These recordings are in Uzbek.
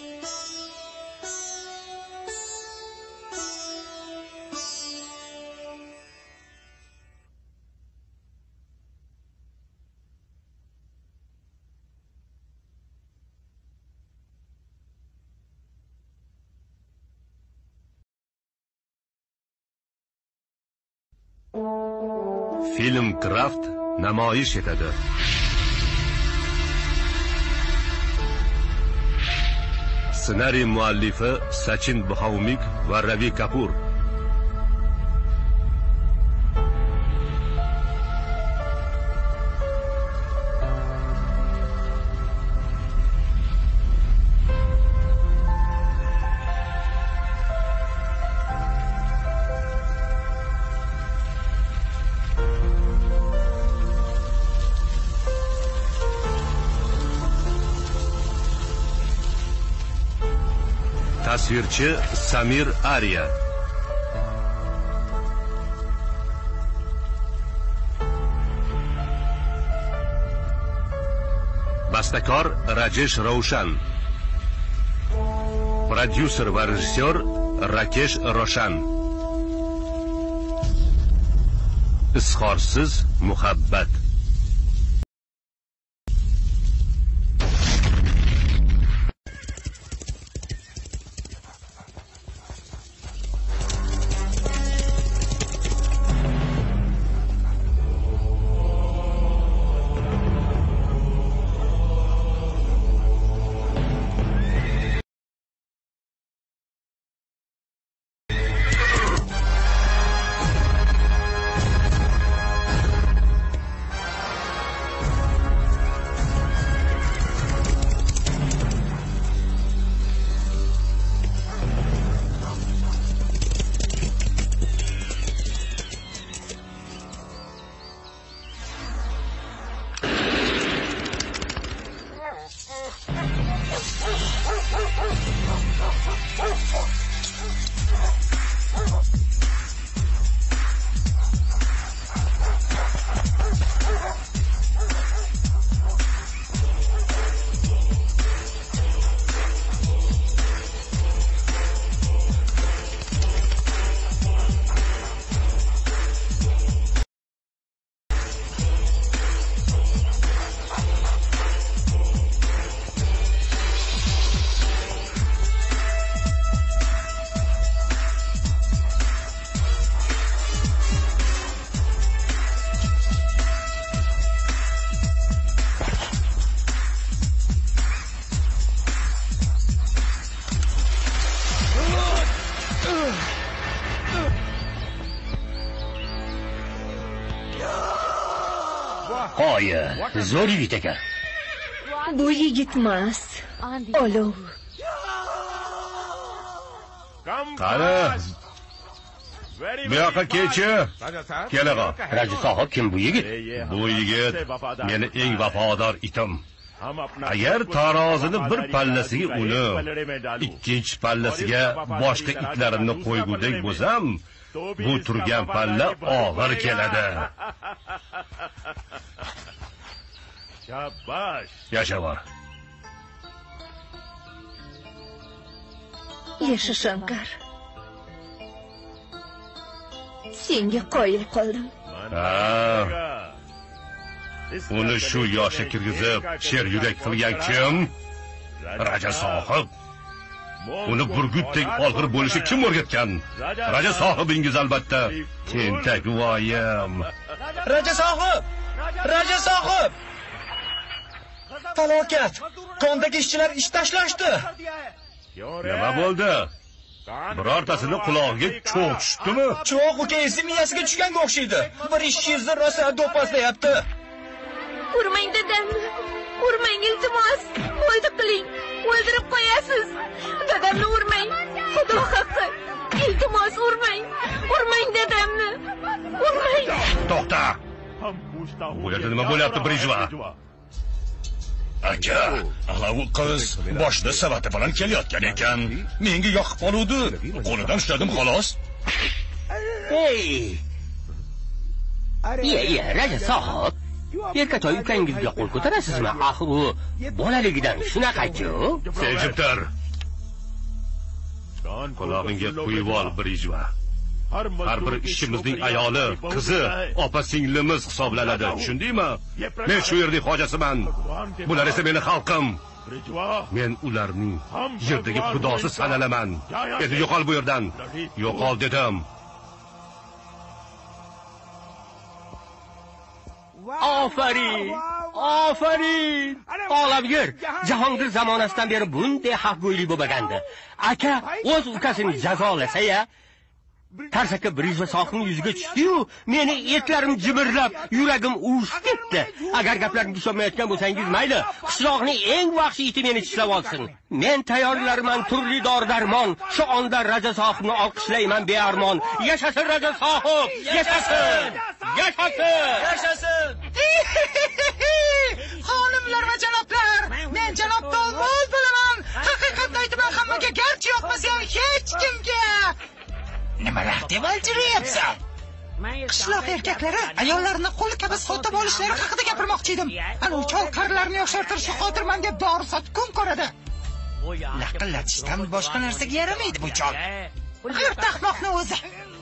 Film Kraft namoyish etadi. Ssenariy muallifi Sachin Bhaumik va Ravi Kapur. Tasvirchi Samir Arya. Bastakor Rajesh Roshan. Prodyuser va rejissyor Rakesh Roshan. Izhorsiz muhabbat. Zo'r yigit ekan. Bu yigitmas. Olov. Qani? Bu yoqqa kelchi. Kelag'o. Raji sohib kim bu yigit? Bu yigit meni eng vafodor itim. Agar tarozini bir pallasiga uni, ikkinchi pallasiga boshqa itlarimni qo'ygudek bo'lsam, bu turgan palla og'ir keladi. Yasha bor. Yasha Shankar. Senga qoyil qoldim. Uni shu yoshga kirgizib, sher yurak qilgan kim? Raja sohib. Uni burgutdek olg'ir bo'lishi kim o'rgatgan? Raja sohibingiz albatta. Tentak voyim. Raja sohib! Raja sohib! Falokat! Qondagi ishchilar ish tashlashdi. Nima bo'ldi? Birortasini qulog'iga cho'g' tushdimi? Cho'g' ukangizning miyasiga tushganga o'xshaydi. Bir ishchingizni rosa do'pposlayapti. Urmang dadamni. Urmang iltimos. O'ldi qiling. O'ldirib qo'yasiz. Dadamni urmang. Xudo haqqi. Iltimos urmang. Urmang dadamni. Urmang. To'xta. Bu yerda nima bo'lyapti, Brijva? Aka, anavi qiz boshida savati bilan kelayotgan ekan. Menga yoqib qoluvdi. Qo'lidan ushladim xolos. Ey! Iya, Raja sohib. Erkatoy ukangizga qo'l ko'tarasizmi? Axir u bolaligidan shunaqa-ku. Sejibdir. Qulog'ingga qo'yib ol, Brijva. Har bir ishimizning ayoli, qizi, opa-singlimiz hisoblanadi. Tushundingmi? Men shu yerning hojasiman. Bular esa meni xalqim. Men ularning yerdagi xudosi sanalaman. Endi yo'qol bu yerdan. Yo'qol dedim. Ofarin! Ofarin! Olamgir, Jahongir zamonasidan beri bunday haqgo'ylik bo'lmagandi. Aka o'z ukasini jazolasa-ya, Tarsaka Brijva sohibning yuziga tushdi-yu, meni etlarim jimirlab, yuragim uvushib ketdi. Agar gaplarimga ishonmayotgan bo'lsangiz, mayli, qishloqning eng vahshiy iti meni tishlab olsin. Men tayyorlarman turli dori-darmon. Shu onda Raja sohibni olqishlayman bearmon. Yashasin Raja sohib! Yashasin! Yashasin! Yashasin! Xonimlar va janoblar, men janob Tolmol bo'laman. Haqiqatni aytaman, hammaga garchi yoqmasa ham hech kimga. Nimalar deb aljiryapsan? Qishloq erkaklari ayollarni qo'l kabi sotib olishlari haqida gapirmoqchi edim. Ana chol qarlarni yoshartirishga xotirman deb dori sotib ko'radi. Laqillatishdan boshqa narsaga yaramaydi bu chol. G'irt ahmoqni o'zi.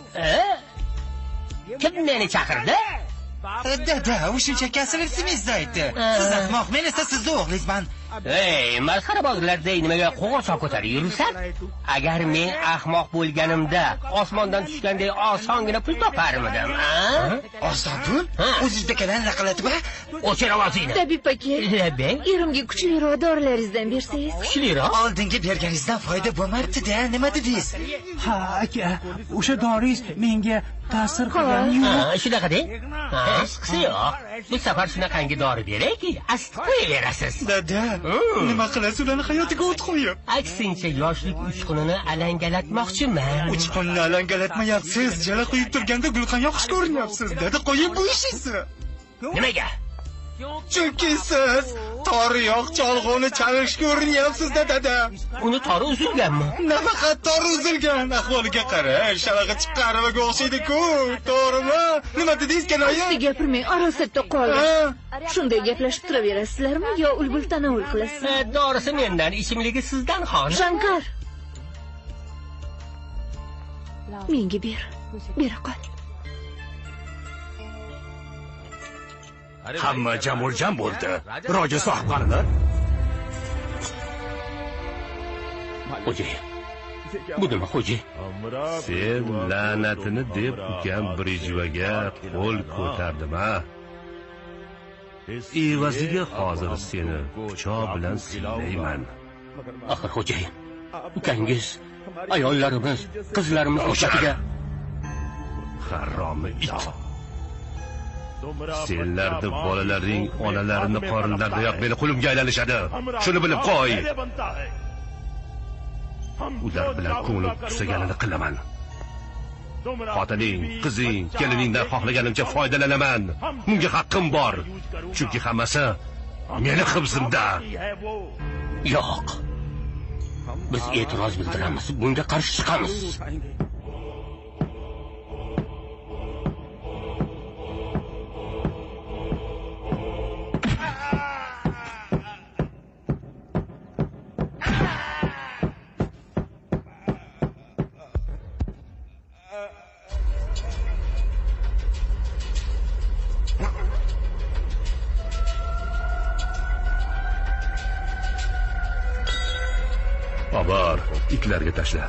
Kim meni chaqirdi? Dada, u shunchaki aslisingizni aytdi. Siz ahmoq, men esa sizni o'g'lingizman. Ey, masxarabozlarday nimaga qo'g'irsoq ko'tarib yursan? Agar men ahmoq bo'lganimda osmondan tushganday osongina pul toparmidim, a? Oson pul? O'zingizda kalan laqillatib, o'chir ovozingni. Tabib aka, erimga kuchliroq dorilaringizdan bersangiz. Kuchliroq? Oldingi berganingizdan foyda bo'lmabdi-da, nima dedingiz? Ha, aka, o'sha doringiz menga ta'sir qilgan-yu. Shunaqa-da? Qisqasi yo'q. Bu safar shunaqangi dori berayki, asti qo'yaverasiz. Dada, nima qilasiz ularni hayotiga o't qo'yib? Aksincha yoshlik uchqunini alangalatmoqchiman. Uchqunni alangalatmayapsiz, jala quyib turganda gulxan yoqishga urinyapsiz. Dada, qo'ying bu ishingizni. Nimaga? Chunki siz tori-yoq cholg'uni chalishga urinyapsiz-da, dada. Uni tori uzilganmi? Nafaqat tori uzilgan, ahvoliga qarang, shalag'i chiqqaniga o'xshaydi-ku, to'g'rimi? Nima dedingiz, kinoya? Gapirmang, arosatda qoldi. Shunday gaplashib turaverasizlarmi yo ulbul tanovul qilasiz? Dorisi mendan, ichimligi sizdan, xon. Shankar. Menga ber. Bera qol. Hamma jam bo'ldi. Roja sohib qanida? Xo'jay. Bu nima, xo'jay? Sen la'natini deb ukam Brijvaga qo'l ko'tardim-a. Evaziga hozir seni pichoq bilan siylayman. Axir xo'jay, ukangiz, ayollarimiz, qizlarimiz o'chatiga haromi it. Senlarni bolalaring onalarini qorinlaridayoq meni qo'limga aylanishadi. Shuni bilib qo'y. Ular bilan ko'nglim tusaganini qilaman. Xotining, qizing, keliningdan xohlaganimcha foydalanaman. Bunga haqqim bor. Chunki hammasi meni hibsimda. Yo'q. Biz e'tiroz bildiramiz, bunga qarshi chiqamiz. Obar, itlarga tashla.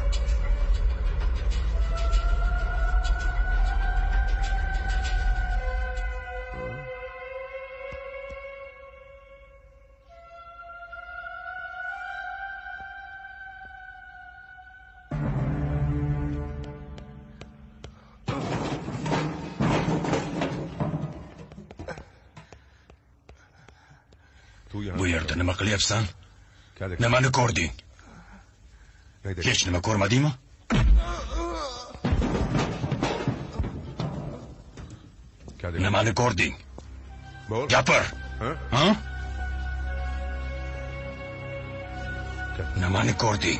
Bu yerda nima qilyapsan? Nimani ko'rding? Hech nima ko'rmadingmi? Nimani ko'rding? Gapir. Ha? Nimani ko'rding?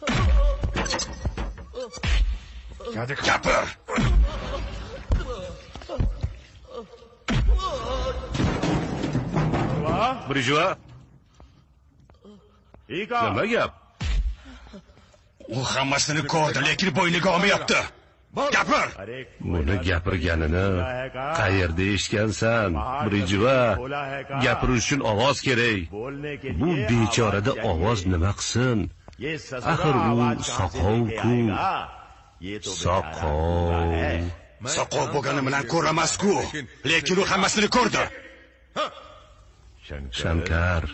Gapir. Brijva. Nima gap? U hammasini ko'rdi, lekin bo'yniga olmayapti. Gapir. Buni gapirganini qayerda eshitgansan? Brijva. Gapirish uchun ovoz kerak. Bu bechorada ovoz nima qilsin? Axir u soqov-ku. Soqov. Soqov bo'lgani bilan ko'ramas-ku, lekin u hammasini ko'rdi. Shankar.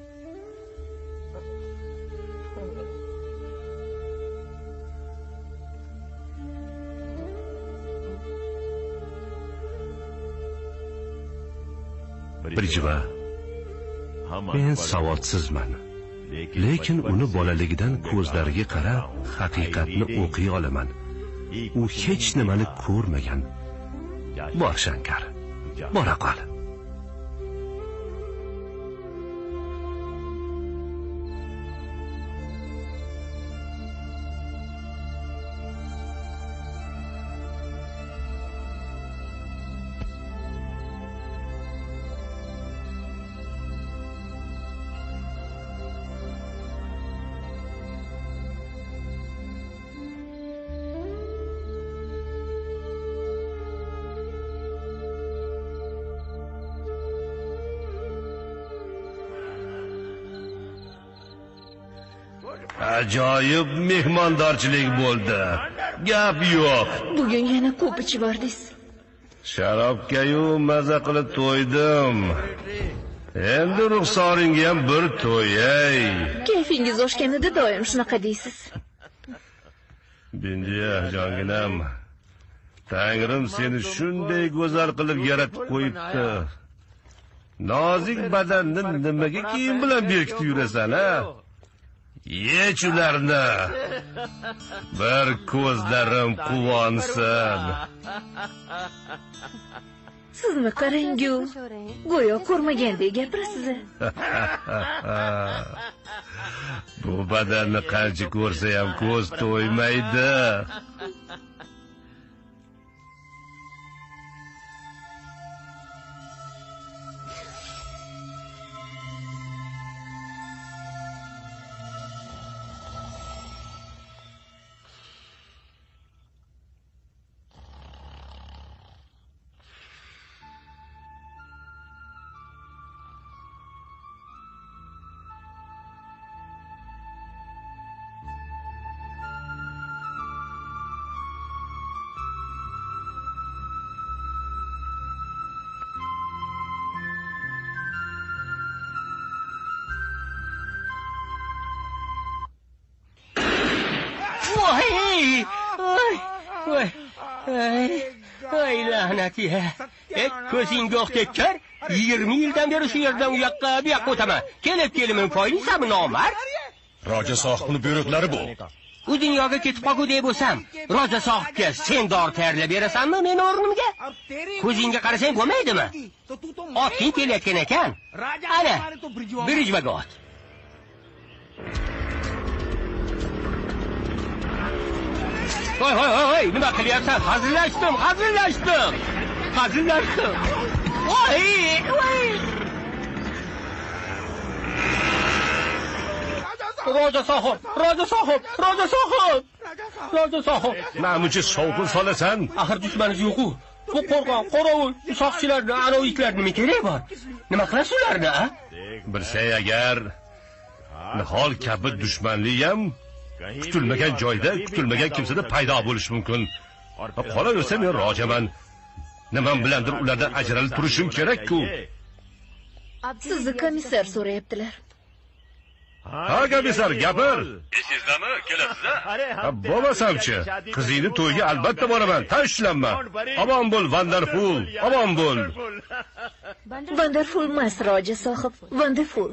Brijva. Men savodsizman. Lekin uni bolaligidan ko'zlariga qarab haqiqatni o'qiy olaman. U hech nimani ko'rmagan. Bor Shankar. Bora qol. Ajoyib mehmondorchilik bo'ldi. Gap yo'q. Bugun yana ko'p ichib bordingiz. Sharobga-yu maza qilib to'ydim. Endi ruxsoringga ham bir to'yay. Kayfingiz oshganida doim shunaqa deysiz. Bindiya jonginam. Tangrim seni shunday go'zal qilib yaratib qo'yibdi. Nozik badanni nimaga kiyim bilan berkitib yurasan, ha? Yech ularni. Bir ko'zlarim quvonsin. Sizni qarang-ku, go'yo ko'rmagandek gapirasiz. Bu badanni qancha ko'rsa ham ko'z to'ymaydi. Ay la'nat ya. Ko'zingga o'xtekar 20 yildan beri shu yerdan u yoqqa bu yoqqa o'taman. Kelib-kelimim foydasami nomard? Roja sohibning buyruqlari bu. U dunyoga ketib qolgudek bo'lsam, Roja sohibga sen dori tayyorlab berasanmi men o'rnimga? Ko'zingga qarasang bo'lmaydimi? Oting kelayotgan ekan. Ana, Brijvaga ot. Voy, nima qilyapsan? Hazillashdim. Voy. Roja sohib. Namuncha shovqin solasan? Axir dushmaningiz yo'q-ku. Bu qo'rqoq, qorovul, soqchilarni, anoyitlarni nima kerak bor? Nima qilasiz ularni, a? Bilsang agar nihol kabi dushmanlik ham kutilmagan joyda, kutilmagan kimsada paydo bo'lishi mumkin. Qolaversa men rojaman. Nimam bilandir ulardan ajralib turishim kerak-ku. Sizni komissar so'rayaptilar. Ha, komissar, gapir. Esizdami? Kelasiz-a? Bo'lmasamchi, qizingni to'yiga albatta boraman. Tashlanma. Omon bo'l, Vanderful. Omon bo'l. Vanderful emas, Roja sohib. Vanderful.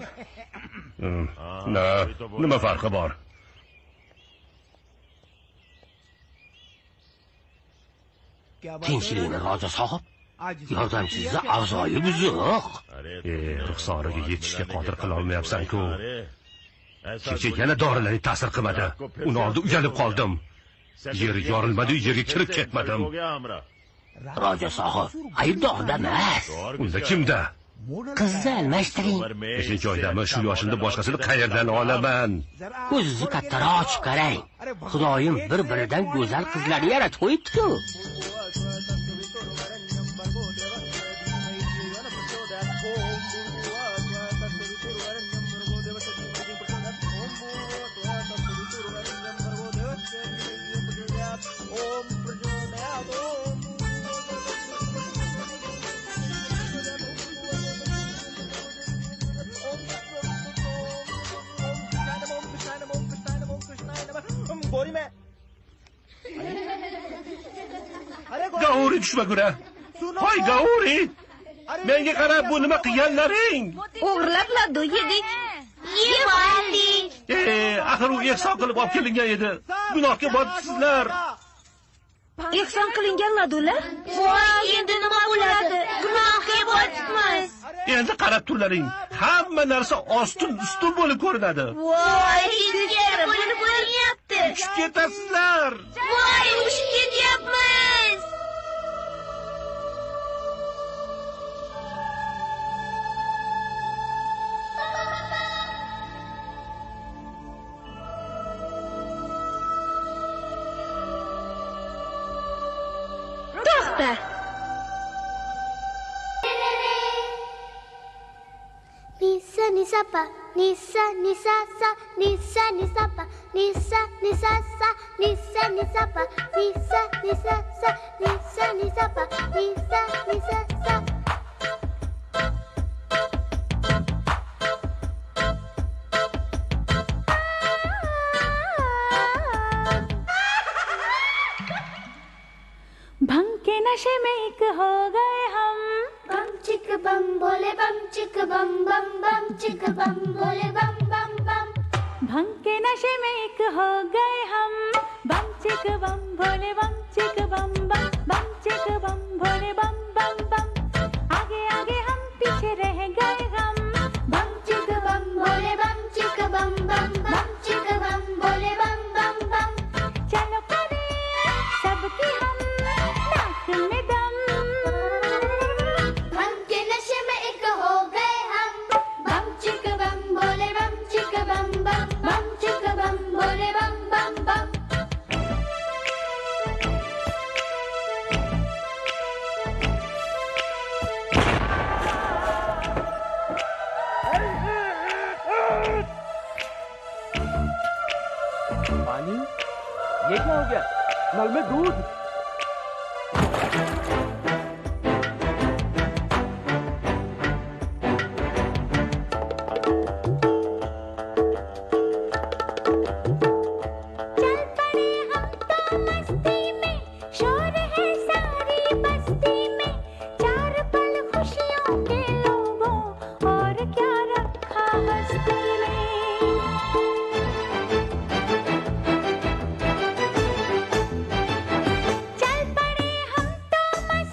Nima farqi bor? Tinchlikmi, Roja sohib? Yordamchisiz a'zoyi buzuq. Ruxsoriga yetishga qodir qila olmayapsan-ku. Kecha yana dorilarning ta'sir qilmadi. Uni oldi uyalib qoldim. Yer yorilmadi, yerga kirib ketmadim. Roja sohib, ayb dorda emas. Unda kimda? qizni almashtiring. 5-oydami? Shu yoshimda boshqasini qayerdan olaman? Ko'zingizni kattaroq ochib qarang. Xudoyim bir-biridan go'zal qizlarni yaratib qo'yibdi-ku. Gauri tushmagura. Hoy Gauri! Menga qarab, bu nima qilganlaring? O'g'irlab laddu yedik. Yeb oldik. Axir u ehson qilib olib kelingan edi. Gunohga botibsizlar. Ehson qilingan laddular? Voy, endi nima bo'ladi? Gunohga botibmiz. Endi qarab turlaring. Hamma narsa ostin-ustun bo'lib ko'rinadi. Voy, sizga bo'lib ko'rinyapti. Uchib ketasizlar. Voy, uchib ketyapmiz. To'xta. Nisa nisa pa, nisa nisa sa, nisa nisa pa, nisa nisa sa, nisa nisa pa, nisa nisa sa, nisa nisa pa, nisa nisa sa. भंग के नशे में एक हो गए हम, बम चिक बम बोले बम चिक बम बम बम चिक बम बोले बम बम बम। भंग के नशे में एक हो गए हम, बम चिक बम भोले बम चिक बम बम बम चिक बम भोले बम बम बम। आगे आगे हम पीछे रह गए हम, बम चिक बम बोले बम चिक बम बम बम चिक बम बोले बम बम बम। चलो करें सबकी हम नाक में दम, भंग के नशे में एक हो गए हम, बम चिक बम बोले बम चिक बम बम बम चिक बम बोले बम बम बम। पानी? ये क्या हो गया? नल में दूध। चल पड़े हम तो मस्ती में, शोर है सारी बस्ती में, चार पल खुशियों के लोगों, और क्या रखा बस्ती में। चल पड़े हम तो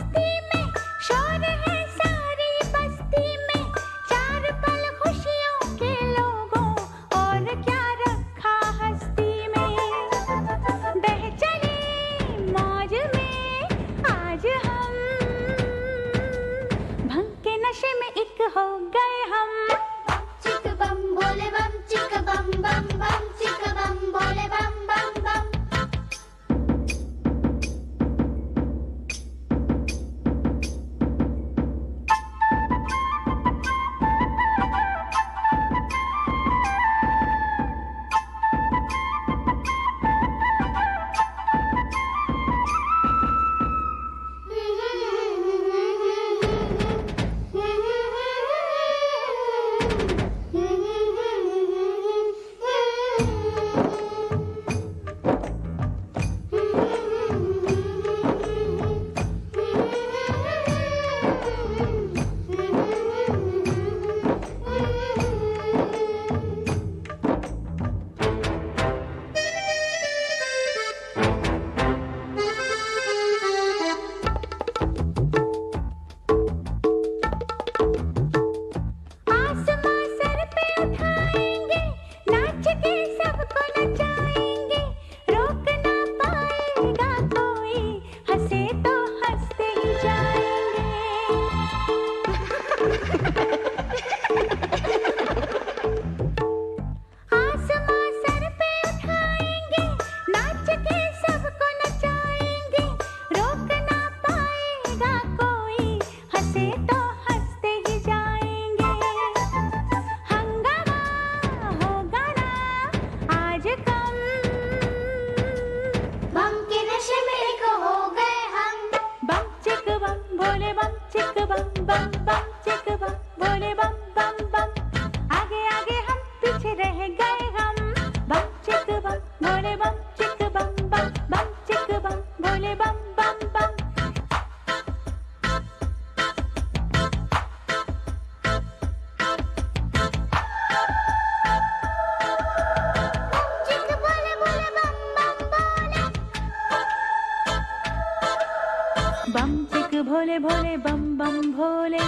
भोले भोले बम बम भोले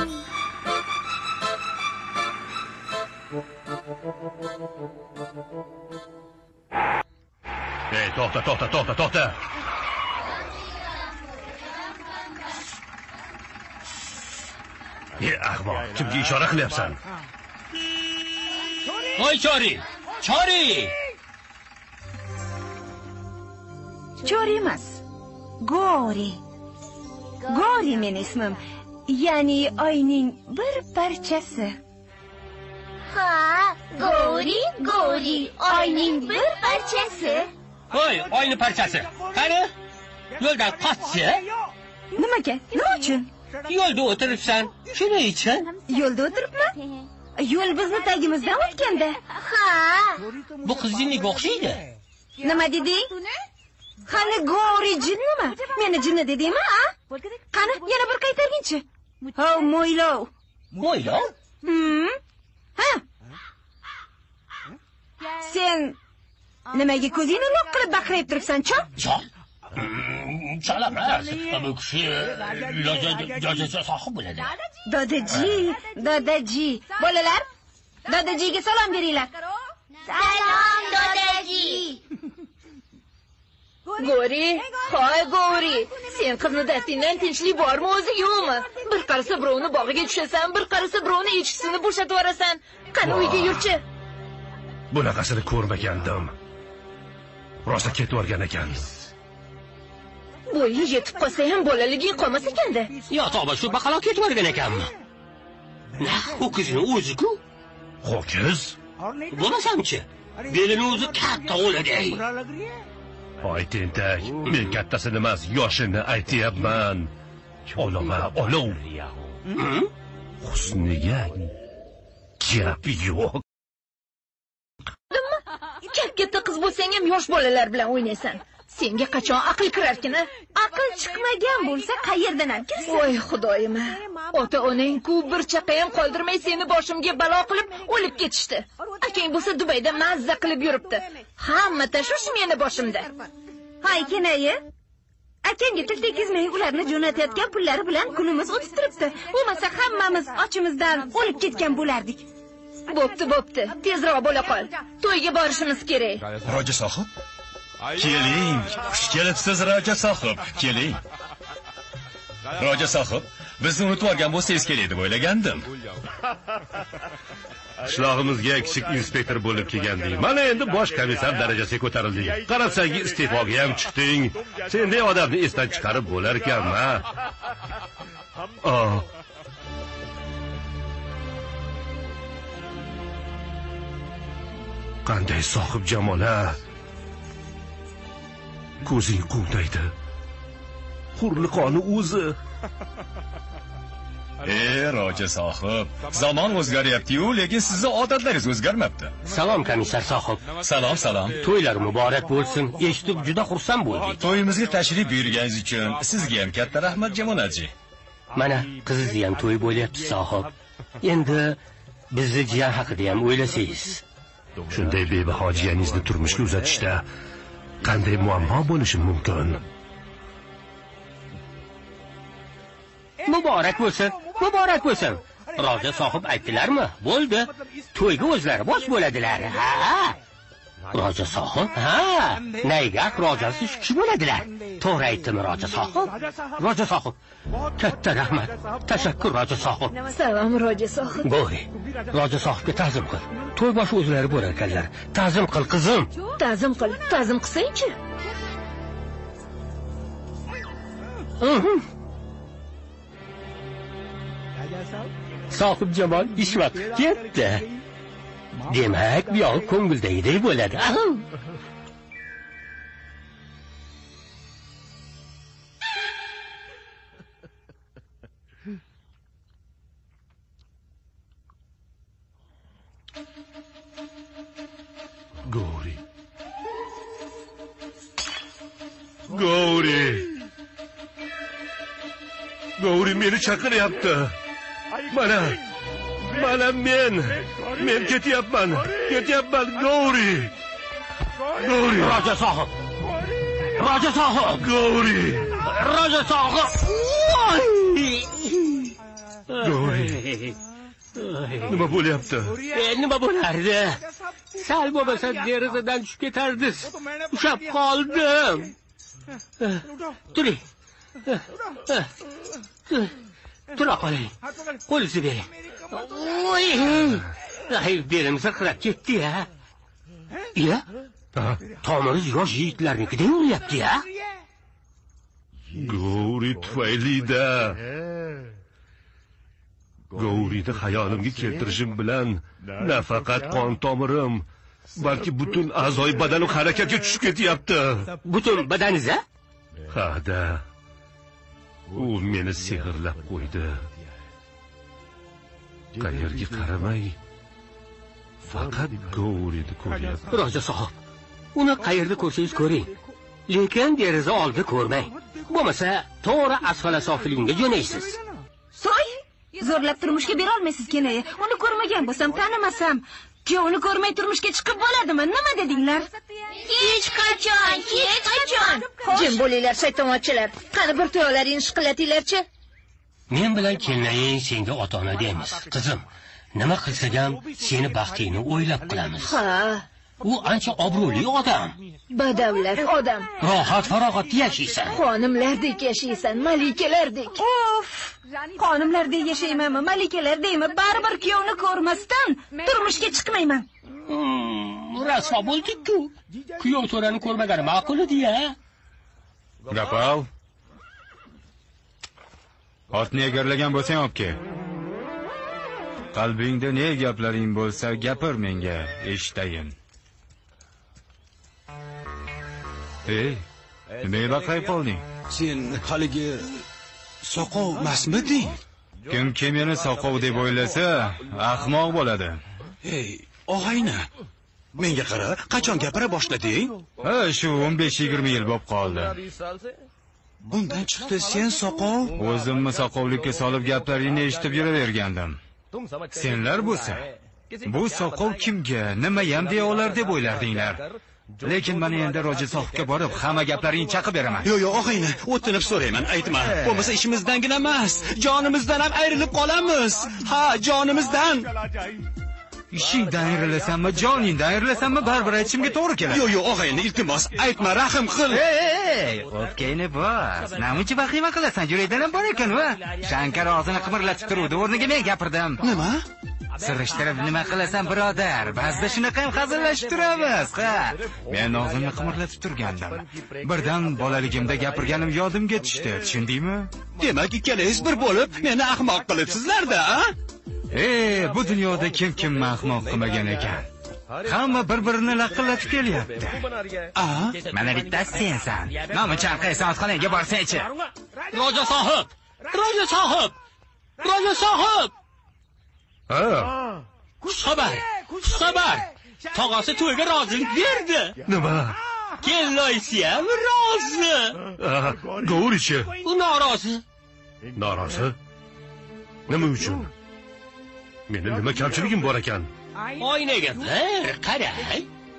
Hey, to'xta. Ey, ahmoq, kimga ishora qilyapsan? Voy Chori! Chori emas. Gori men ismim. Ya'ni oyning bir parchasi. Ha, Gori, oyning bir parchasi. Voy, oyning parchasi. Qani? Yo'ldan qochchi? Nimaga? Nima uchun? Yo'lda o'tiribsan. Shuning uchun. Yo'lda o'tiribman? Yo'l bizni tagimizdan o'tganda. Ha. Bu qiz jinniga o'xshaydi. Nima deding? Qani Gori jinnimi? Meni jinni dedingmi, a? Qani, yana bir qaytarginchi. Ha, mo'ylov. Mo'ylov? Ha. Sen nimaga ko'zingni loq qilib baqirib turibsan, chop? Chalamas. Bu kishi loja sohib bo'ladi. Dadaji. Bolalar, dadajiga salom beringlar. Salom, dadaji. Gori, sen qizni dastingdan tinchlik bormi o'zi yo'qmi? Bir qarasa birovni bog'iga tushasan, bir qarasa birovni echkisini bo'shatib yuborasan. Qani uyga yurchi. Bunaqasini ko'rmagandim. Rosa ketib o'rgan ekan. Bo'yi yetib qolsa ham bolaliging qolmas ekanda. Yo, to'g'ri, shu baqaloq ketib o'rgan ekanmi? Ho'kizni o'zi-ku. Ho'kiz? Bo'lmasamchi? Belini o'zi katta o'ladi. Hoy tentak, men kattasini emas, yoshini aytayapman. Olov. Husniga gap yo'q. Katta qiz bo'lsang ham yosh bolalar bilan o'ynaysan. Senga qachon aql kirarkin? Aql chiqmagan bo'lsa qayerdan kirsin? Voy xudoyim. Ota-onang-ku bir chaqa ham qoldirmay seni boshimga balo qilib o'lib ketishdi. Akang bo'lsa Dubayda mazza qilib yuribdi. Hamma tashvish meni boshimda. Hay kenayi. Akangga til tegizmay ularni jo'natayotgan pullari bilan kunimiz o'tib turibdi. Bo'lmasa hammamiz ochimizdan o'lib ketgan bo'lardik. Bo'pti. Tezroq bo'la qol. To'yga borishimiz kerak. Roja sohib? Keling, xush kelibsiz Roja sohib. Keling. Roja sohib, bizni unutib olgan bo'lsangiz kerak deb o'ylagandim. Qishlog'imizga kichik inspektor bo'lib kelgandik. Mana endi bosh komissar darajasiga ko'tarildik. Qarabsangi iste'foga ham chiqding. Senday odamni esdan chiqarib bo'lar ekanmi? Qanday sohib jamola? Ko'zing quvnaydi. Hurliqoni o'zi. Roja sohib, zamon o'zgaryapti-yu, lekin sizning odatlaringiz o'zgarmabdi. Salom komissar sohib. Salom. To'ylar muborak bo'lsin. Eshitib juda xursand bo'ldik. To'yimizga tashrif buyurganingiz uchun sizga ham katta rahmat jamonaji. Mana qizingizni ham to'y bo'lyapti sohib. Endi bizni jiyan haqida ham o'ylasangiz. Shunday bebaho jiyaningizni turmushga uzatishda qanday muammo bo'lishi mumkin? Muborak bo'lsin. Roja sohib aytdilarmi? Bo'ldi. To'yga o'zlari bosh bo'ladilar. Ha. Roja sohib? Ha. Naygaq rojasi shu kishi bo'ladilar. To'g'ri aytdimi Roja sohib? Roja sohib. Katta rahmat. Tashakkur Roja sohib. Salom Roja sohib. Gori. Roja sohibga ta'zim qil. To'y boshi o'zlari bo'lar ekanlar. Ta'zim qil qizim. Ta'zim qilsang-chi. Sohib jamol ish vaqti ketdi. Demak, bu yo'q ko'ngildagidek bo'ladi. Gori meni chaqiryapti. Mana men ketyapman. Gori. Roja sohib. Gori. Roja sohib. Nima bo'lyapti? Nima bo'lardi? Sal bo'lmasa derazadan tushib ketardiz. Ushab qoldim. Turing. Tura qoling. Qo'lingizni bering. Voy! Ay, belim sirqirab ketdi-ya. Ya? Tomiri yosh yigitlarnikida o'lyapti-ya. Gauri tufayli-da. Gauriyni xayolimga keltirishim bilan nafaqat qon tomirim, balki butun a'zoy badanim harakatga tushib ketyapti. Butun badaningiz-a? Ha-da. U meni sehrlab qo'ydi. Qayerga qaramay, faqat Gauriyni ko'ryapman. Roja sohib, uni qayerda ko'rsangiz ko'ring, lekin deraza oldida ko'rmang. Bo'lmasa, to'g'ri asfala sofilinga jo'naysiz. So'y, zo'rlab turmushga bera olmaysiz kenaya. Uni ko'rmagan bo'lsam, tanimasam, kuyovni ko'rmay turmushga chiqib bo'ladimi? Nima dedinglar? Hech qachon. Jim bo'linglar, shaytonotchilar. Qani bir tuyolaringizni shiqillatinglarchi. Men bilan kelinaying senga ota-ona deymiz, qizim. Nima qilsak ham seni baxtingni o'ylab qilamiz. Ha. U ancha obro'li odam. Badavlat odam. Rohat farog'atda yashaysan. Xonimlardek yashaysan, malikalardek. Of! Xonimlardek yashaymanmi, malikalardekmi? Baribir kuyovni ko'rmasdan turmushga chiqmayman. Rasvo bo'ldik-ku. Kuyov to'rani ko'rmagani ma'qul edi-ya. Gapal. Otni egarlagan bo'lsang opke. Qalbingda ne gaplaring bo'lsa gapir menga, eshitayin. Ey, nimaga baqayib qolding? Sen haligi soqov emasmiding? Kim meni soqov deb o'ylasa, ahmoq bo'ladi. Ey, og'ayni, menga qara, qachon gapira boshlading? Ha, shu 15-20 yil bo'lib qoldi. Bundan chiqdi sen soqov? O'zimni soqovlikka solib gaplaringni eshitib yuravergandim. Senlar bo'lsa, bu soqov kimga, nimayam deya olar deb o'ylardinglar. Lekin mana endi Roja sohibga borib, hamma gaplaringni chaqib beraman. Yo'q, og'ayni, o'tinib so'rayman, aytma. Bo'lmasa ishimizdangina emas, jonimizdan ham ayrilib qolamiz. Ha, jonimizdan. Ishingdan ayrilasanmi, joningdan ayrilasanmi, baribir aytishimga to'g'ri keladi. Yo'q, og'ayni, iltimos, aytma, rahim qil. Ey, o'pkangni bos. Namuncha vahima qilasan, yurakdan ham bor ekan-ku. Shankar og'zini qimirlatib turuvdi, o'rniga men gapirdim. Nima? Surishtirib nima qilasan, birodar? Ba'zida shunaqa ham hazillashib turamiz, ha. Men og'zimni qimirlatib turgandim. Birdan bolaligimda gapirganim yodimga tushdi, tushundingmi? Demak, ikkalangiz bir bo'lib, meni ahmoq qilibsizlar-da, a? Bu dunyoda kim ahmoq qilmagan ekan. Hamma bir-birini laqillatib kelyapti. Mana bittasi sensan. Nomi chanqaysan, otxonaga borsang-chi. Roja sohib! Roja sohib! Roja sohib! Xushxabar! Xushxabar! Tog'asi to'yga rozilik berdi. Nima? Kelloysi ham rozi. Gaurichi. U norozi. Norozi? Nima uchun? Meni nima kamchiligim bor ekan? Oynaga bir qarang.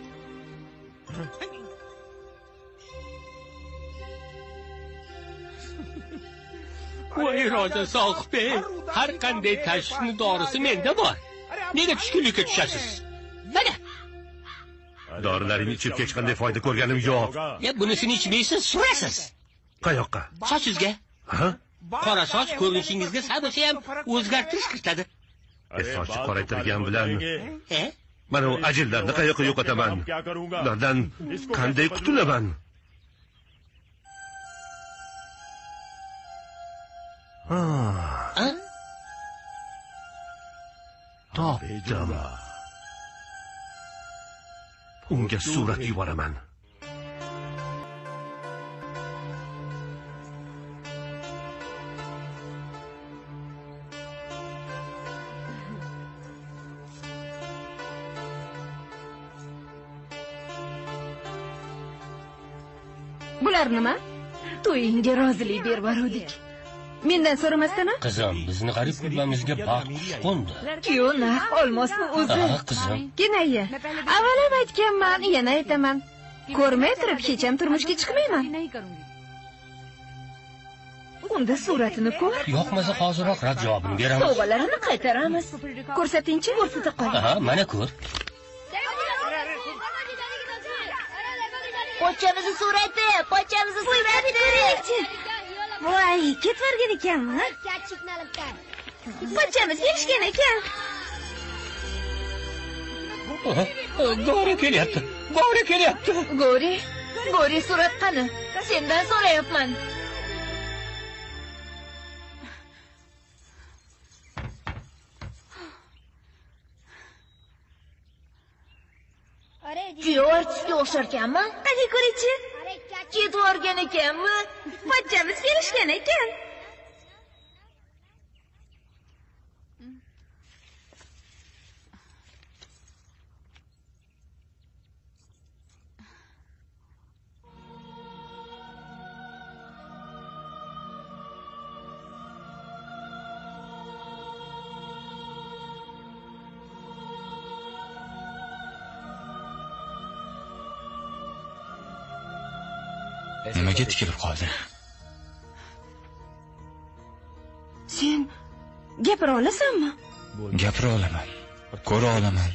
Voy Roja sohib, har qanday tashvishni dorisi menda bor. Nega tushkunlikka tushasiz? Mana. Dorilaringni ichib hech qanday foyda ko'rganim yo'q. Bunisini ichmaysiz, surasiz. Qayoqqa? Sochingizga. Ha? Qora soch ko'rinishingizga sadosi ham o'zgartirish kiritadi. Sochi qoraytirgan bilan mana u ajillarni qayoqqa yo'qotaman? Ulardan qanday qutulaman? Topdim. Unga surat yuboraman. Bular nima? To'yingga rozilik bervarudik. Mendan so'ramasdan-a? Qizim, bizni g'arib qilmamizga baxt qo'ndi. Ku, naq olmosmi o'zi? Qizim. Kenaya, avval aytganman, yana aytaman. Ko'rmay turib hech ham turmushga chiqmayman. unda suratini ko'r. Yo'qmasa hozirroq rad javobini beramiz. Sovg'alarini qaytaramiz. Ko'rsatingchi. Ko'rsata qol. Aha, mana ko'r. Pochchamizni surati, pochchamizni surati. Voy, ketvorgan ekanmi? Pochchamiz kelishgan ekan. G'ori kelyapti. G'ori surat qani? Sendan so'rayapman. Kuyov artistga o'xsharkanmi? Qani ko'ringchi. Ketvorgan ekanmi? Pochchamiz kelishgan ekan. Nimaga tikilib qoldi? Sen gapira olasanmi? Gapira olaman. Ko'ra olaman.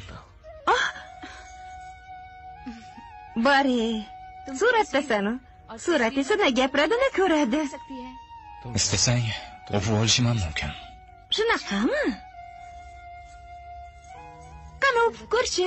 Bari, suratdasan-u. Surat esa na gapiradi, na ko'radi. Istasang, o'pib olishim ham mumkin. Shunaqami? Qani o'pib ko'rchi.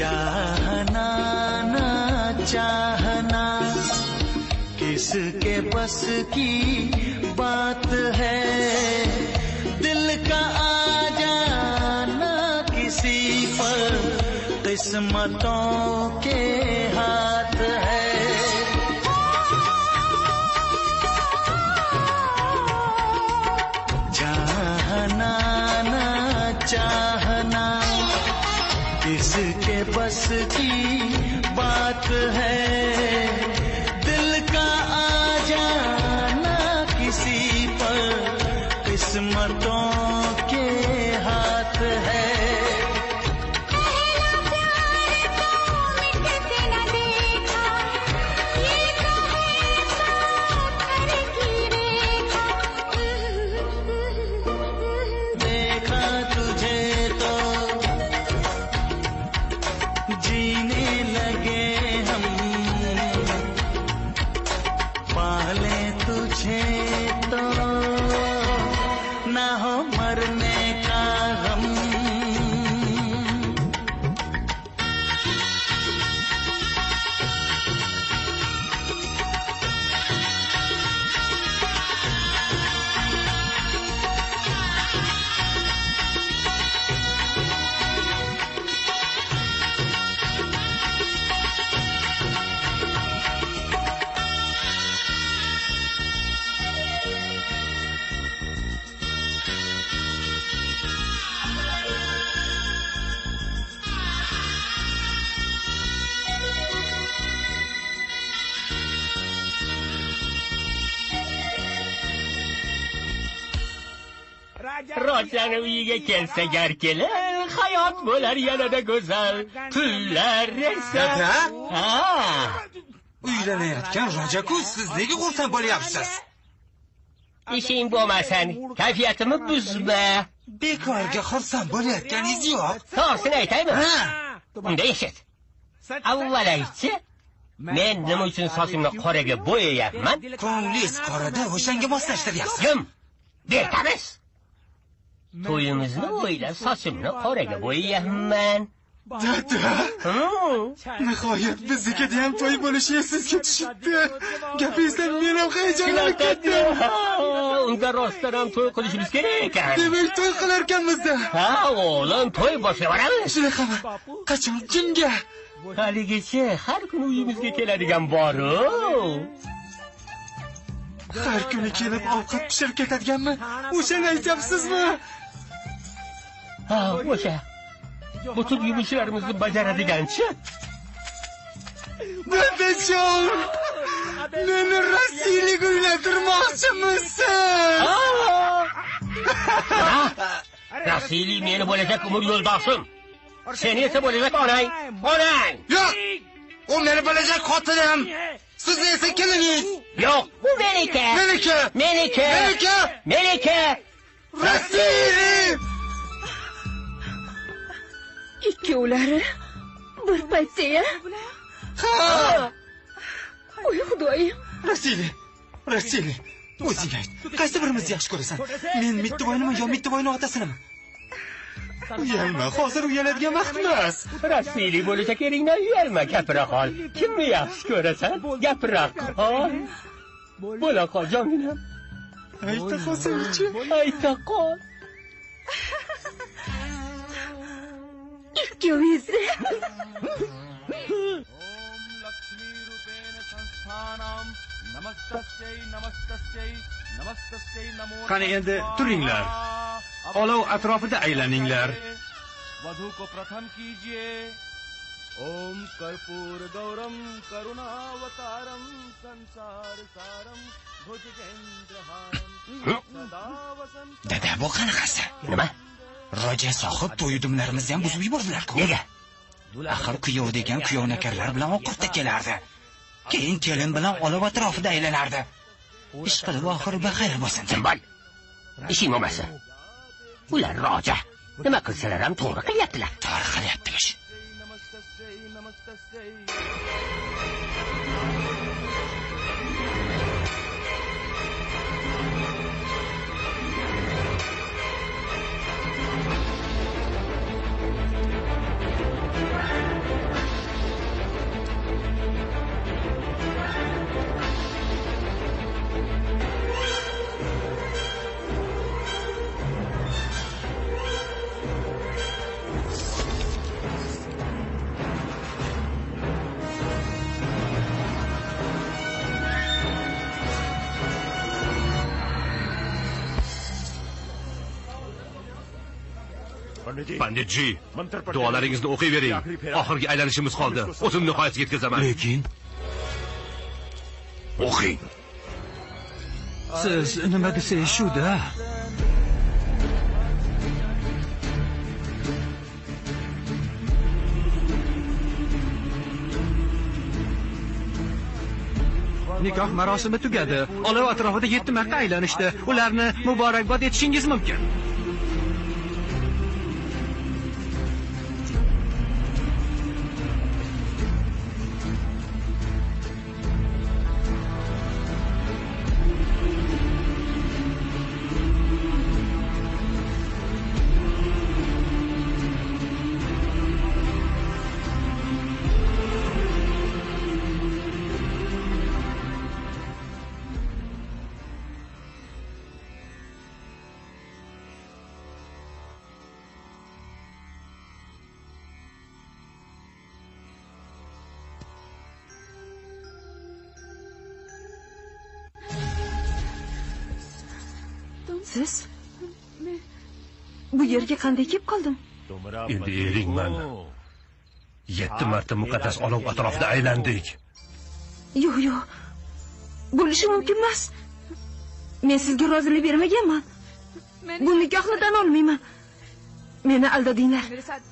चाहना ना चाहना किसके बस की बात है दिल का आ जाना किसी पर किस्मतों के हाथ है चाहना ना चाहना किसके बस की बात है दिल का आ जाना किसी पर किस्मतों के हाथ है Rochani uyiga kelsagar kelin, hayot bo'lar yanada go'zal. Kunlar esa. Ha. Uylanayotgan Roja-ku, siz nega xursand bo'lyapsiz? Ishing bo'lmasin, kayfiyatimni buzma. Bekorga xursand bo'layotganingiz yo'q. To'g'risini aytaymi? Unda eshit. Avval aytchi, men nima uchun sochimni qoraga bo'yayapman? Ko'nglingiz qorada, o'shanga moslashtiryapsiz. Kim? Bertamiz. To'yimizni o'ylab sochimni qoraga bo'yayapman. Dada. Nihoyat biznikida ham to'y bo'lishi esingizga tushibdi. Gapingizdan men ham hayajonlanib ketdim. Unda rostdan ham to'y qilishimiz kerak ekan. Demak, to'y qilar ekanmiz-da. Ha, o'g'lim, to'y boshlaveramiz. Shunaqami? Qachon, kimga? Haligacha har kuni uyimizga keladigan bor-u. Har kuni kelib ovqat pishirib ketadiganmi? O'shani aytyapsizmi? Ha, o'sha. Butun yumushlarimizni bajaradiganchi. Dadajon, meni Rossiyaga uylantirmoqchimisan? Rossiya meni bo'lajak umr yo'ldoshim. Sen esa bo'lajak onang. Onang! Yo'q! U meni bo'lajak xotinim. Siz esa keliningiz. Yo'q, bu meniki. Meniki. Meniki. Meniki. Meniki. Rossiya! Ikkovlari bir paytda-ya? Ha! Voy xudoyim. Rossiya, o'zing ayt. Qaysi birimizni yaxshi ko'rasan? Men Mittivoynimi yo Mittivoyning otasinimi? Uyalma, hozir uyaladigan vaqt emas. Rossiyalik bo'lsa keringdan uyalma, gapira qol. Kimni yaxshi ko'rasan? Gapira qol. Bo'la qol, jonim. Ayta qolsang-chi. Ayta qol. Ikkovingizni. Qani endi turinglar. Olov atrofida aylaninglar. वधु को प्रथम कीजिए ओम कर्पूर गौरम करुणावतारम संसार सारम भुजगेंद्रहारम सदा वसंत Dada, bu qanaqasi? Nima? Roja sohib to'y udumlarimizni ham buzib yubordilar-ku. Nega? Axir kuyov degan kuyovnakarlar bilan ovqatda kelardi. Keyin kelin bilan olov atrofida aylanardi. Ish qilib oxiri baxayr bo'lsin. Timbol. Ishing bo'lmasa. Ular roja. Nima qilsalar ham to'g'ri qilyaptilar. To'g'ri qilyaptimish. Panditji, duolaringizni o'qiyvering. Oxirgi aylanishimiz qoldi. O'zim nihoyasiga yetkazaman. Lekin o'qing. Siz nima desangiz shu-da. Nikoh marosimi tugadi. Olov atrofida 7 marta aylanishdi. Ularni muborakbod etishingiz mumkin. Siz bu yerga qanday kelib qoldim? Endi eringman. 7 marta muqaddas olov atrofida aylandik. Yo'q. Bo'lishi mumkin emas. Men sizga rozilik bermaganman. Bu nikohni tan olmayman. Meni aldadinglar.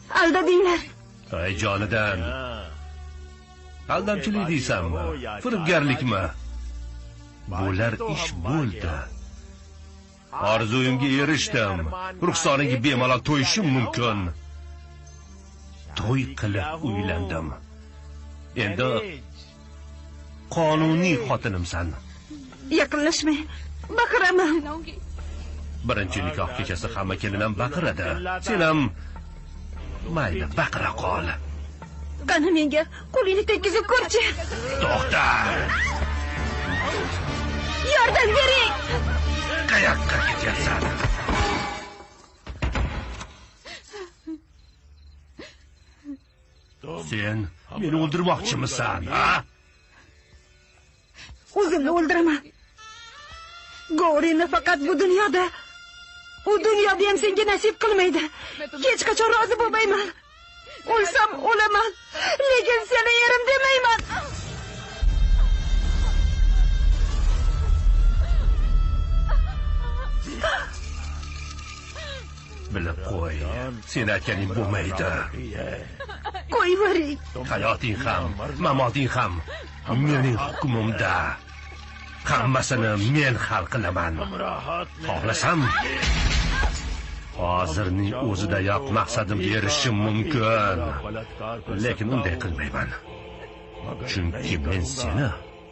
Ay jonidan. Aldamchilik deysanmi? Firibgarlikmi? Bular ish bo'ldi. Orzuyimga erishdim. Ruxsonaga bemalol to'yishim mumkin. To'y qilib uylandim. Endi qonuniy xotinimsan. Yaqinlashmang. Baqiraman. Birinchi nikoh kechasi hamma kelin ham baqiradi. Sen ham mayli baqira qol. Qani menga qo'lingni tekkizib ko'rchi. To'xta. Yordam bering. Qayoqqa ketyapsan? Sen meni o'ldirmoqchimisan, ha? O'zimni o'ldiraman. G'orini faqat bu dunyoda, u dunyoda ham senga nasib qilmaydi. Hech qachon rozi bo'lmayman. O'lsam o'laman, lekin seni erim demayman. Bilib qo'y, sen aytganing bo'lmaydi. Qo'yvering. Hayoting ham, mamoting ham mening hukmimda. Hammasini men hal qilaman. Xohlasam, hozirning o'zidayoq maqsadimga erishishim mumkin. Lekin unday qilmayman. Chunki men seni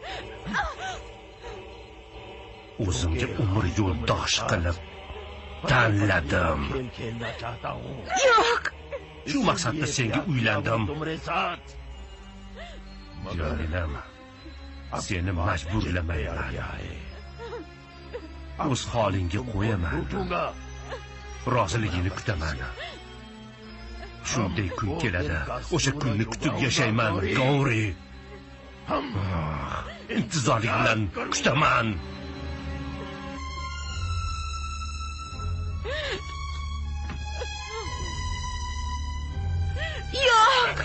o'zimga umr yo'ldosh qilib tanladim. Yo'q. Shu maqsadda senga uylandim. Jonim, seni majburlamayman. O'z holingga qo'yaman. Roziligingni kutaman. Shunday kun keladi. O'sha kunni kutib yashayman, Gauri. Intizorlik bilan kutaman. Yo'q.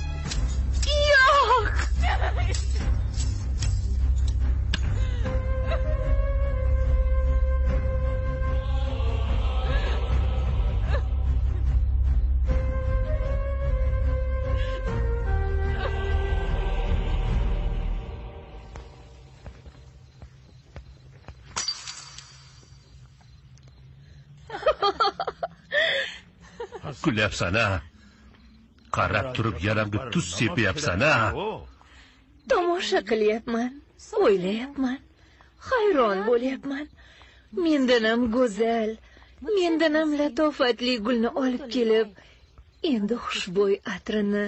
Kulyapsan-a? Qarab turib yaramga tuz sepyapsan-a? Tomosha qilyapman, o'ylayapman, hayron bo'lyapman. Mendan ham go'zal, mendan ham latofatli gulni olib kelib, endi xushbo'y atrini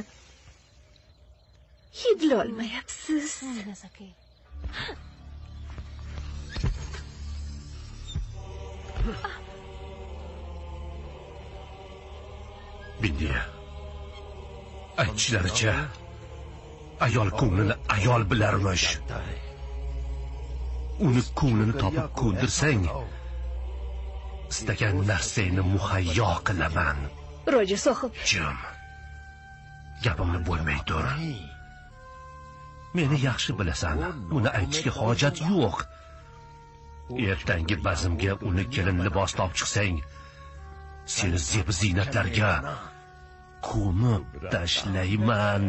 hidlolmayapsiz. Bindiya, aytishlaricha ayol ko'nglini ayol bilarmish. Uni ko'nglini topib ko'ndirsang, istagan narsangni muhayyo qilaman. roja sohib. Jim, gapimni bo'lmay tur. Meni yaxshi bilasan, uni aytishga hojat yo'q. Ertangi bazmga uni kelin libosda olib chiqsang, seni zeb ziynatlarga ko'mib tashlayman.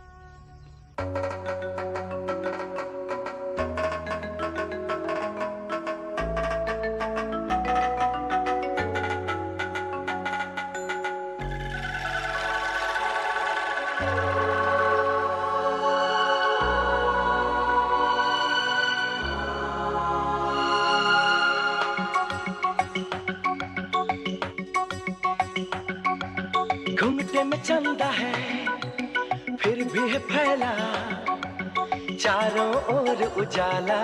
घूंघटे में चंदा है फिर भी है फैला चारों ओर उजाला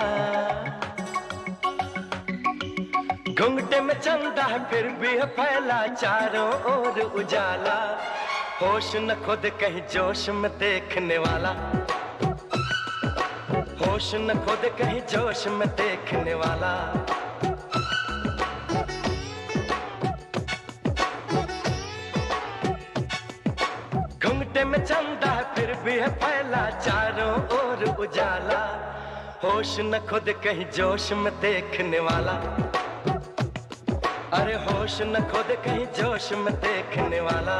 घूंघटे में चंदा है फिर भी है फैला चारों ओर उजाला होश न खुद कहीं जोश में देखने वाला होश न खुद कहीं जोश में देखने वाला में चंदा फिर भी है फैला चारों ओर उजाला होश न खुद कहीं जोश में देखने वाला अरे होश न खुद कहीं जोश में देखने वाला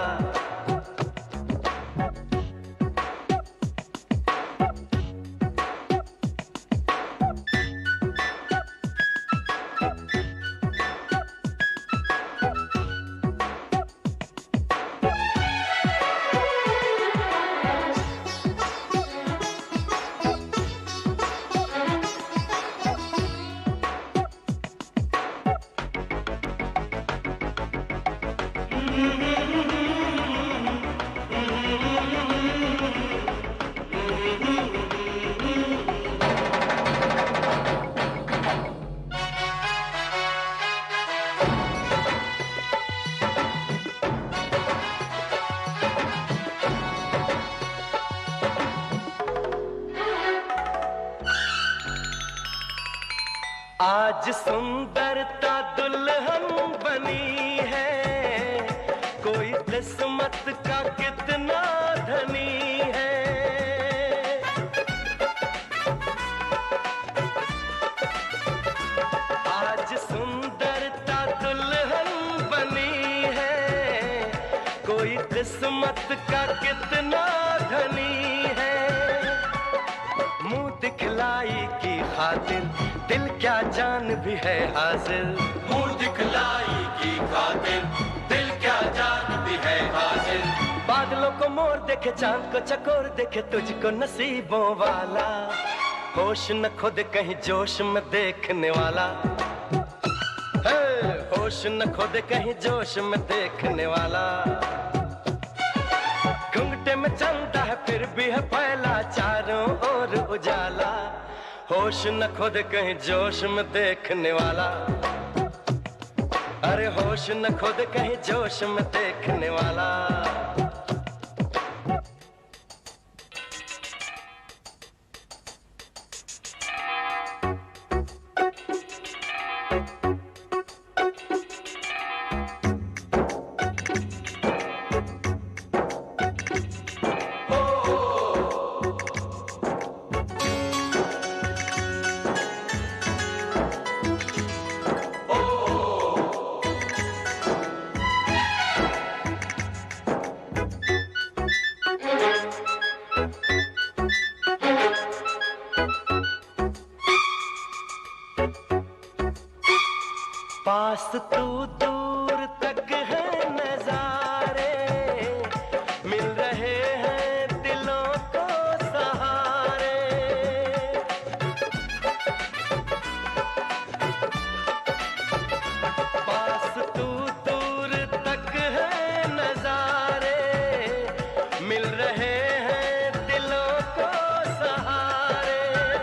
आज सुंदरता दुल्हन बनी है कोई किस्मत का कितना धनी है आज सुंदरता दुल्हन बनी है कोई किस्मत का कितना धनी है मुंह दिखलाई की खातिर दिल क्या जान भी है हाजिर मुंह दिखलाई की खातिर दिल क्या जान भी है हाजिर बादलों को मोर देखे चांद को चकोर देखे तुझको नसीबों वाला होश न खुद कहीं जोश में देखने वाला होश न खुद कहीं जोश में देखने वाला घूंघटे में चलता है फिर भी है फैला चारों ओर उजाला होश न खुद कहीं जोश में देखने वाला अरे होश न खुद कहीं जोश में देखने वाला पास तू दूर तक है नजारे मिल रहे हैं दिलों को सहारे पास तू दूर तक है नजारे मिल रहे हैं दिलों को सहारे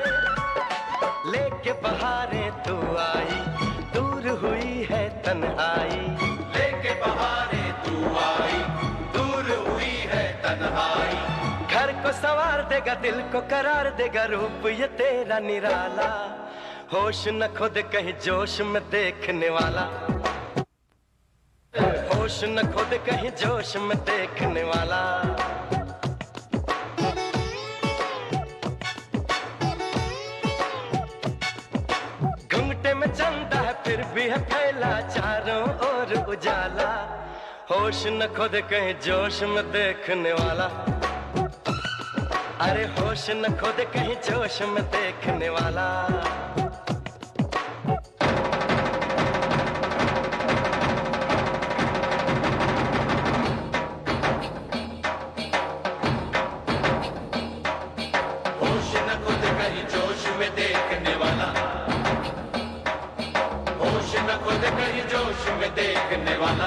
लेके बहारें तू आई दूर हुई है तन्हाई लेके बहारे तू आई दूर हुई है तन्हाई घर को संवार देगा दिल को करार देगा रूप ये तेरा निराला होश न खुद कहीं जोश में देखने वाला होश न खुद कहीं जोश में देखने वाला घुंघटे में चंदा है फिर भी है फैला चारों ओर उजाला होश न खुद कहीं जोश में देखने वाला अरे होश न खुद कहीं जोश में देखने वाला होश न खुद कहीं जोश में देखने वाला होश न खुद कहीं जोश में देखने वाला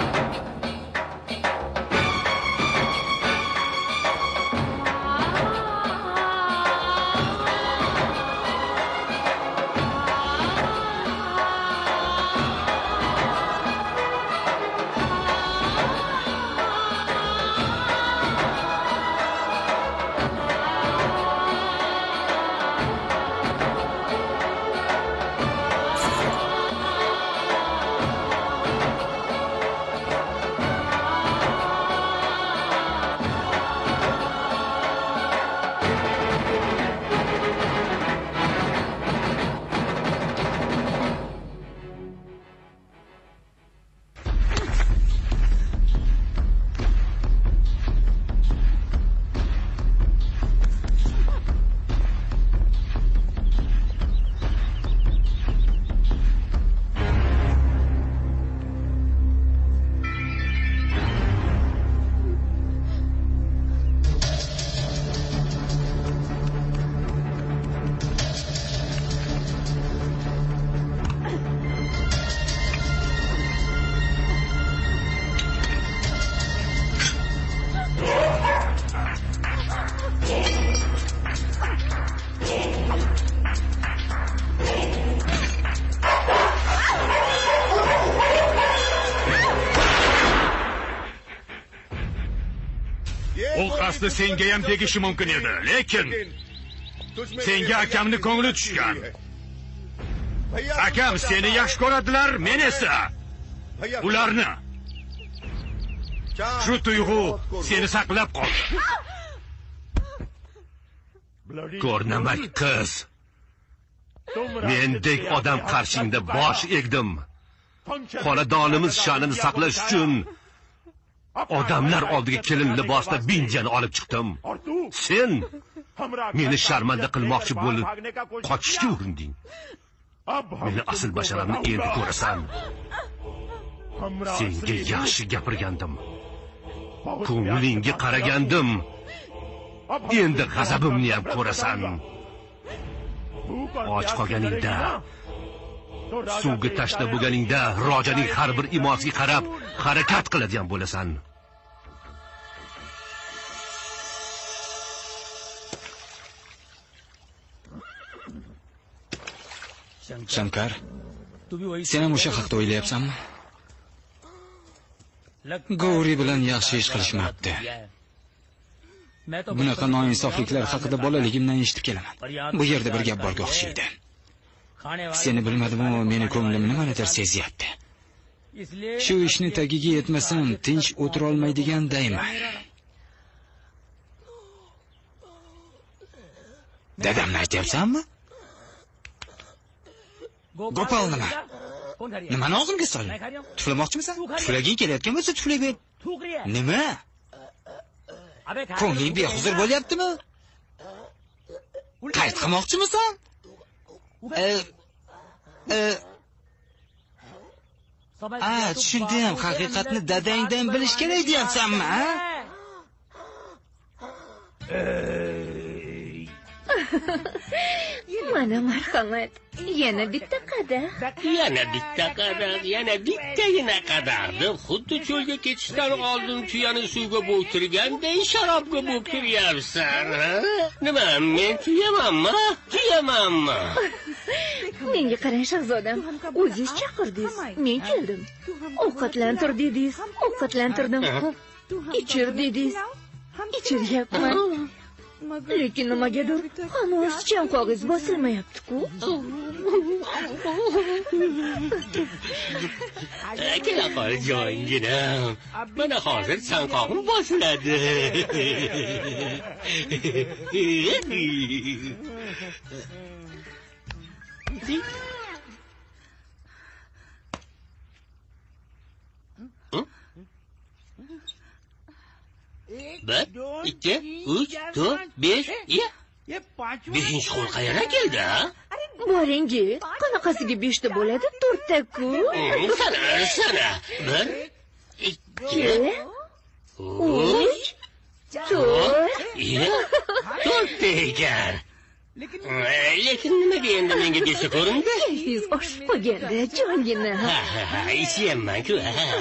O qasdi senga ham tegishi mumkin edi, lekin senga akamni ko'ngli tushgan. Akam seni yaxshi ko'radilar, men esa ularni. Shu tuyg'u seni saqlab qoldi. Ko'rnamak qiz. Mendek odam qarshingda bosh egdim. Xonadonimiz sha'nini saqlash uchun odamlar oldiga kelin libosda binjani olib chiqdim. Sen meni sharmanda qilmoqchi bo'lib qochishga urinding. Meni asl basharamni endi ko'rasan. Senga yaxshi gapirgandim. Ko'nglingga qaragandim. Endi g'azabimni ham ko'rasan. Och qolganingda, suvga tashna bo'lganingda Rojaning har bir imosiga qarab harakat qiladigan bo'lasan. Shankar, sen ham o'sha haqda o'ylayapsanmi? Gauri bilan yaxshi ish qilishmabdi. Bunaqa noinsofliklar haqida bolaligimdan eshitib kelaman. Bu yerda bir gap borga o'xshaydi. Seni bilmadim-u, meni ko'nglim nimanidir sezyapti. Shu ishni tagiga yetmasam tinch o'tira olmaydigan dayman. Dadamni aytyapsanmi? Gopal nima? Nimani og'zimga solding? Tuflamoqchimisan? Tuflaging kelayotgan bo'lsa tuflay ber. Nima? Ko'ngling behuzur bo'lyaptimi? Qayt qilmoqchimisan? Tushundim. Haqiqatni dadangdan bilish kerak deyapsanmi, ha? Mana marhamat. Yana bitta qadar. Yana bitta qadar, yana bittagina qadar deb xuddi cho'lga ketishdan oldin tuyani suvga bo'tirganday sharobga bo'lib kiryapsan. Nima, men tuyamanmi? Tuyamanmi? Menga qarang shahzodam, o'zingiz chaqirdingiz, men keldim. Ovqatlantir dedingiz, ovqatlantirdim. Ichir dedingiz, ichiryapman. lekin nimagadir hanuz hech qog'oz bosilmayapti-ku. Kela qol jonginam. Mana hozir sanqog'im bosiladi. Bir, ikki, uch, to'rt, besh, beshinchi qo'l qayerdan keldi? Boringi, qanaqasiga 5 ta bo'ladi? 4 ta-ku. Sana. 1, 2, 3, 4 ekan. Lekin nimaga endi menga desa ko'rindi? Siz oshib qolganda, jongina. Ha, ichyapman-ku.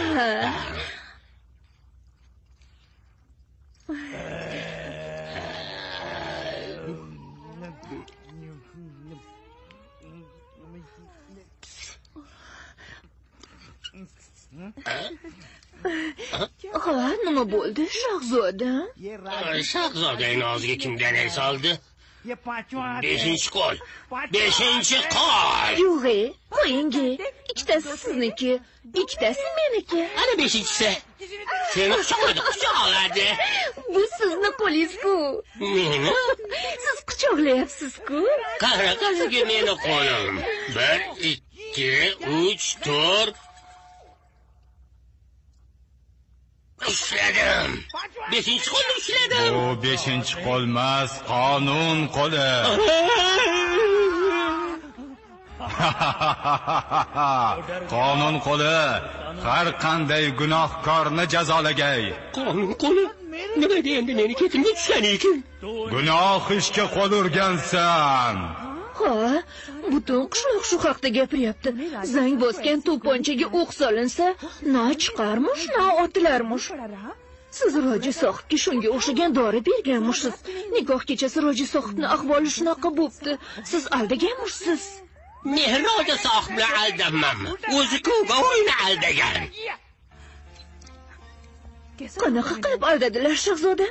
Ha, nima bo'ldi, shahzoda? Shahzodaning og'ziga kim dalay soldi? 5-chi qo'l. 5-chi qo'l. Yo'q, qo'yingi. Ikkitasi sizniki, ikkitasi meniki. Ana 5-chisi. Seni quchoqladi. Bu sizni qo'lingiz-ku. Meni? Siz quchoqlayapsiz-ku. Qanaqasiga meni qo'lim? 1, 2, 3, 4. Ushladim. 5-chi qo'lni ushladim. Bu 5-chi qo'l emas, qonun qo'li. Qonun qo'li har qanday gunohkorni jazolagay. Qonun qo'li? Nima endi meni ketimga tushgan ekan? Gunoh ishga qo'l urgansan. Ha, butun qishloq shu haqda gapiryapti. Zang bosgan to'pponchaga o'q solinsa, na chiqarmish, na otilarmish. Siz Roji sohibga shunga o'xshagan dori berganmisiz. Nikoh kechasi Roji sohibning ahvoli shunaqa bo'pti. Siz aldaganmisiz. Men Roji sohibni aldamaman. O'zi-ku o'yini aldagan. Qanaqa qilib aldadilar, shahzoda?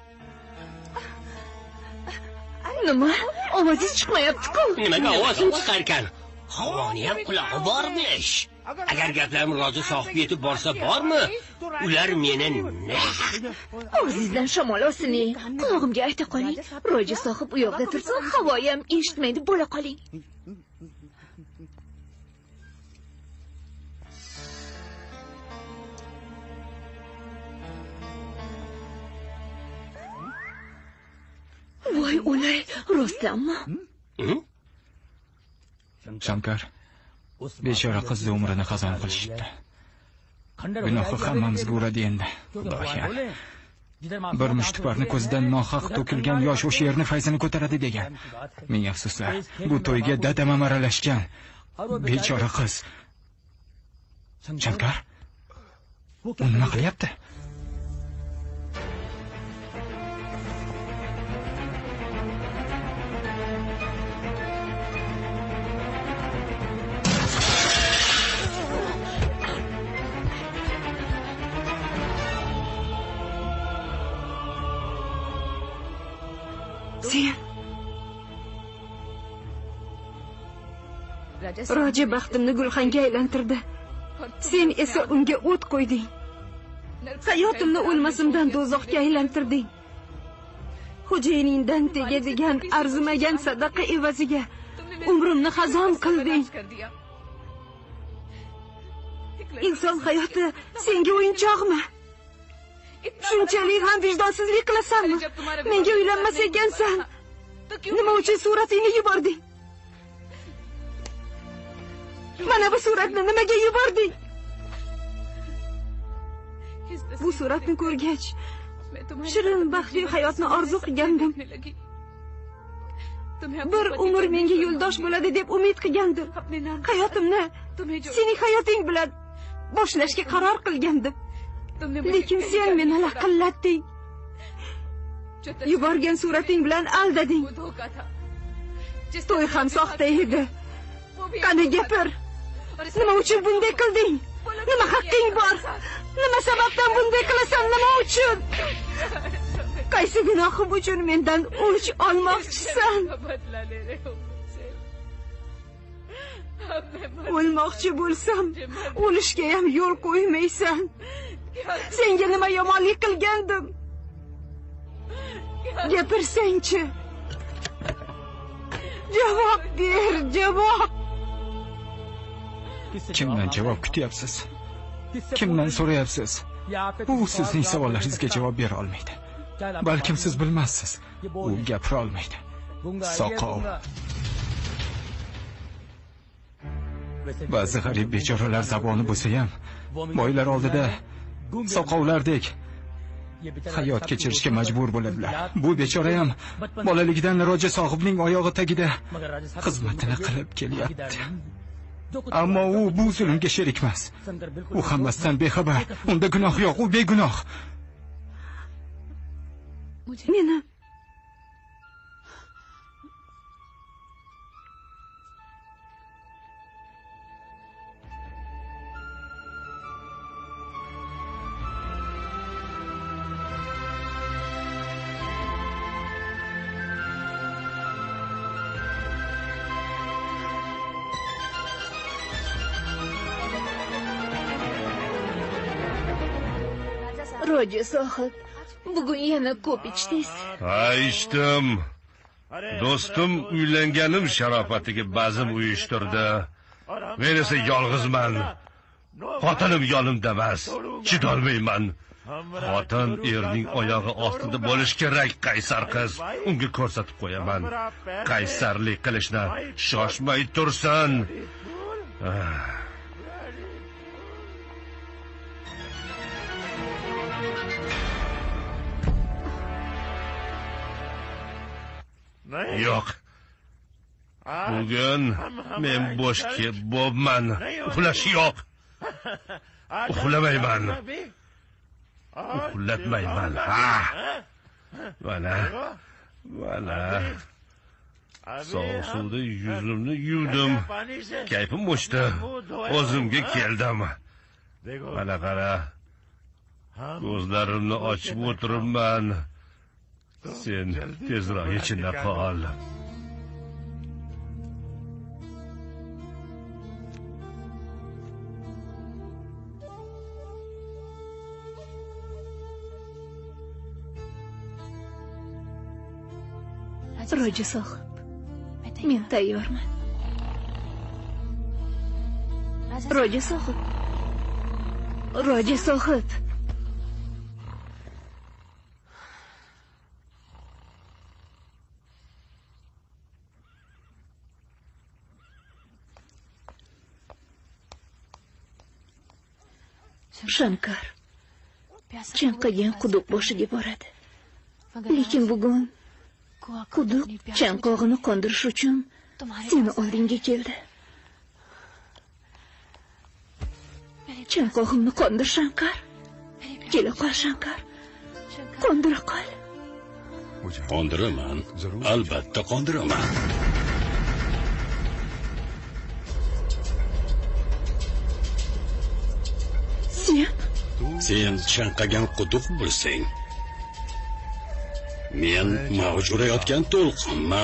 Nima? Ovozingiz chiqmayapti-ku. Nimaga ovozim chiqarkan? Havoni ham qulog'i bormish. Agar gaplarim Roji sohibga yetib borsa bormi? Ular meni O'zingizdan shamol olsin. Qulog'imga ayta qoling. Roji sohib u yoqda tursa, havoyi ham eshitmaydi, bo'la qoling. Voy o'lay, rostdanmi? Shankar, bechora qizni umrini qazon qilishibdi. Gunohi hammamizga uradi endi. Xudoyam. Bir mushtiparni ko'zidan nohaq to'kilgan yosh o'sha yerni fayzini ko'taradi degan. Ming afsuslar, bu to'yga dadamam aralashgan. Bechora qiz. Shankar, u nima qilyapti? Roji baxtimni gulxanga aylantirdi. Sen esa unga o't qo'yding. Hayotimni o'lmasimdan do'zaxga aylantirding. Xo'jayiningdan tegadigan arzimagan sadaqa evaziga umrimni xazon qilding. Inson hayoti senga o'yinchoqmi? Shunchalik ham vijdonsizlik qilasanmi? Menga uylanmas ekansan. Nima uchun suratingni yubording? Mana bu suratni nimaga yubording? Bu suratni ko'rgach, shirin baxtli hayotni orzu qilgandim. Bir umr menga yo'ldosh bo'ladi deb umid qilgandim. Hayotimni sening hayoting bilan boshlashga qaror qilgandim. Lekin sen meni laqillatding. Yuborgan surating bilan aldading. To'y ham soxta edi. Qani gapir. Nima uchun bunday qilding? Nima haqqing bor? Nima sababdan bunday qilasan? Nima uchun? Qaysi gunohim uchun mendan o'ch olmoqchisan? O'lmoqchi bo'lsam, o'lishga ham yo'l qo'ymaysan. Senga nima yomonlik qilgandim? Gapirsang-chi. Javob ber, javob. Kimdan javob kutyapsiz? Kimdan so'rayapsiz? U sizning savollaringizga javob bera olmaydi. Balkim siz bilmassiz. U gapira olmaydi. Soqov. Ba'zi g'arib bechoralar zaboni bo'lsa ham, boylar oldida soqovlardek hayot kechirishga majbur bo'ladilar. Bu bechora ham bolaligidan Roja sohibning oyog'i tagida xizmatini qilib kelyapti. Ammo u bu zulmga sherik emas. U hammasidan bexabar. Unda gunoh yo'q, u begunoh. Meni Roja sohib, bugun yana ko'p ichdingiz. Ha, ichdim. Do'stim uylanganim sharofatiga bazm uyushtirdi. Men esa yolg'izman. Xotinim yonimda emas. Chidolmayman. Xotin erning oyog'i ostida bo'lish kerak, qaysar qiz. Unga ko'rsatib qo'yaman. Qaysarlik qilishni shoshmay tursin. Yo'q. Bugun men bo'sh kelib bo'lman. Uxlash yo'q. Uxlamayman. Uxlatmayman. Ha. Mana. Sovuq suvda yuzimni yuvdim. Kayfim o'chdi. O'zimga keldim. Mana qara. Ko'zlarimni ochib o'tiribman. Sen tezroq ichida qol. Roja sohib, men tayyorman. Roja sohib. Roja sohib. Shankar chanqagan quduq boshiga boradi. Lekin bugun quduq chanqog'ini qondirish uchun seni oldingga keldi. Chanqog'imni qondir, Shankar. Kela qol, Shankar. Qondira qol. Qondiraman. Albatta qondiraman. Sen chanqagan quduq bo'lsang, men mavj urayotgan to'lqinman.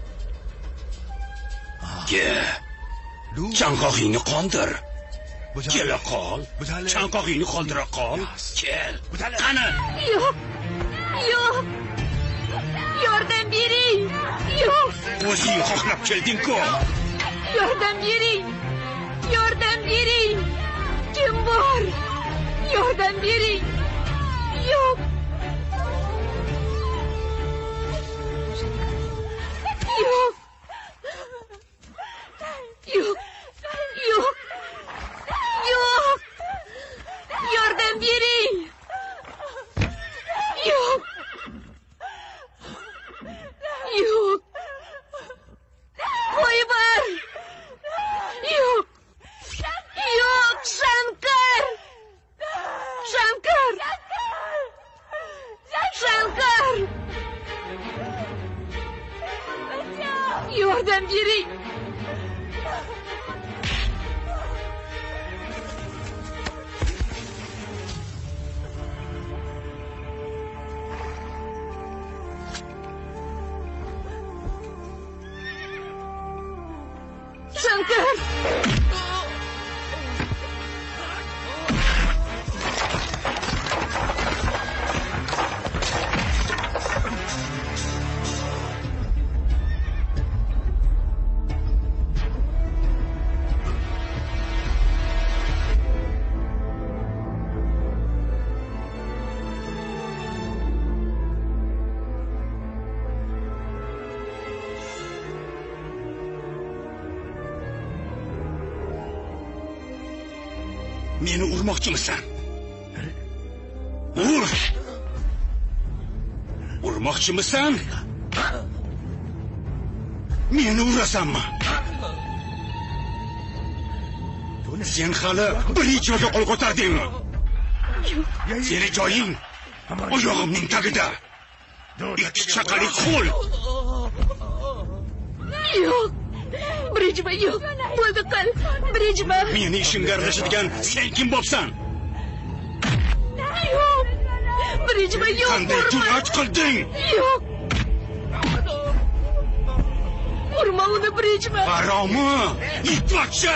Chanqog'ingni qondir. Kela qol. Chanqog'ingni qoldira qol. Kel. Qani? Yo'q. Yordam bering. Yo'q. O'zing xohlab kelding-ku. Yordam bering. Kim bor? Yordam bering. Yo'q. Yordam bering. Yo'q. Qo'yib ber. Yo'q, Shankar. Yordam bering. Shankar! Meni urmoqchimisan? Ur! Urmoqchimisan? Meni urasanmi? Sen hali birinchi joyga qo'l ko'tardingmi? Seni joying oyog'imning tagida. Ikki chaqali qo'l. Yo'q. Brijma yo'q. Bo'ldi qil. Brijma. Meni ishimga aralashadigan sen kim bo'psan? Yo'q. Brijma yo'q. Qanday jur'at qilding? Yo'q. Urma uni Brijma. Haromi, itvoqcha.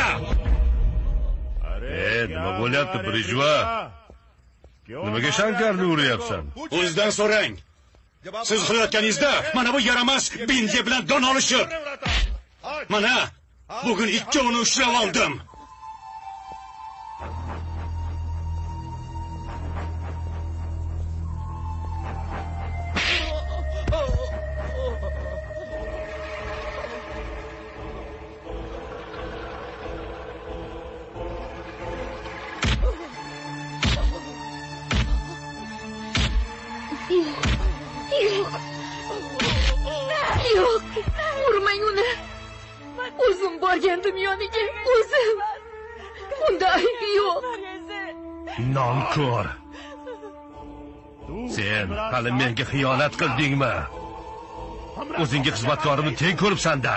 Nima bo'lyapti Brijma? Nimaga Shankarni uryapsan? O'zidan so'rang. Siz qilayotganingizda mana bu yaramas Bindya bilan don olishib. Mana bugun ikkovini ushlab oldim. Yo'q. Urmang uni. O'zim borgandim yoniga. O'zim. Unda ayb yo'q. Nonkor. Sen hali menga xiyonat qildingmi? O'zingga xizmatkorimni teng ko'ribsan-da.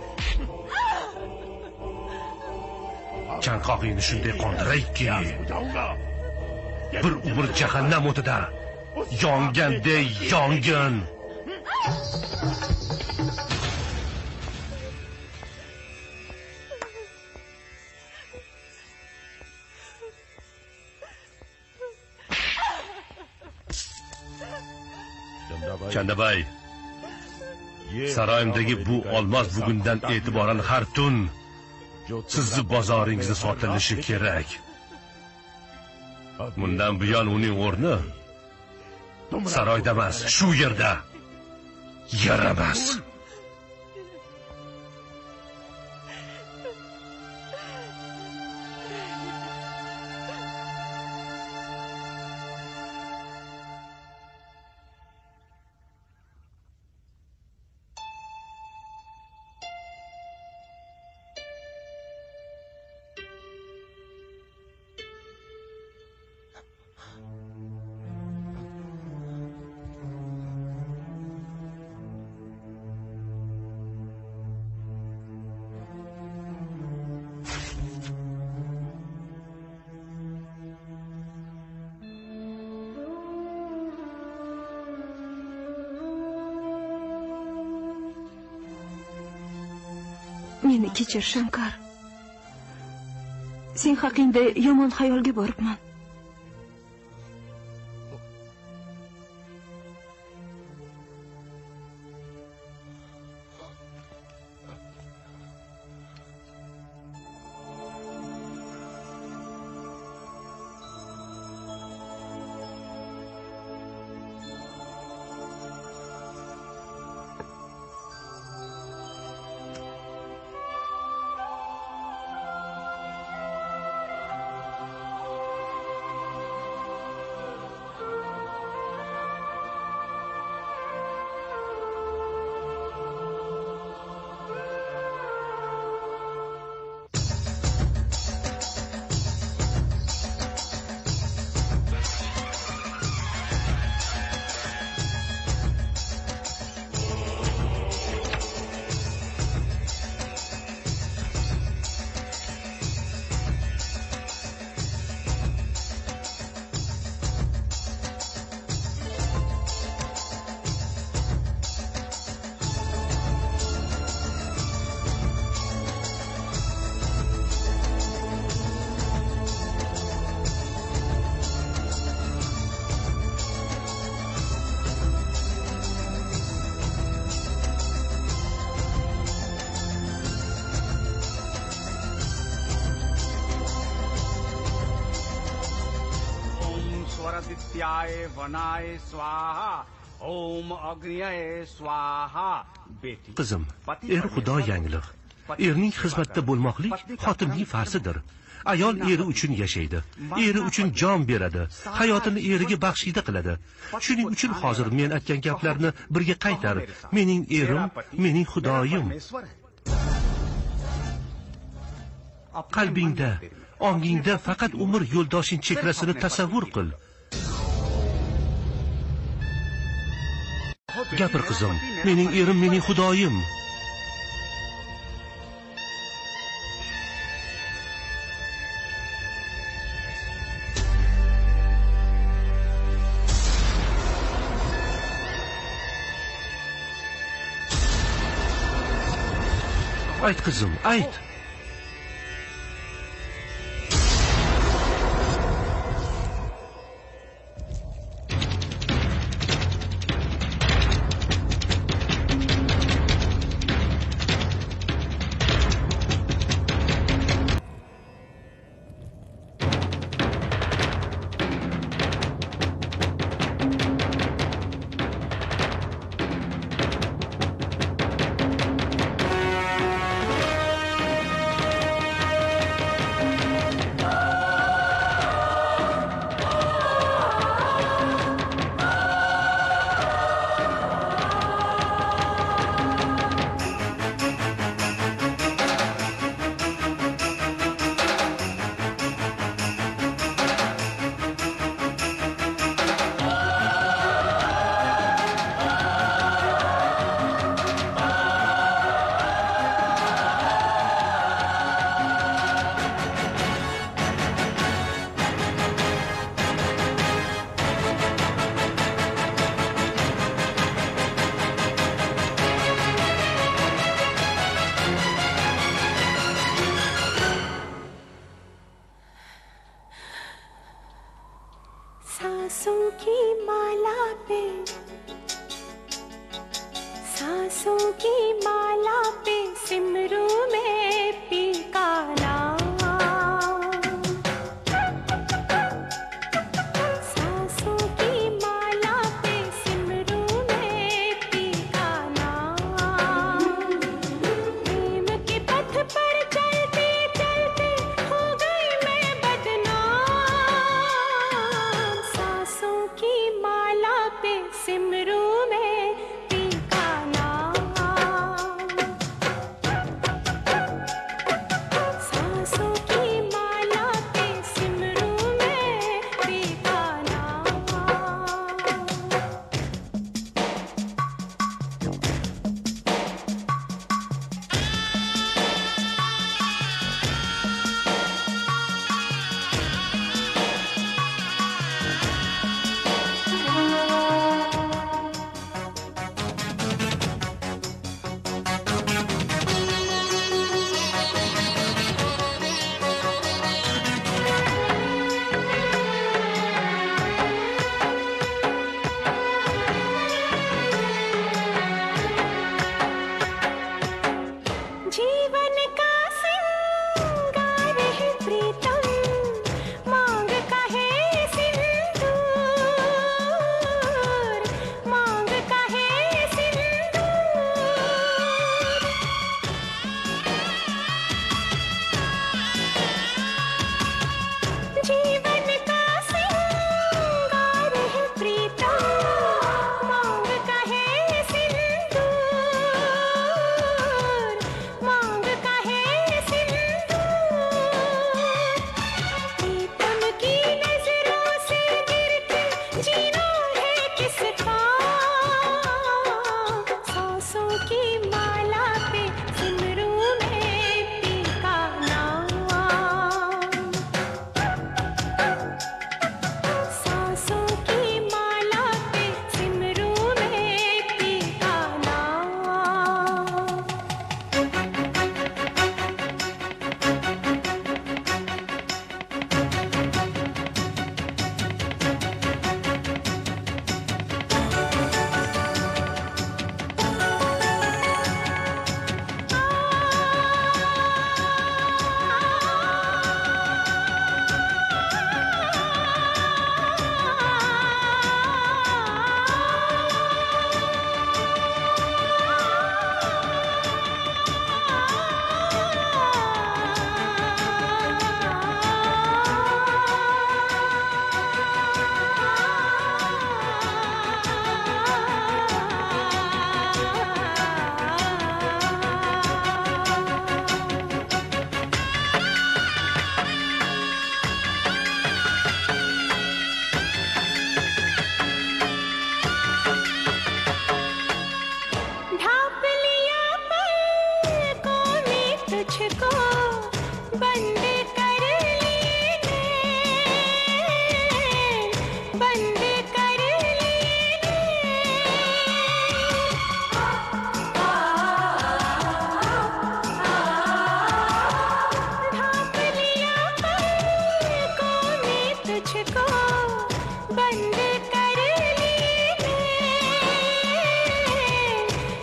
Chanqoqingni shunday qondirayki, bir umr jahannam o'tida yonganday yongin. Chandabay, saroyimdagi bu olmos bugundan e'tiboran har tun sizni bozoringizda sotilishi kerak. Bundan buyon uning o'rni saroyda emas, shu yerda. Yaramas. Meni kechir, Shankar. Sen haqingda yomon xayolga boribman. सत्याय वनाय स्वाहा ओम अग्नियाय स्वाहा बेटी qizim xudo yangliq erning xizmatda bo'lmoqlik xotinning farzidir ayol eri uchun yashaydi eri uchun jon beradi hayotini eriga baxshida qiladi shuning uchun hozir men aytgan gaplarni birga qaytar mening erim mening xudoyim qalbingda ongingda faqat umr yo'ldoshing chehrasini tasavvur qil gapir qizim mening erim mening xudoyim ayt qizim ayt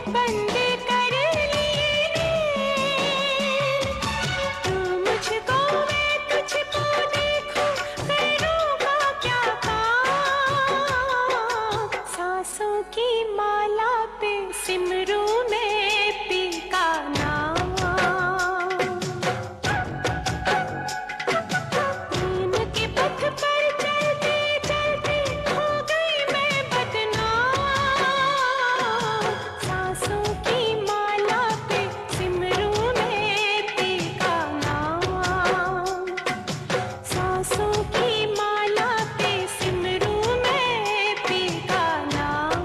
बंद कर लिए तू मुझको मैं तुझको देखूं खैरों का क्या काम सांसों की माला पे सिमरू मैं पी का नाम प्रेम के पथ पर चलते चलते हो गई मैं बदनाम सांसों की माला पे सिमरू मैं पी का नाम सांसों की माला पे सिमरू मैं पी का नाम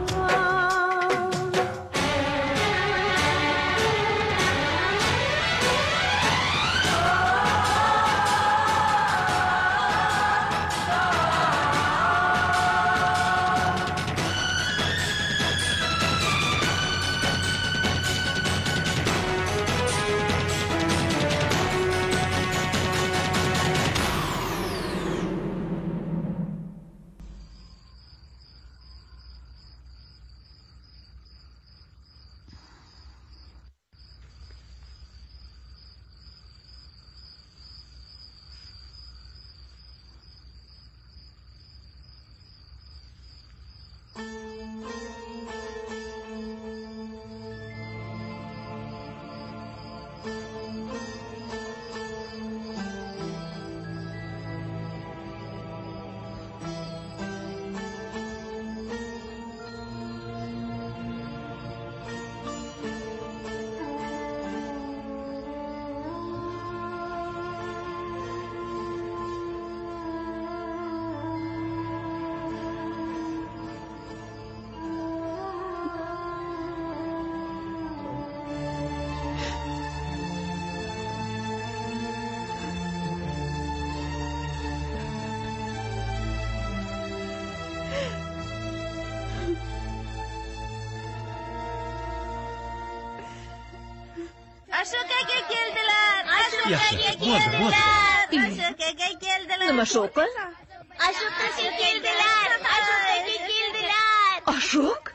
Ashokaga keldilar. Ashokaga bo'ldi. Ashokaga keldilar. Nima shoqi? Ashokaga keldilar. Ashokaga keldilar. Ashok?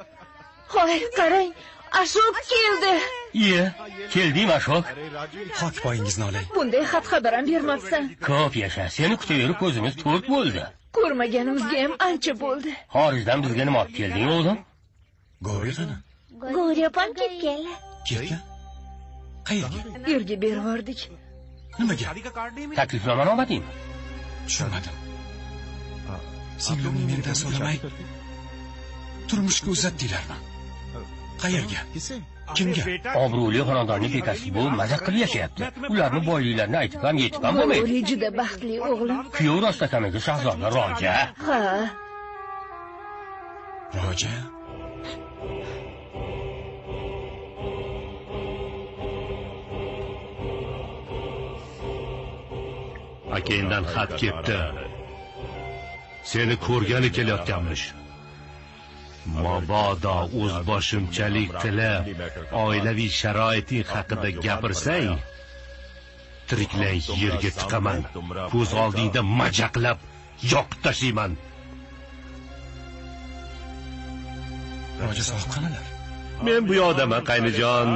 Hoy, qarang, Ashok keldi. Iye, keldim Ashok. Xok poyingizni olay. Bunday xat xabar ham bermabsan. Ko'p yasha, seni kutaverib ko'zimiz to'rt bo'ldi. Ko'rmaganimizga ham ancha bo'ldi. Xorijdan bizga nima olib kelding o'g'lim? G'ori qani? G'ori opam ketganlar. Ketgan? Qayerga? Yerga bervordik. Nimaga? Taklifnomani olmadingmi? Tushunmadim. Singlimni mendan so'ramay turmushga uzatdinglarmi? Qayerga? Kimga? Obro'li xonadonni bekasi bu mazaq qilib yashayapti. Ularni boyliklarini aytib ham yetib ham bo'lmaydi. G'ori juda baxtli o'g'lim. Kuyov rostakamiga shahzoda Roja. Ha. Roja? Akangdan xat kelibdi. Seni ko'rgani kelayotganmish. Mabodo o'zboshimchalik qilib, oilaviy sharoiting haqida gapirsang, tiriklay yerga tiqaman. Ko'z oldingda majaqlab yoqib tashlayman. Roja sog' qanalar? Men bu yoqdaman, qaynijon.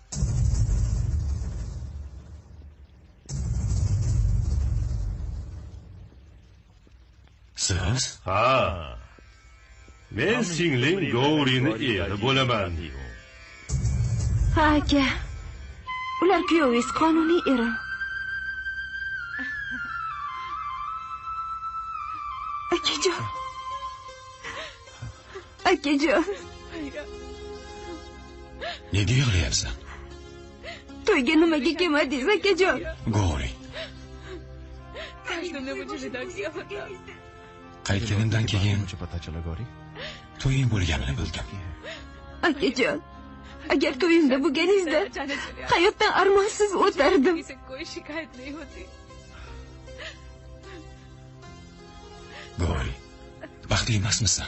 Siz? Ha. Men singling G'orini eri bo'laman. Ha, aka. Ular kuyovingiz qonuniy eri. Akajon. Akajon. Nega yig'layapsan? To'yga nimaga kelmadingiz, akajon? G'ori. Qaytganimdan keyin to'ying bo'lganini bildim. Akajon, agar to'yimda bo'lganingizda hayotdan armonsiz o'tardim. G'ori, baxtli emasmisan?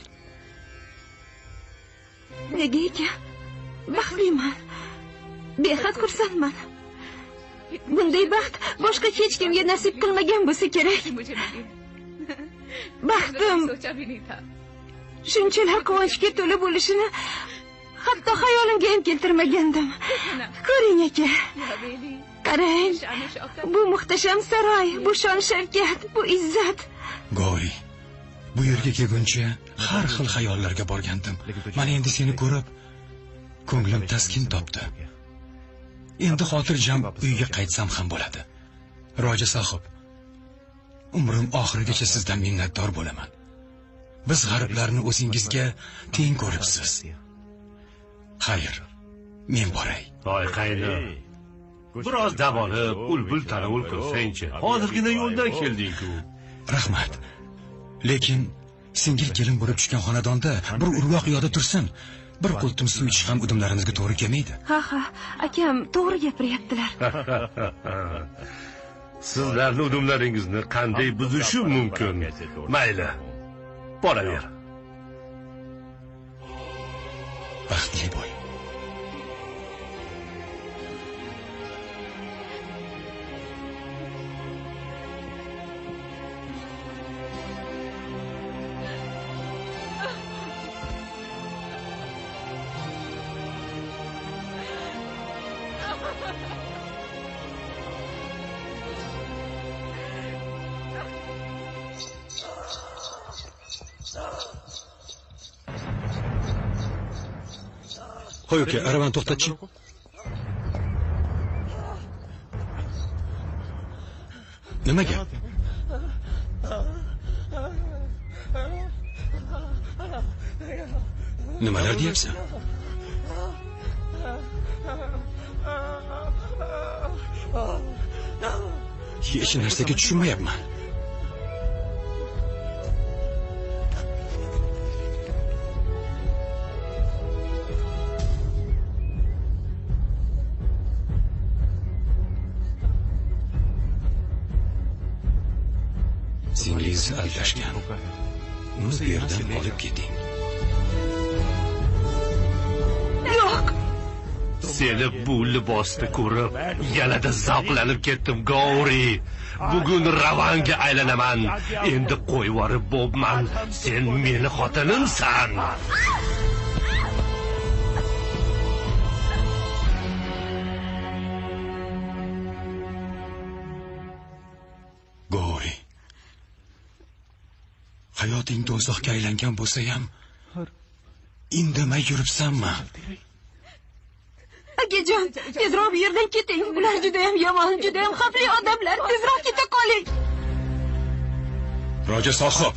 Nega ekan? Baxtliman. Behad xursandman. Bunday baxt boshqa hech kimga nasib qilmagan bo'lsa kerak. Baxtim shunchalar quvonchga to'la bo'lishini hatto xayolimga ham keltirmagandim. Ko'ring aka. Qarang, bu muhtasham saroy, bu shon shavkat, bu izzat. Gori, bu yerga kelguncha har xil xayollarga borgandim. Mana endi seni ko'rib, ko'nglim taskin topdi. Endi xotirjam uyga qaytsam ham bo'ladi. Roja sohib, umrim oxirigacha sizdan minnatdor bo'laman. Biz g'arblarni o'zingizga teng ko'ribsiz. Xayr, men boray. Voy qayni. Biroz dam olib, bulbul tanovul qilsang-chi. Hozirgina yo'ldan kelding-ku. Rahmat. Lekin singil kelin bo'lib tushgan xonadonda bir urvoq yo'da tursin. Bir qultum suv ichish ham udumlarimizga to'g'ri kelmaydi. Ha, akam to'g'ri gapiryaptilar. Sizlarning udumlaringizni qanday buzishim mumkin? Mayli. Boraver. Baxtli bo'l. Qo'y uka, aravani to'xtatchi. Nima gap? Nimalar deyapsan? Hech narsaga tushunmayapman. Singliz aldashgan. Uni bu yerdan olib keting. Yo'q. Seni bu libosda ko'rib, yanada zavqlanib ketdim, Gauri. Bugun Ravanga aylanaman. Endi qo'yvorib bo'pman. Sen meni xotinimsan. Gauri. Hayoting do'zaxga aylangan bo'lsa ham, indamay yuribsanmi? Akajon, tezroq bu yerdan keting. Ular juda ham yomon, juda ham xavfli odamlar. Tezroq keta qoling. Roja sohib.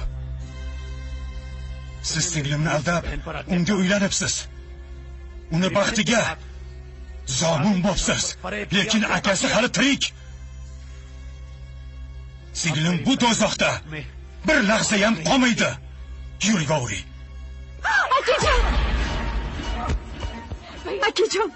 Siz singlimni aldab, unga uylanibsiz. Uni baxtiga zomin bo'lsiz. Lekin akasi hali tirik. Singlim bu do'zaxda bir lahza ham qolmaydi. Yur Gauri. Akajon. Akajon.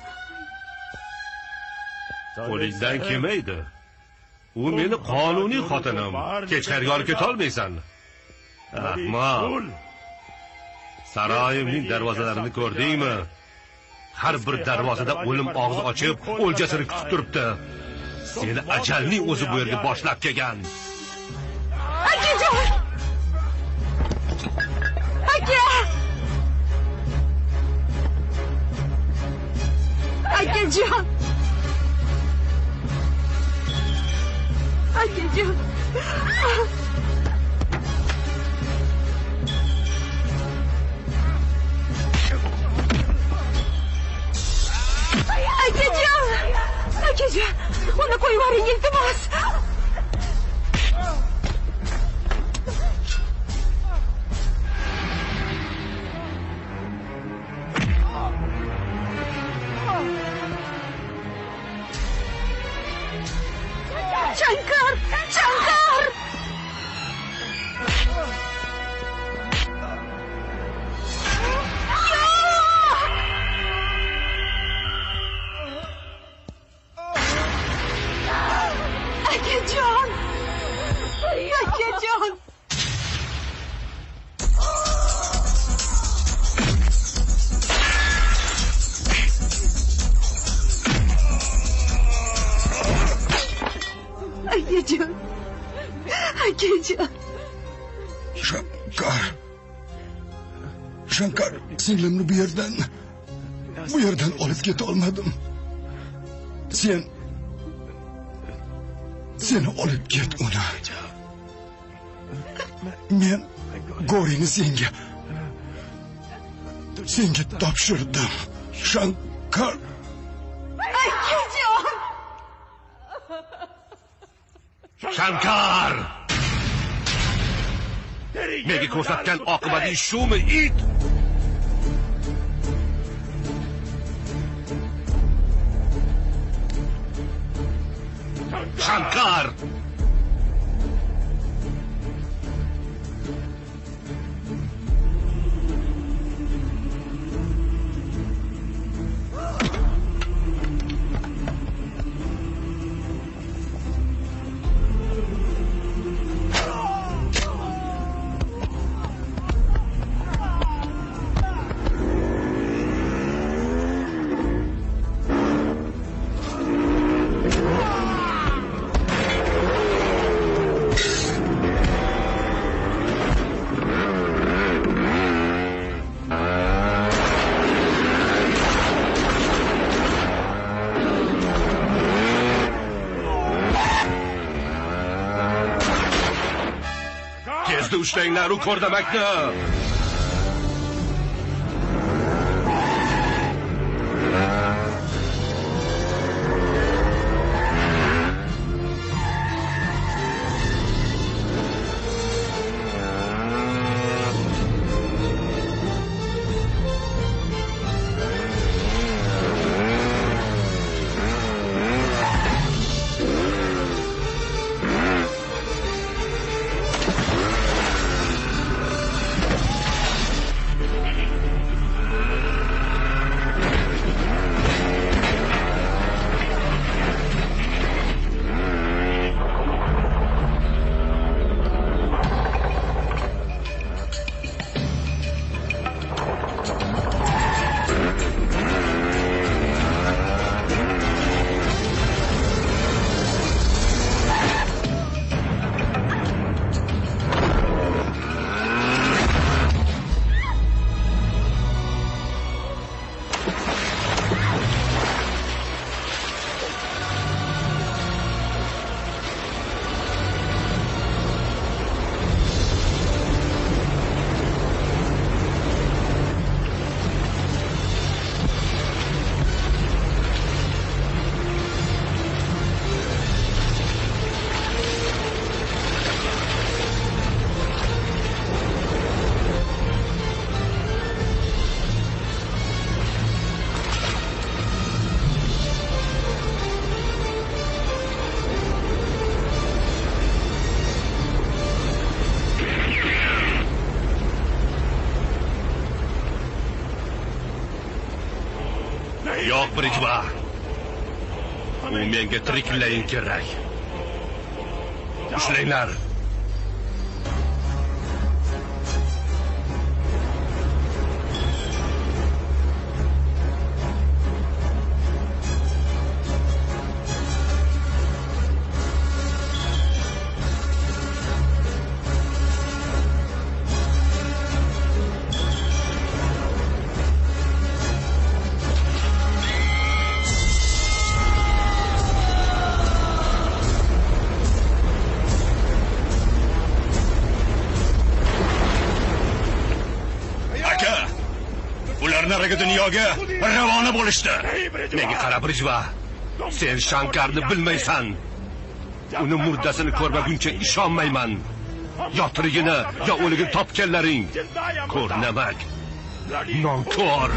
Qo'lingdan kelmaydi. U meni qonuniy xotinim. Kech qayerga olib keta olmaysan. Ahmoq. Saroyimning darvozalarini ko'rdingmi? Har bir darvozada o'lim og'zi ochib, o'ljasini kutib turibdi. Seni ajalning o'zi bu yerga boshlab kelgan. Akajon! Aka! Akajon! Akajon! Akajon! Akajon! Uni qo'yib yuboring, iltimos! Shankar! Shankar! Akajon! Akajon! Akajon! Akajon! Shankar! Shankar, singlimni bu yerdan Bu yerdan olib keta olmadim. Seni olib ket uni. Men Gorini senga topshirdim. Shankar. Akajon! Shankar! Menga ko'rsatgan oqibating shumi, it? Shankar! Ushlanglar u ko'rdamakni. Yo'q, Brijva. U menga tiriklayin kerak. Ushlanglar. Narigi dunyoga ravona bo'lishdi. Menga qara, Brijva. Sen Shankarni bilmaysan. Uni murdasini ko'rmaguncha ishonmayman. Yo tirigini, yo o'ligini topganlaring. Ko'rnamak. Nonkor.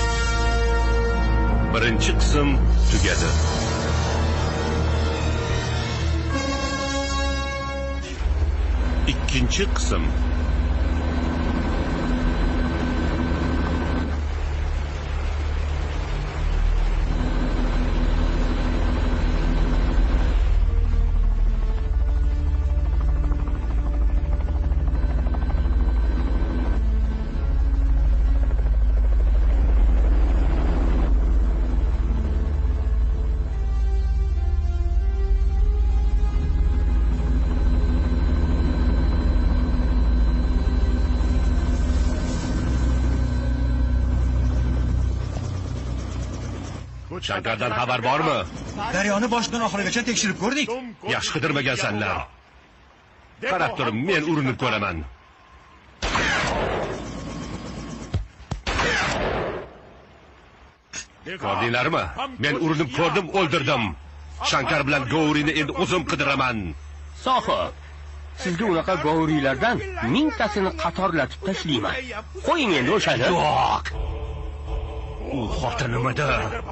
Birinchi qism tugadi. Ikkinchi qism. Shankardan xabar bormi? Daryoni boshidan oxirigacha tekshirib ko'rdik. Yaxshi qidirmagansanlar. Qarab turib, men urinib ko'raman. Ko'rdinglarmi? Men urinib ko'rdim, o'ldirdim. Shankar bilan Gourini endi o'zim qidiraman. Sohib, sizga unaqa Gourilardan mingtasini qatorlatib tashlayman. Qo'ying endi o'shani. Yo'q. U xotinimida.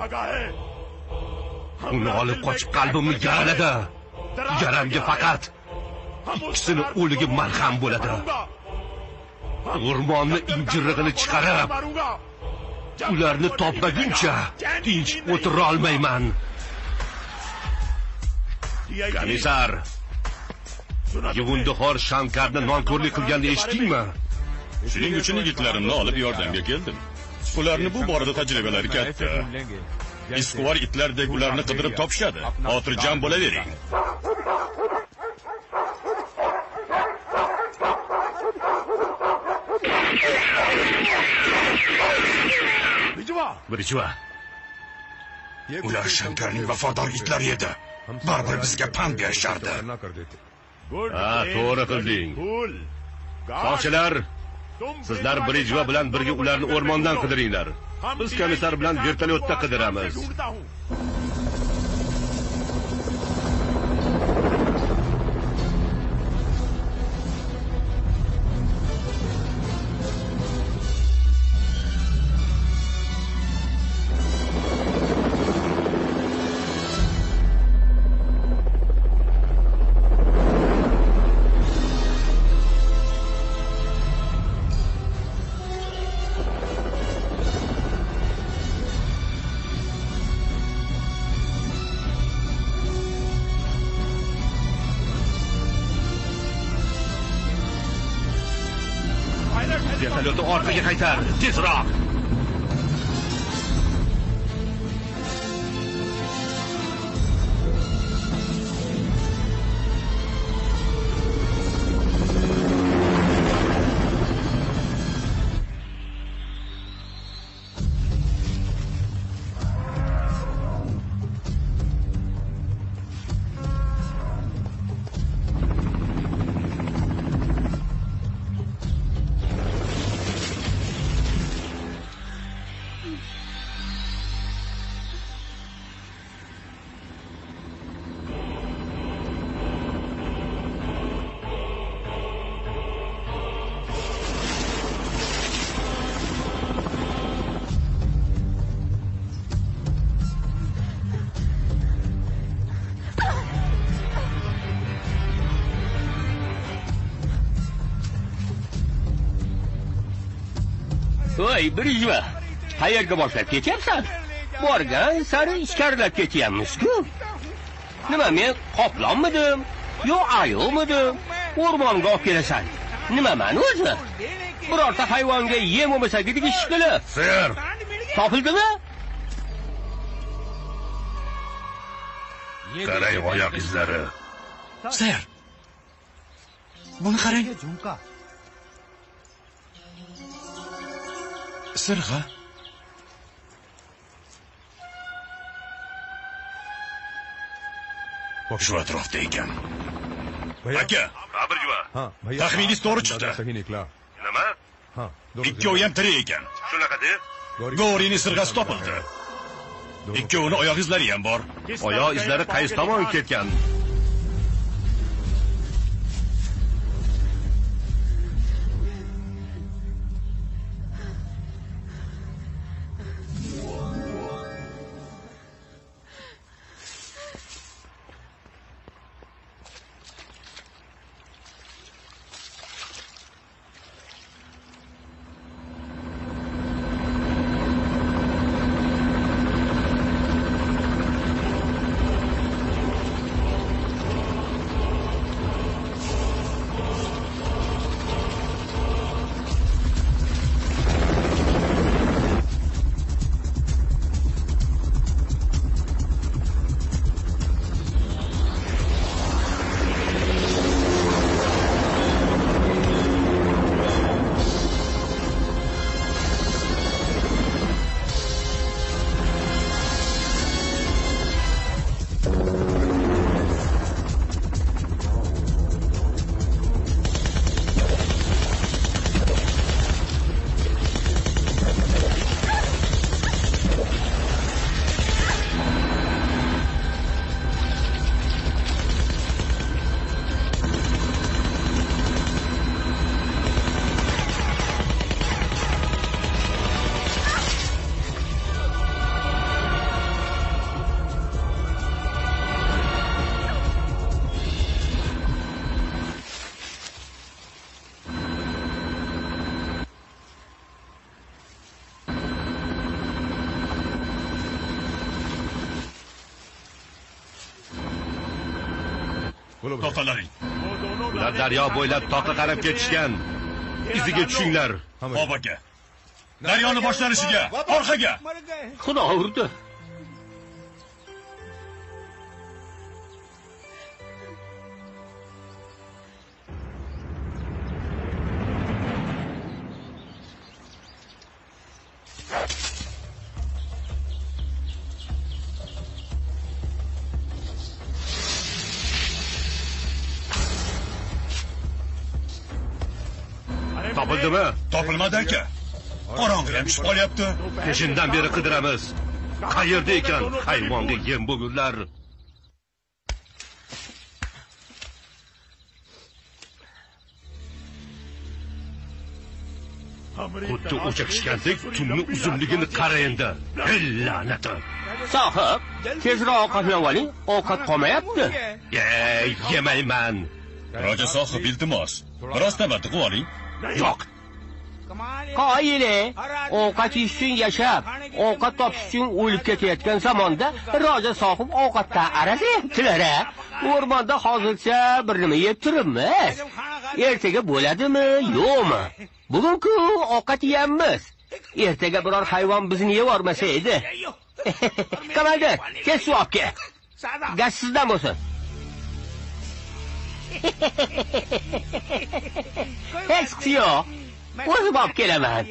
Uni olib qochib qalbimni yaraladi. Yaramga faqat ikkisini o'ligi malham bo'ladi. O'rmonni injirig'ini chiqarib, ularni topmaguncha tinch o'tira olmayman. Komissar, Yuvundixor Shankarni nonko'rlik qilganini eshitdingmi? Shuning uchun yigitlarimni olib yordamga keldim. Ularni bu borada tajribalari katta. Isquvor itlardek ularni qidirib topishadi. Xotirjam bo'lavering. Birijva. Ular Shankarning vafodor itlari edi. Baribir bizga pand berishardi. Ha, to'g'ri qilding. Soqchilar, sizlar Birijva bilan birga ularni o'rmondan qidiringlar. Biz komissar bilan vertolyotda qidiramiz. Vertolyotni orqaga qaytar, tezroq. Voy, Birijva, qayerga boshlab ketyapsan? Borgan sari ichkarilab ketyapmiz-ku. Nima, men qoplonmidim? Yo, ayoqmidim? O'rmonga olib kelasan. Nima men o'zi? Birorta hayvonga yem bo'lmasa gidik ish qilib. Ser. Topildimi? Qarang oyoq izlari. Ser. Buni qarang. Sirg'a. Shu atrofda ekan. Aka, Birijva. taxminingiz to'g'ri chiqdi. Nima? Ikkovi ham tirik ekan. Shunaqa de? Gourini sirg'asi topildi. Ikkovini oyoq izlari ham bor. Oyoq izlari qaysi tomon ketgan? to'xtalaring. Ular daryo bo'ylab toqqa qarab ketishgan. Iziga tushinglar. Hop aka. Daryoni boshlanishiga, orqaga. Xudo urdi. Topildimi? Topilmadi aka. Qorong'i ham tushib qolyapti. Peshindan beri qidiramiz. Qayerda ekan? Hayvonga yem bo'lurlar. Xuddi o'chakishgandek tunni uzunligini qara endi. Ey la'nati. Sohib, tezroq ovqatlanib oling, ovqat qolmayapti. Yemayman. Roja sohib, iltimos, biroz tamaddi qilib oling. Yo'q. Qoyili, ovqat yeyish uchun yashab, ovqat topish uchun o'lib ketayotgan zamonda Roja sohib ovqatdan arazlayaptilar. O'rmonda hozircha bir nima yeb turibmiz. Ertaga bo'ladimi, yo'qmi? Bugun-ku ovqat yeyamiz. Ertaga biror hayvon bizni yeb olmasa edi. Komandir, tez suv olib kel. Gaz sizdan bo'lsin. Hech qisi yo'q. O'zim olib kelaman.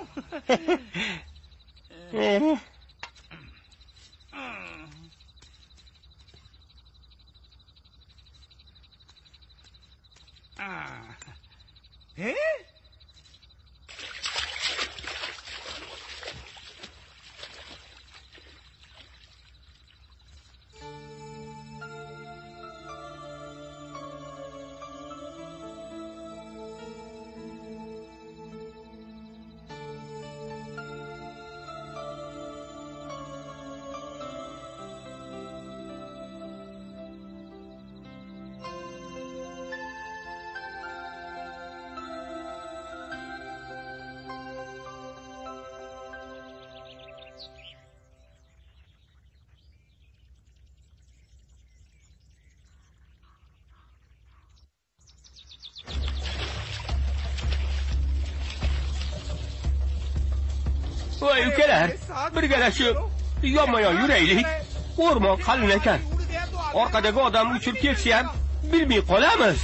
Voy ukalar, birgalashib yonma-yon yuraylik. O'rmon qalin ekan. Orqadagi odam uchib ketsa ham bilmay qolamiz.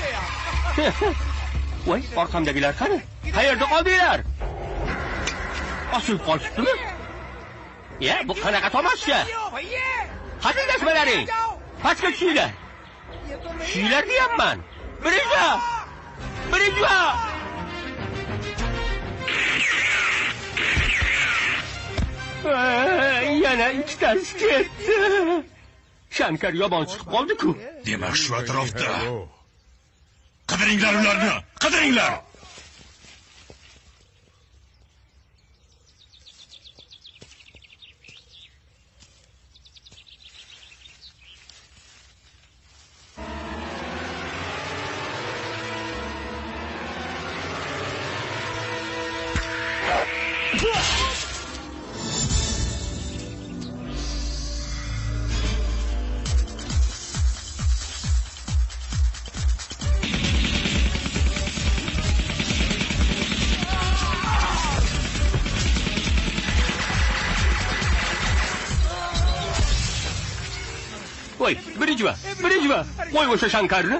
Voy, orqamdagilar qani? Qayerda qoldinglar? Osilib qolibdimi? Bu qanaqa tomosha? Qadrdashmalaring, pastga tushinglar. Tushinglar deyapman. Birinchi. Yana ikkitasi ketdi. Shankar yomon chiqib qoldi-ku. Demak, shu atrofda. Qidiringlar ularni, qidiringlar. Voy, birinchi va. Qo'y o'sha Shankarni.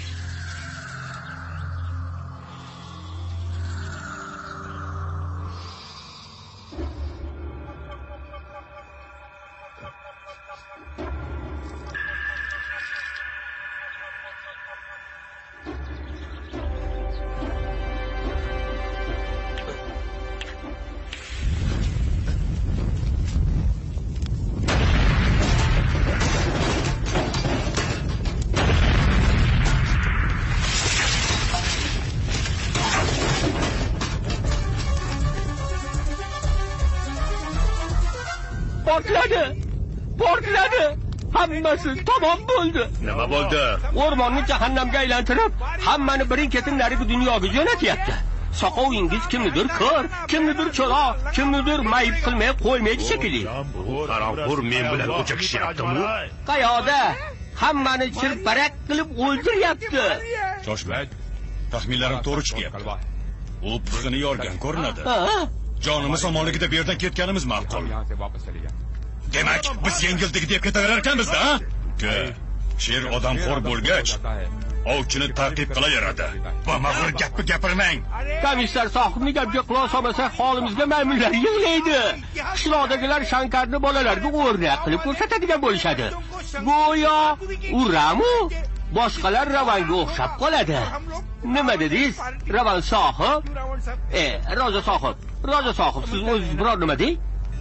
Portladi. Hammasi tamom bo'ldi. Nima bo'ldi? O'rmonni jahannamga aylantirib, hammani birin-ketin narigi dunyoga jo'natyapti. Soqovingiz kimnidir ko'r, kimnidir cho'loq, kimnidir mayib qilmay qo'ymaydi shekilli. Qarong'ur men bilan o'chakishyaptimi? Qayoqda? hammani chirparak qilib o'ldiryapti. Shoshma. Taxminlarim to'g'ri chiqyapti. U pixini yorgan ko'rinadi. Jonimiz omonligida bu yerdan ketganimiz ma'qul. Demak, biz yengildik deb ketaverar ekanmiz-da, ha? Sher odamxo'r bo'lgach, ovchini ta'qib qilaveradi. Va mag'rur gapni gapirmang. Komissar sohibni gapga quloq solmasa, holimizga maymunlar yig'laydi. Qishloqdagilar Shankarni bolalarga o'rnak qilib ko'rsatadigan bo'lishadi. Go'yo u Ramu boshqalar Ravanga o'xshab qoladi. Nima dedingiz? Ravan sohib? Roza sohib. Roza sohib, siz o'zingiz biror nima deng?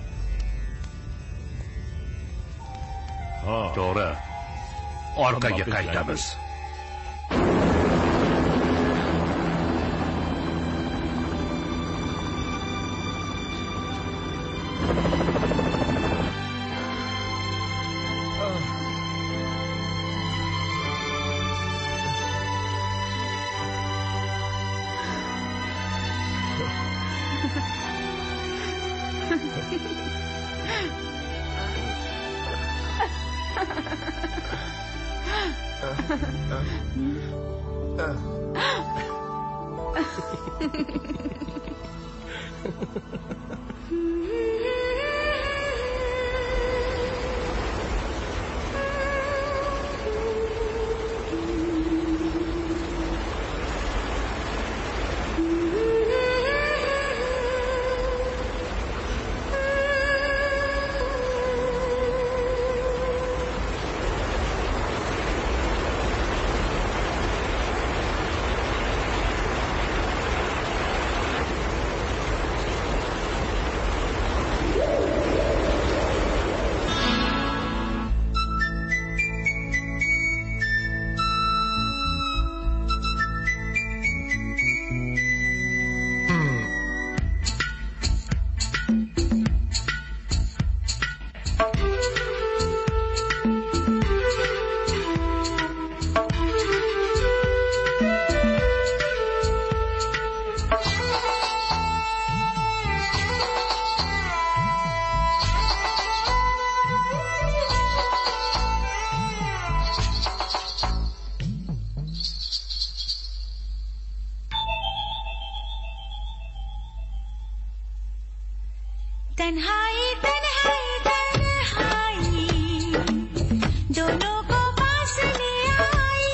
To'g'ri. Orqaga qaytamiz. तन्हाई तन्हाई तन्हाई दोनों को पास ले आई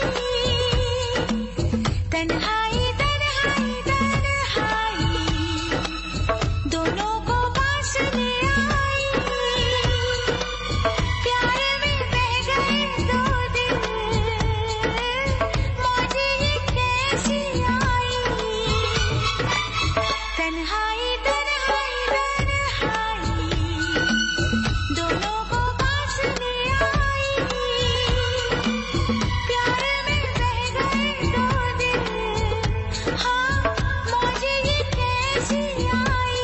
तन्हाई तन्हाई तन्हाई दोनों को पास ले आई प्यार में बह गए दो दिल मौजें ये कैसी आई तन्हाई तन्हाई दोनों को पास ले आई प्यार में बह गए दो दिल हाँ मौजें ये कैसी आई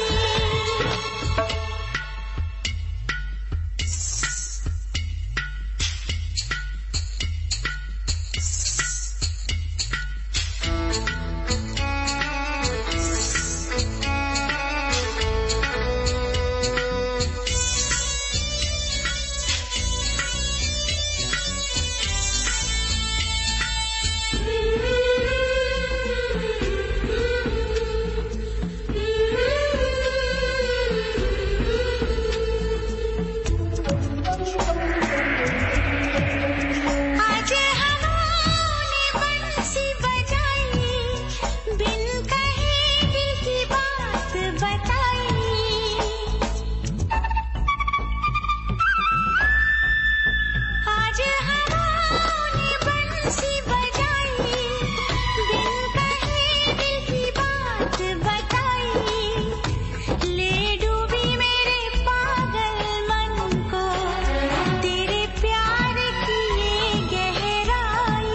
आज हमने बंसी बजाई बिन कहे दिल की बात बताई आज हमने बंसी बजाई बिन कहे दिल की बात बताई ले डूबी मेरे पागल मन को तेरे प्यार की ये गहराई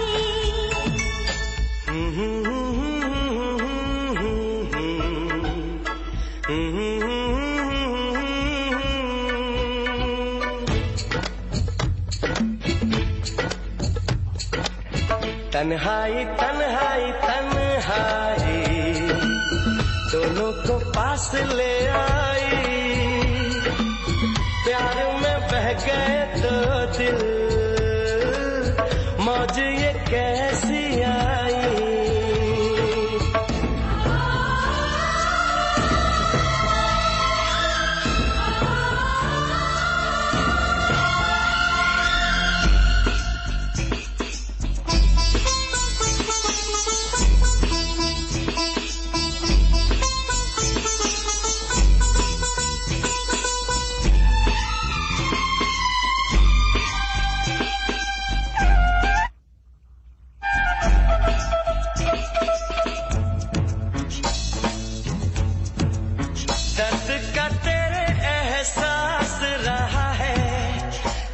तन्हाई तन्हाई तन्हाई दोनों को पास ले आई प्यार में बह गए दो दिल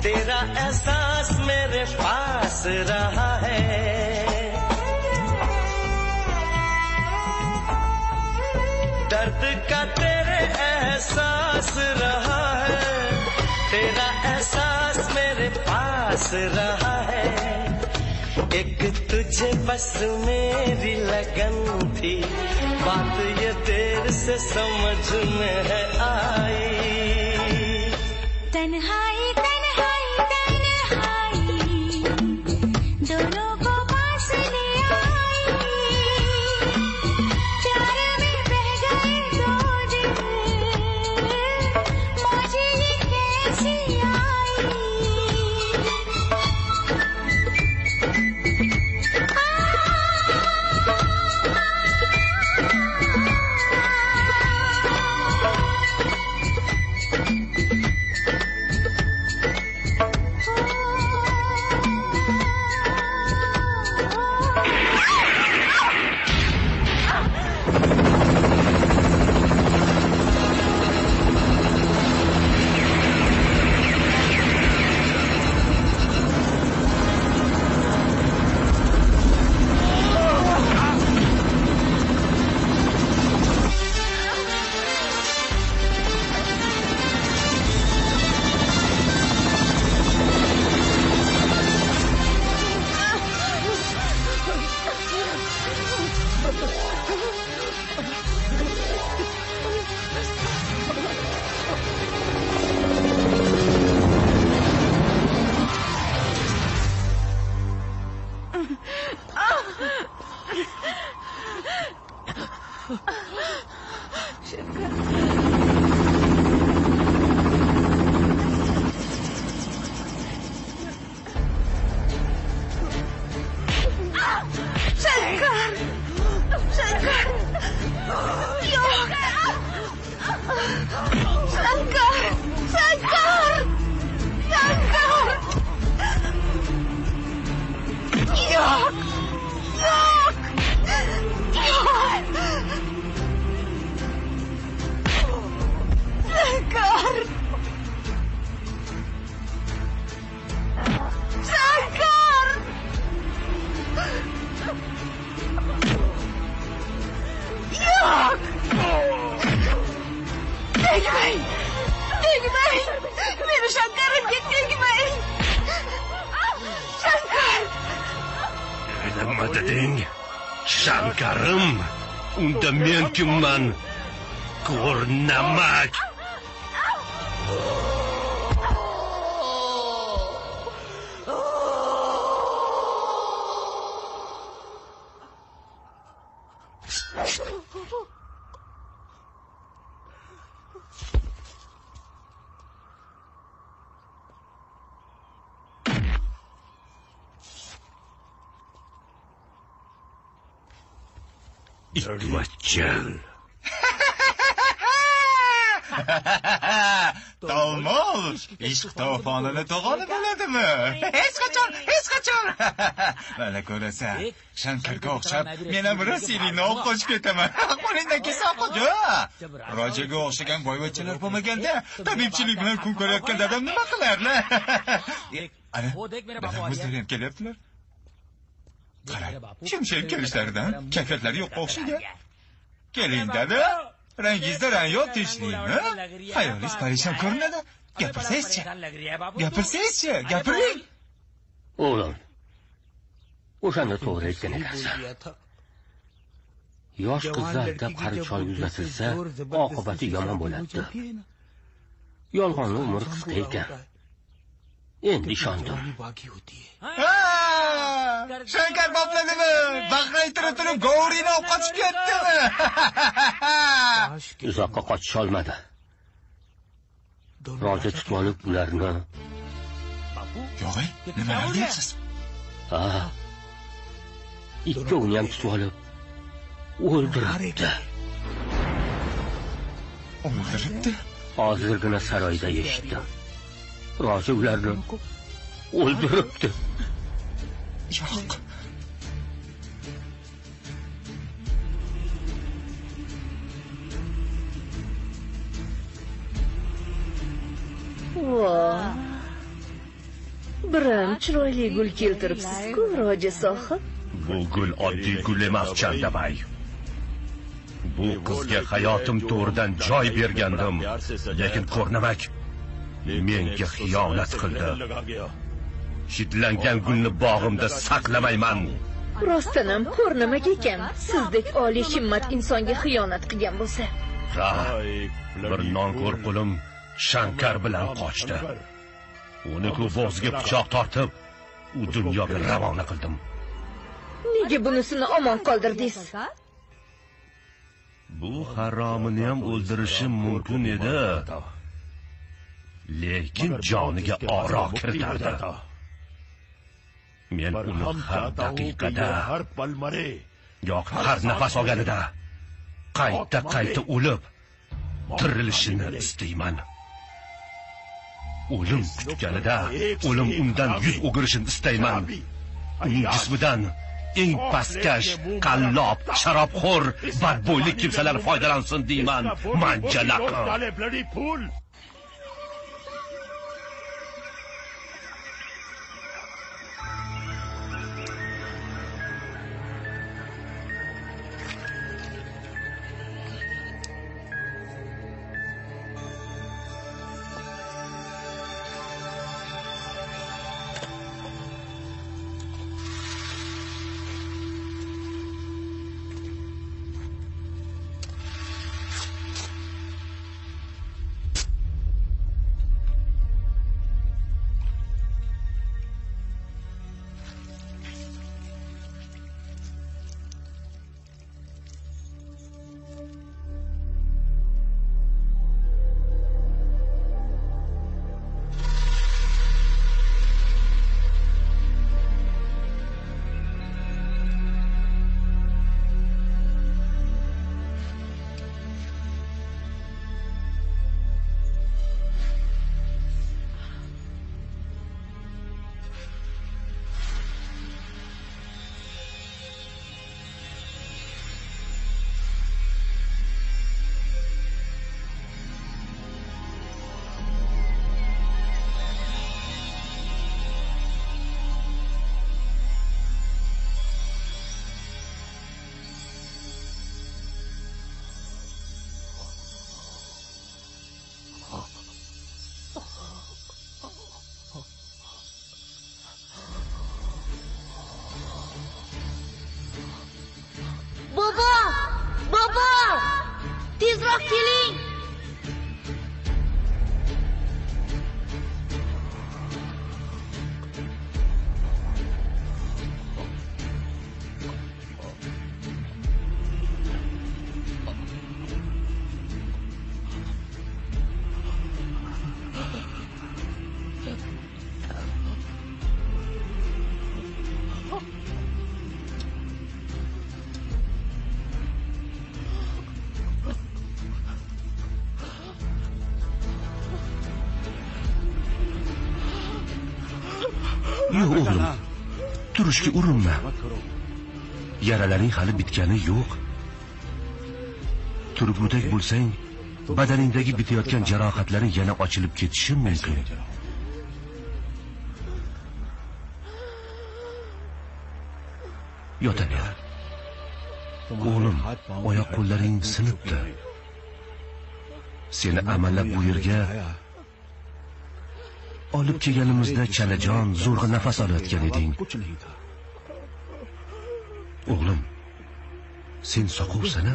तेरा एहसास मेरे पास रहा है दर्द का तेरे एहसास रहा है तेरा एहसास मेरे पास रहा है एक तुझे बस मेरी लगन थी बात ये देर से समझ में है आई तन्हाई तन्हाई तन्हाई दोनों को पास ले आई प्यार में बह गए दो दिल मुझे ये कैसी आई Shankarim, unda men kimman? Ko'rnamak. İtvaççal. Tomol, ishq to'fonini tug'ani bo'ladimi? Hech qachon. Mana ko'rasan, Shankarga o'xshab men ham Rossiyani o'qishga ketaman. Qo'lingdan kelsa o'qi-ku. Rojaga o'xshagan boyvachchalar bo'lmaganda, tabibchilik bilan kun ko'rayotgan dadam nima qilarlar? Ana, dadamizlar ham kelyaptilar. Qarang, chimchilib kelishlaridan kayfiyatlari yo'qqa o'xshagan. Keling dada, rangingizda rang yo'q tinchlikmi? Hayolingiz parishon ko'rinadi. Gapirsangizchi, gapiring. O'g'lim, o'shanda to'g'ri aytgan ekansan. Yosh qizlarda qari choy uzatilsa, oqibati yomon bo'ladi. Yolg'onni umr qisqa ekan. Endi ishondim. Shankar bopladimi? Baqraytirib turib G'ovrini olib qochib ketdimi? Uzoqqa qochish olmadi. Roja tutib olib ularni. Yo'g'e, nimalar deyapsiz? Ha. Ikkovini ham tutib olib o'ldiribdi. O'ldiribdi? Hozirgina saroyda eshitdim. Roja ularni o'ldiribdi. Yo'q. biram chiroyli gul keltiribsiz-ku, Roji sohib. Bu gul oddiy gul emas, Chandabay. Bu qizga hayotim to'ridan joy bergandim, lekin ko'rnamak menga xiyonat qildi. Hidlangan gulni bog'imda saqlamayman. Rostdan ham ko'rnamak ekan, sizdek oliy himmat insonga xiyonat qilgan bo'lsa. Ha, bir nonko'r qulim Shankar bilan qochdi. Uni bo'g'ziga pichoq tortib, u dunyoga ravona qildim. Nega bunisini omon qoldirdingiz? Bu haromini ham o'ldirishim mumkin edi. Lekin joniga oro kiritardi. Men uni har daqiqada, yoki har nafas olganida qayta o'lib tirilishini istayman. O'lim kutganida o'lim undan yuz o'girishini istayman. Uning jismidan eng pastkash, qallob, sharobxo'r, badbo'ylik kimsalar foydalansin deyman. Manjalaqi. Tezroq keling. Yo'q o'g'lim, turishga urinma. Yaralaring hali bitgani yo'q. Turgudak bo'lsang, badaningdagi bitayotgan jarohatlaring yana ochilib ketishi mumkin. Yotaver. O'g'lim, oyoq qo'llaring sinibdi. Seni amallab bu yerga olib kelganimizda chalajon, zo'rg'a nafas olayotgan eding. O'g'lim, sen soqovsan-a?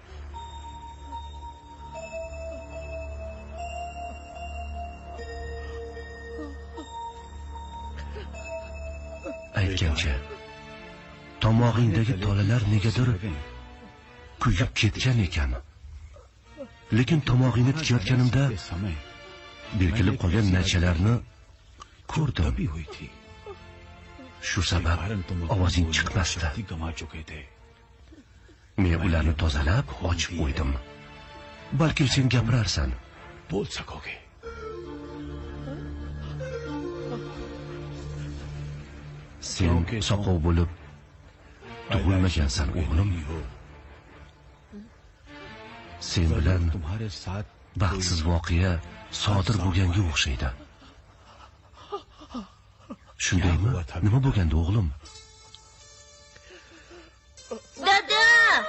Aytgancha, tomog'ingdagi tolalar negadir kuyib ketgan ekan. Lekin tomog'ingni tikayotganimda berkilib qolgan nachalarni ko'rdim. Shu sabab ovozing chiqmasdi. Men ularni tozalab, ochib qo'ydim. Balki sen gapirarsan. Sen soqov bo'lib tug'ilmagansan, o'g'lim. Sen bilan baxtsiz voqea sodir bo'lganga o'xshaydi. Shundaymi? Nima bo'lgandi o'g'lim? Dada!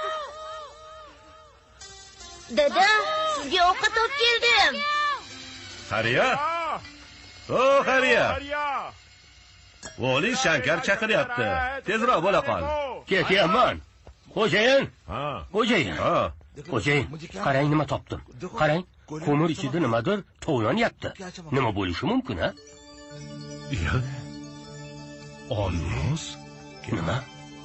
Dada, sizga ovqat olib keldim. Qariya? O, qariya. O'g'ling Shankar chaqiryapti. Tezroq bo'la qol. Ketyapman. Xo'jayin. Xo'jayin. Xo'jayin, qarang nima topdim. Qarang, ko'mir ichida nimadir tovlanyapti. Nima bo'lishi mumkin, ha? Ya. Olmos? Nima?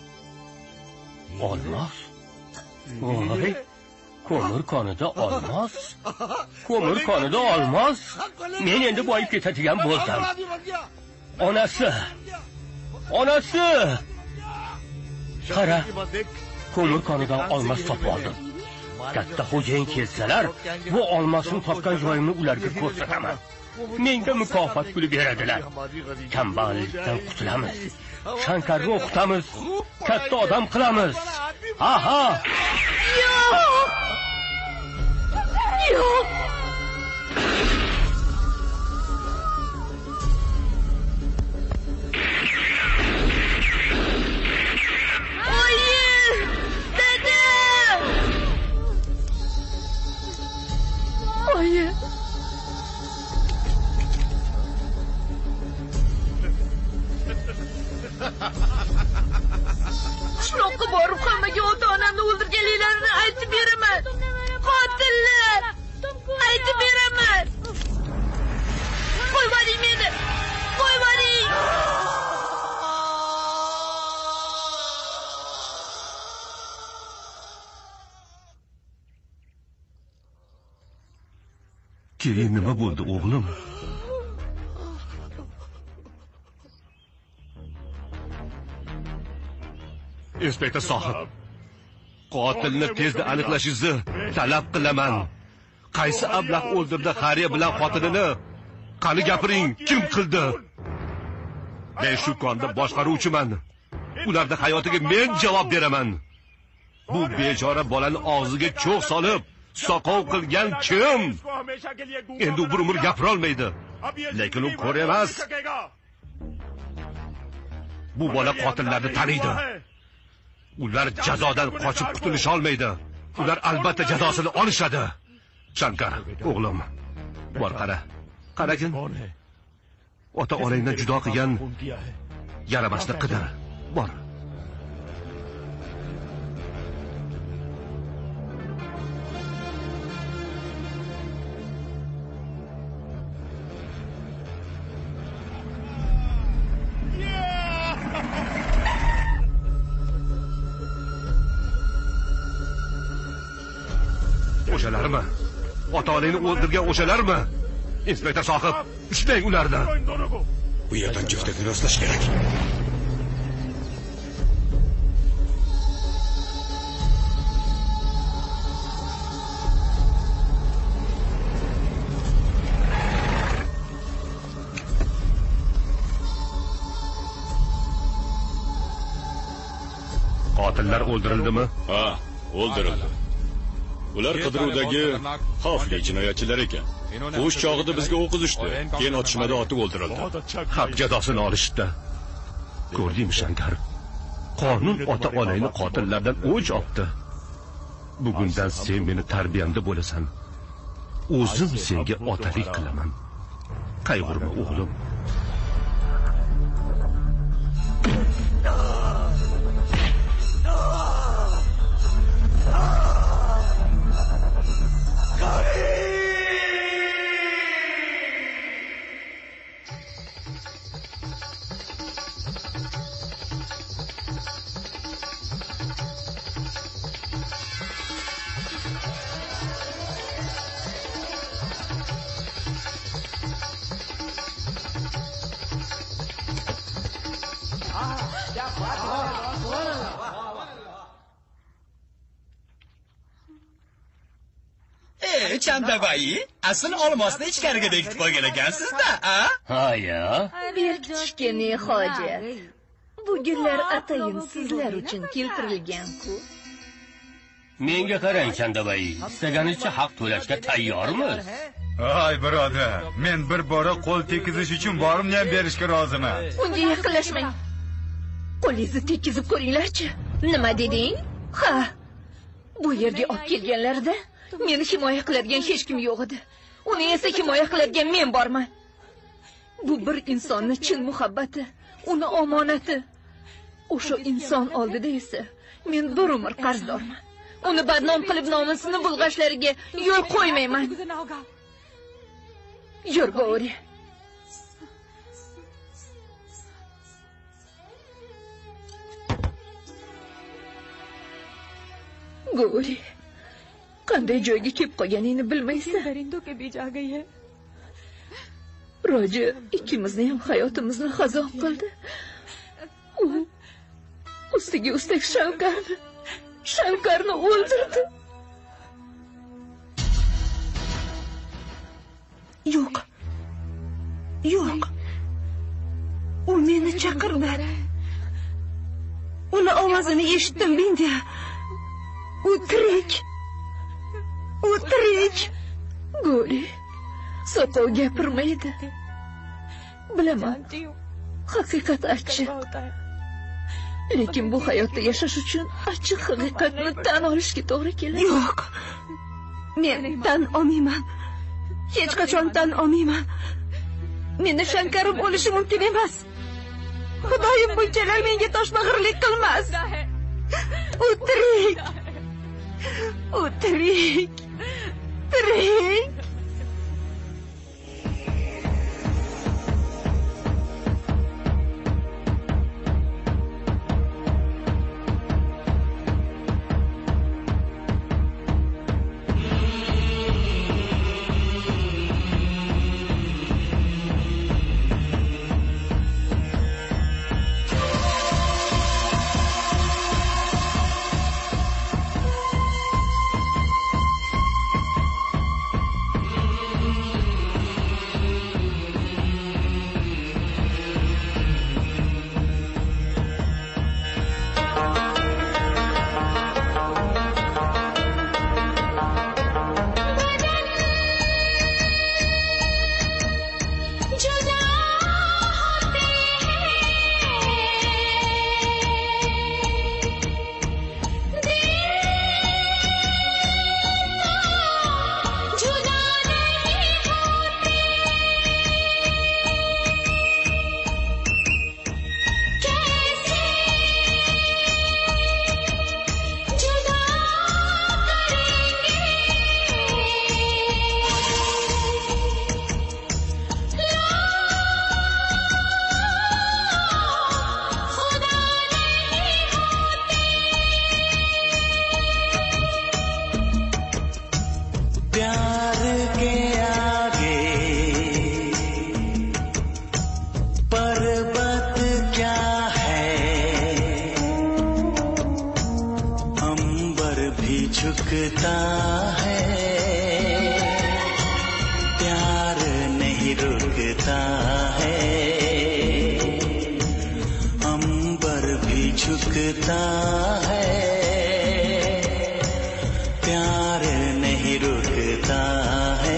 Olmos? Voy, ko'mir konida olmos? Ko'mir konida olmos? Men endi boyib ketadigan bo'lsam. Onasi! Onasi! Qara, ko'mir konidan olmos topib oldim. Katta xo'jayin kelsalar, bu olmosni topgan joyimni ularga ko'rsataman. Menga mukofot puli beradilar. Kambag'allikdan qutulamiz. Shankarni o'qitamiz. Katta odam qilamiz. Aha! Yo'q! Yo'q! Oyi! Qishloqqa borib hammaga ota-onamni o'ldirganliklarini aytib beraman. Qotillar! Aytib beraman. Qo'yvoring meni. Qo'yvoring. Keyin nima bo'ldi o'g'lim? Inspektor sohib, qotilni tezda aniqlashingizni talab qilaman. Qaysi ablah o'ldirdi Xariya bilan xotinini? Qani gapiring, kim qildi? Men shu konda boshqaruvchiman. Ularning hayotiga men javob beraman. Bu bechora bolani og'ziga cho'g' solib, soqov qilgan kim? Endi u bir umr gapira olmaydi. Lekin u ko'r emas. Bu bola qotillarni taniydi. Ular jazodan qochib qutulisha olmaydi. Ular albatta jazosini olishadi. Shankar, o'g'lim, bor qara. Qaragin. Ota-onangdan judo qilgan yaramasni qidir. Bor. O'shalarmi? Ota-onangni o'ldirgan o'shalarmi? Inspektor sohib, ushlang ularni. Bu yerdan juftlikni rostlash kerak. Qotillar o'ldirildimi? Ha, o'ldirildi. Ular qidiruvdagi xavfli jinoyatchilar ekan. O'sh chog'ida bizga o'q uzishdi. Keyin otishmada otib o'ldirildi. Haq jazosini olishdi. Ko'rdingmi Shankar? Qonun ota-onangni qotillardan o'ch oldi. Bugundan sen meni tarbiyamda bo'lasan. O'zim senga otalik qilaman. Qayg'urma o'g'lim. Chandabayi, asl olmosni ichkariga bekitib qo'ygan ekansiz-da, a? Ha-ya. Berkitishga ne hojat? Bu gullar atayin sizlar uchun keltirilgan-ku. Menga qarang Chandabayi, istaganicha haq to'lashga tayyormiz. Ay birodar, men bir bora qo'l tekizish uchun borimni ham berishga roziman. Unga yaqinlashmang. Qo'lingizni tekizib ko'ringlarchi. Nima deding? Ha. Bu yerga olib kelganlarida meni himoya qiladigan hech kim yo'q edi. Uni esa himoya qiladigan men borman. Bu bir insonning chin muhabbati, uni omonati. O'sha inson oldida esa men bir umr qarzdorman. Uni badnom qilib nomusini bulg'ashlariga yo'l qo'ymayman. Yur, Gori. Gori, qanday joyga kelib qolganingni bilmaysan. Roji ikkimizni ham hayotimizni xazon qildi. U ustiga ustak Shankarni o'ldirdi. Yo'q. U meni chaqirdi. Uni ovozini eshitdim, Bindya. U tirik. Gori, soqov gapirmaydi. Bilaman. Haqiqat achchiq. Lekin bu hayotda yashash uchun achchiq haqiqatni tan olishga to'g'ri keladi. Yo'q. Men tan olmayman. Hech qachon tan olmayman. Meni Shankarim o'lishi mumkin emas. Xudoyim bunchalar menga toshbag'irlik qilmas. U tirik. झुकता है प्यार नहीं रुकता है अंबर भी झुकता है प्यार नहीं रुकता है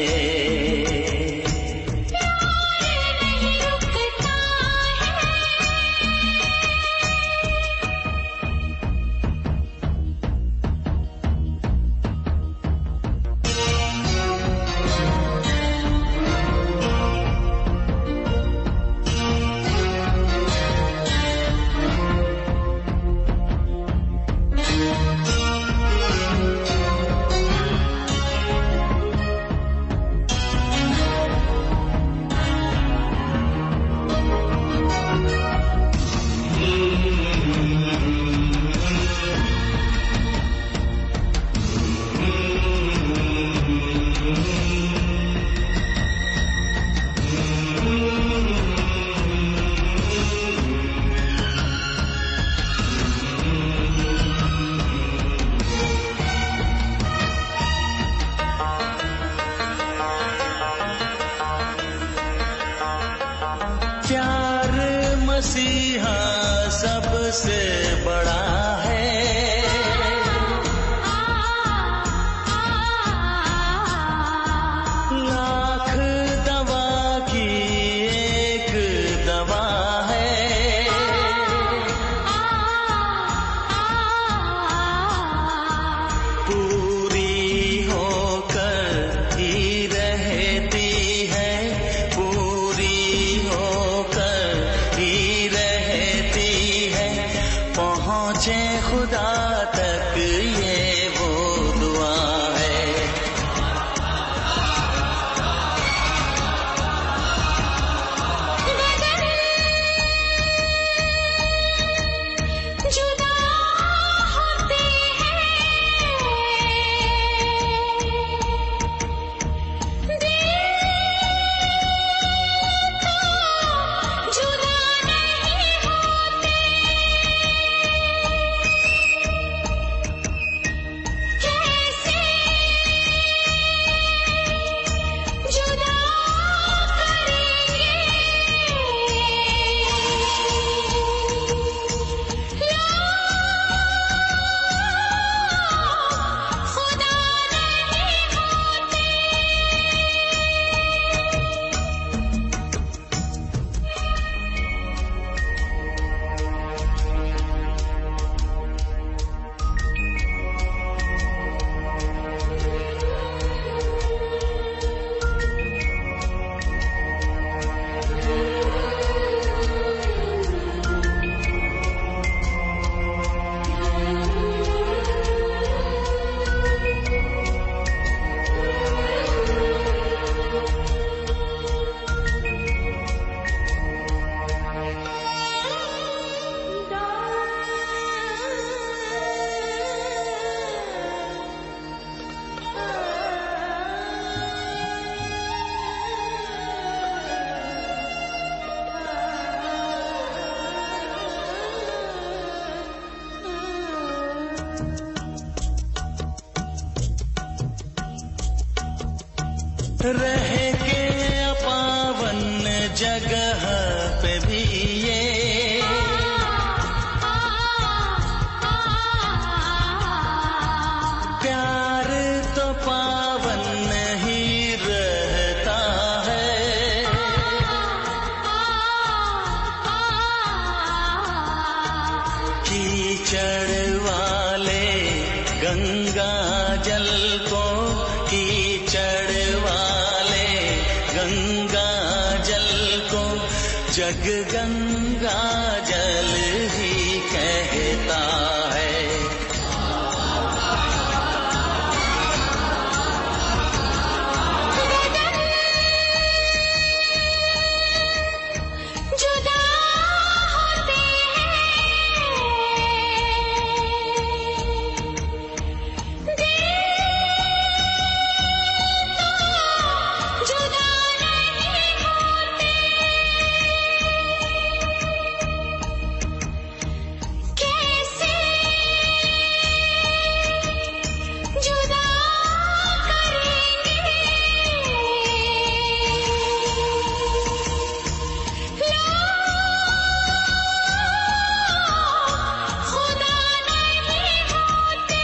मसीहा सबसे बड़ा है खुदा तक ये वो दुआ है। जुदा होते हैं दिल तो जुदा नहीं होते, कैसे जुदा खुदा नहीं होते। रह के पावन जगह पे भी ये प्यार तो पावन ही रहता है। कीचड़ वाले गंगा जल को कीचड़ वाले गंगा जल को जग गंगा जल ही कहता है। जुदा होते हैं दिल तो जुदा नहीं होते, कैसे जुदा करेंगे। खुदा नहीं होते।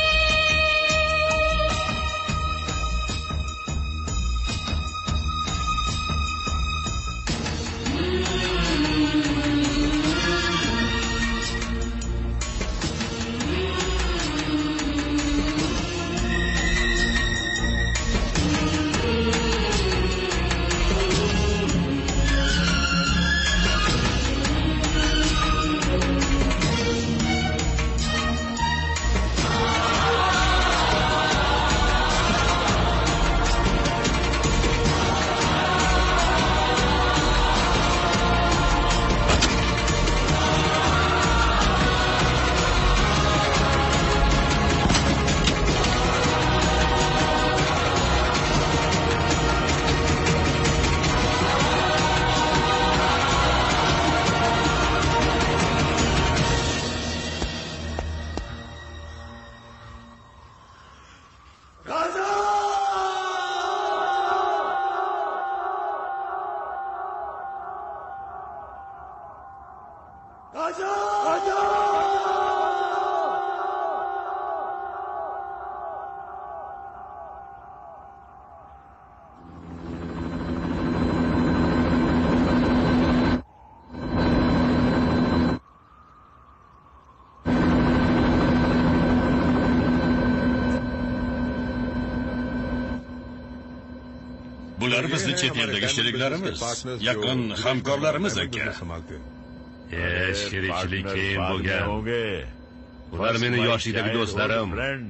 Bular bizni chet eldagi sheriklarimiz, yaqin hamkorlarimiz aka. Shirikchilik keyin bo'lgan. Ular meni yoshlikdagi do'stlarim.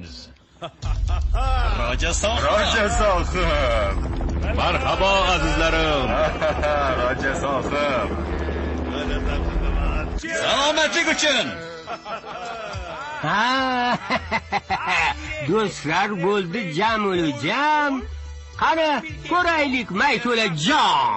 Roja sohib. Roja sohib. Marhabo azizlarim. Roja sohib. Salomatlik uchun. Do'stlar bo'ldi jamulu jam. Qani ko'raylik Mayto'la jon.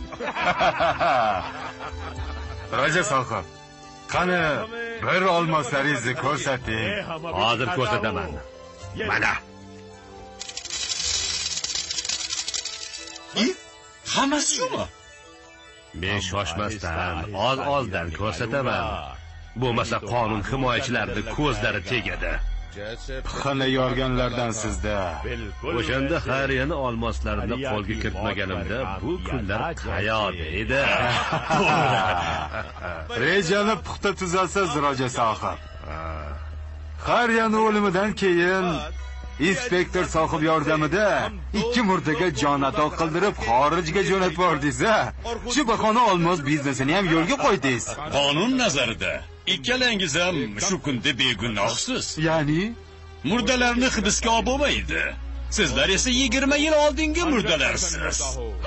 Roja sohib, qani bir olmoslaringizni ko'rsating. Hozir ko'rsataman. Mana. Hammasi shumi? Men shoshmasdan, oz-ozdan ko'rsataman. Bo'lmasa qonun himoyachilarining ko'zlari tegadi. Pixini yorganlardan sizda. O'shanda Xariyani olmoslarini qo'lga kiritmaganimda bu kunlar qayoqda edi? Rejani puxta tuzasiz, Roja sohib. Xariyani o'limidan keyin inspektor sohib yordamida 2 murdaga jon ato qildirib xorijga jo'natib yubordingiz. Shu bahona olmos biznesini ham yo'lga qo'ydingiz. Qonun nazarida ikkalangiz ham shu kunda begunohsiz. Ya'ni murdalarni hibsga olib bo'lmaydi. Sizlar esa 20 yil oldingi murdalarsiz.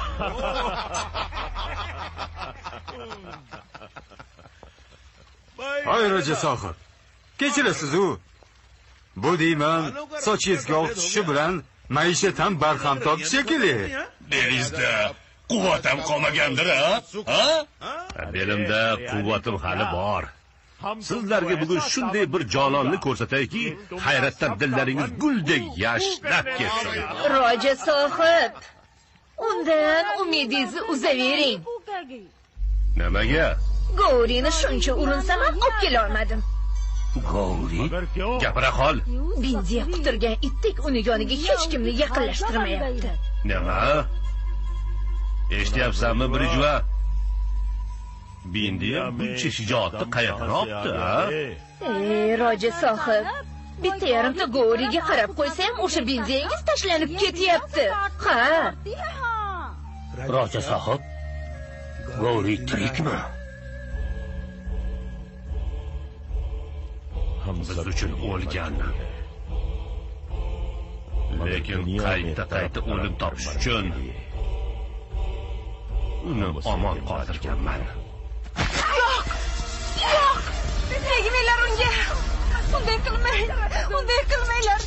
Hoy Roja sohib, kechirasiz-u. Bu deyman, sochingizga oq tushishi bilan maishat ham barham topish shekilli. Belingizda quvvat ham qolmagandir, ha? Belimda quvvatim hali bor. Sizlarga bugun shunday bir jononni ko'rsatayki, hayratdan dillaringiz guldek yashnab ketsin. Roja sohib, undan umidingizni uzavering. Nimaga? Gourini shuncha urinsam ham olib kela olmadim. Gouri? Gapira qol. Bindiya quturgan itdek uni yoniga hech kimni yaqinlashtirmayapti. Nima? Eshityapsanmi, Birjua? Bindiya buncha shijoatni qayoqdan olibdi, ha? Roja sohib, bitta yarimta go'riga qarab qo'ysam, o'sha benzingiz tashlanib ketyapti. Ha? Roja sohib, go'ri tirikmi? Biz uchun o'lgan. Lekin qayta o'lim topish uchun uni omon qoldirganman. Yo'q! Yo'q! Tegmanglar unga! Unday qilmanglar!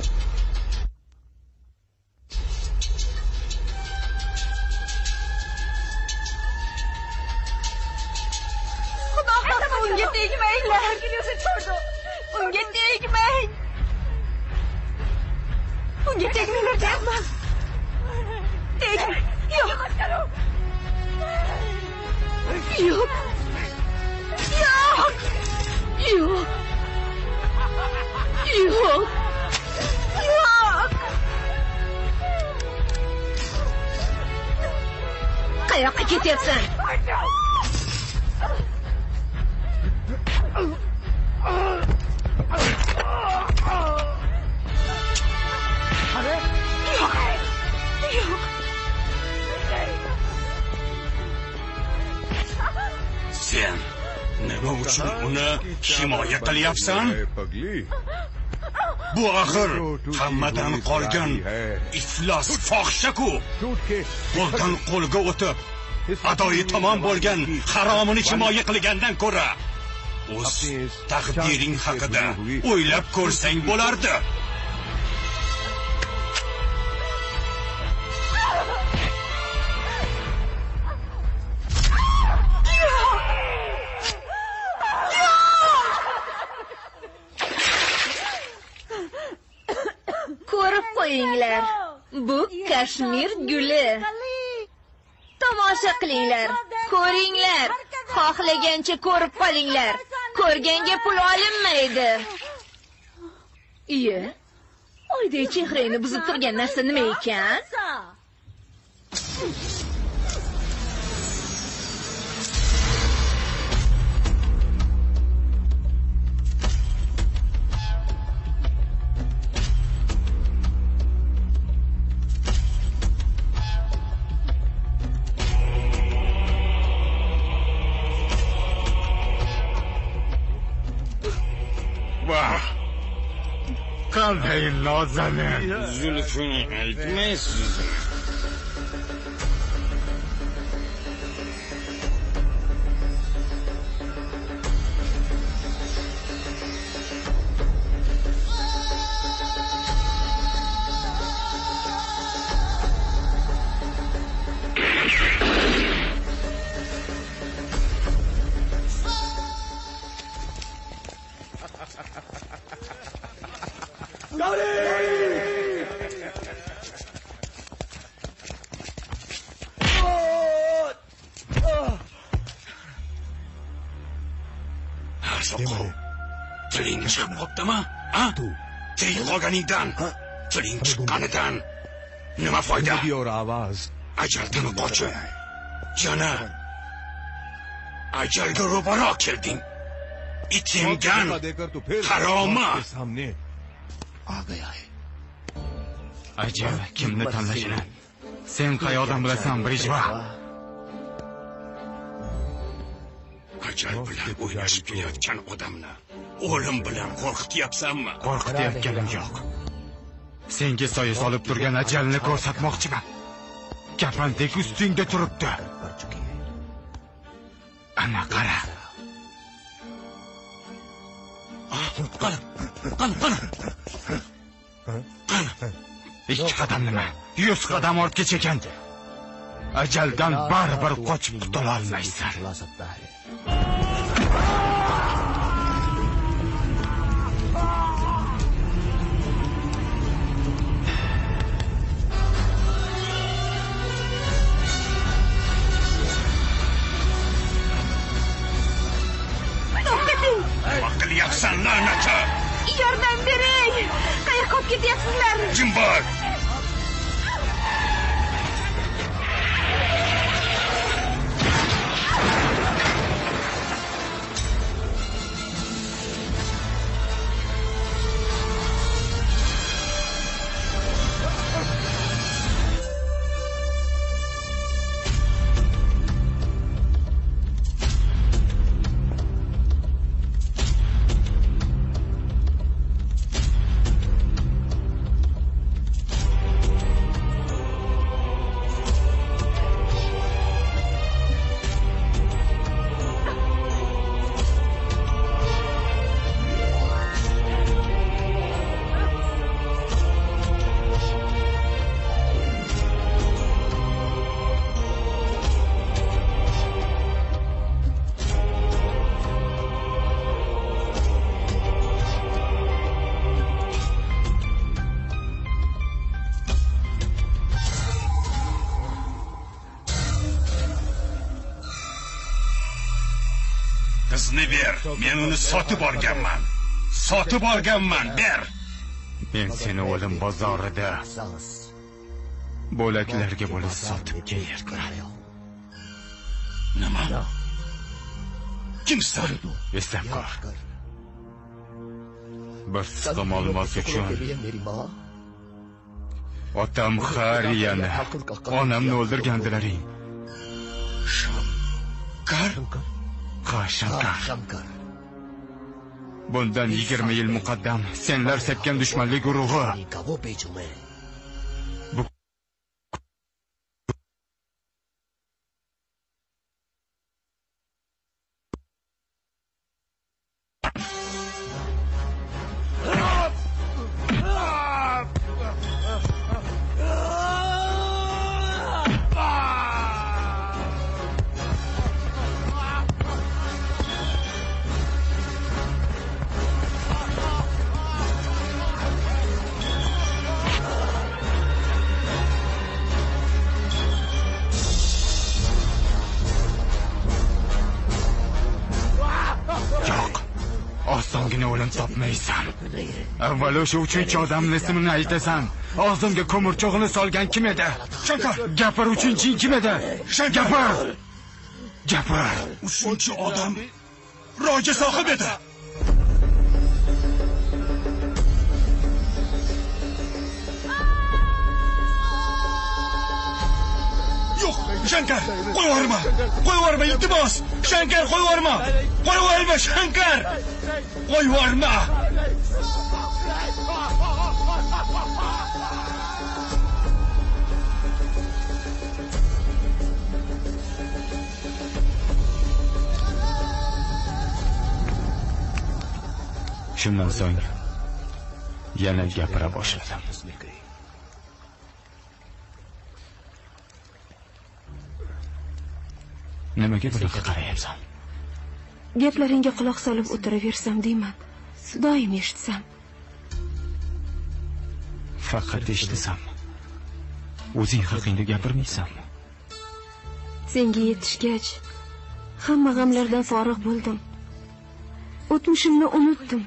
Xudo xohlasa unga tegmanglar! Unga tegmang! Unga tegmanglar deyapman! Tegmang! Yo'q! Yo'q! Yo'q! Yo'q! Yo'q! Yo'q! Qayoqqa ketyapsan? Sen nima uchun uni himoya qilyapsan? Bu axir hammadan qolgan iflos fohisha-ku. Qo'ldan qo'lga o'tib, adoyi tamom bo'lgan haromini himoya qilgandan ko'ra o'z taqdiring haqida o'ylab ko'rsang bo'lardi. Ko'rib qo'yinglar. Bu Kashmir guli. Tomosha qilinglar, ko'ringlar. Xohlagancha ko'rib qolinglar. Ko'rganga pul olinmaydi. Iye. Oyday chehrangni buzib turgan narsa nima ekan? qanday nozanin. Zulfini aytmaysizmi? Tiling chiqib qoptimi? Ha? Tiy qolganingdan, tiling chiqqanidan nima foyda? Ajaldan qochib, yana ajalga ro'baro kelding. Itingan haroma. Ajal kimni tanlashini sen qayoqdan bilasan, Brijva? Ajal bilan o'ynashib kelayotgan odamni o'lim bilan qo'rqityapsanmi? Qo'rqitayotganim yo'q. Senga soya solib turgan ajalni ko'rsatmoqchiman. Kafandek ustingda turibdi. Ana qara. Qani. 2 qadam nima? 100 qadam ortga chekan. Ajaldan baribir qochib qutula olmaysan. Nima qilyapsan, la'nati? Yordam bering! Qayoqqa olib ketyapsizlar? Jim bor. Qizni ber. Men uni sotib olganman. Ber. Men seni o'lim bozorida bo'laklarga bo'lib sotib kelayapman. Nima? Kimsan? Eslab qol. Bir siqim olmos uchun otam Hariyani, onamni o'ldirgandilaring. Shankar. Bundan 20 yil muqaddam senlar sepgan dushmanlik guruhi osongina o'lim topmaysan. Avvalo shu 3 odamning ismini aytasan. Og'zimga ko'mirchog'ini solgan kim edi? Shankar, gapir, 3-chi kim edi? Gapir. 3 odam roja sohib edi. Yo'q, Shankar, qo'yvorma, iltimos. Shankar, qo'yvorma, Shankar. Qo'yvorma. Shundan so'ng yana gapira boshladim. Nimaga bunaqa qarayapsan? Gaplaringga quloq solib o'tiraversam deyman. Doim eshitsam. Faqat eshitsam. O'zing haqingda gapirmaysanmi? Senga yetishgach, hamma g'amlardan forig' bo'ldim. O'tmishimni unutdim.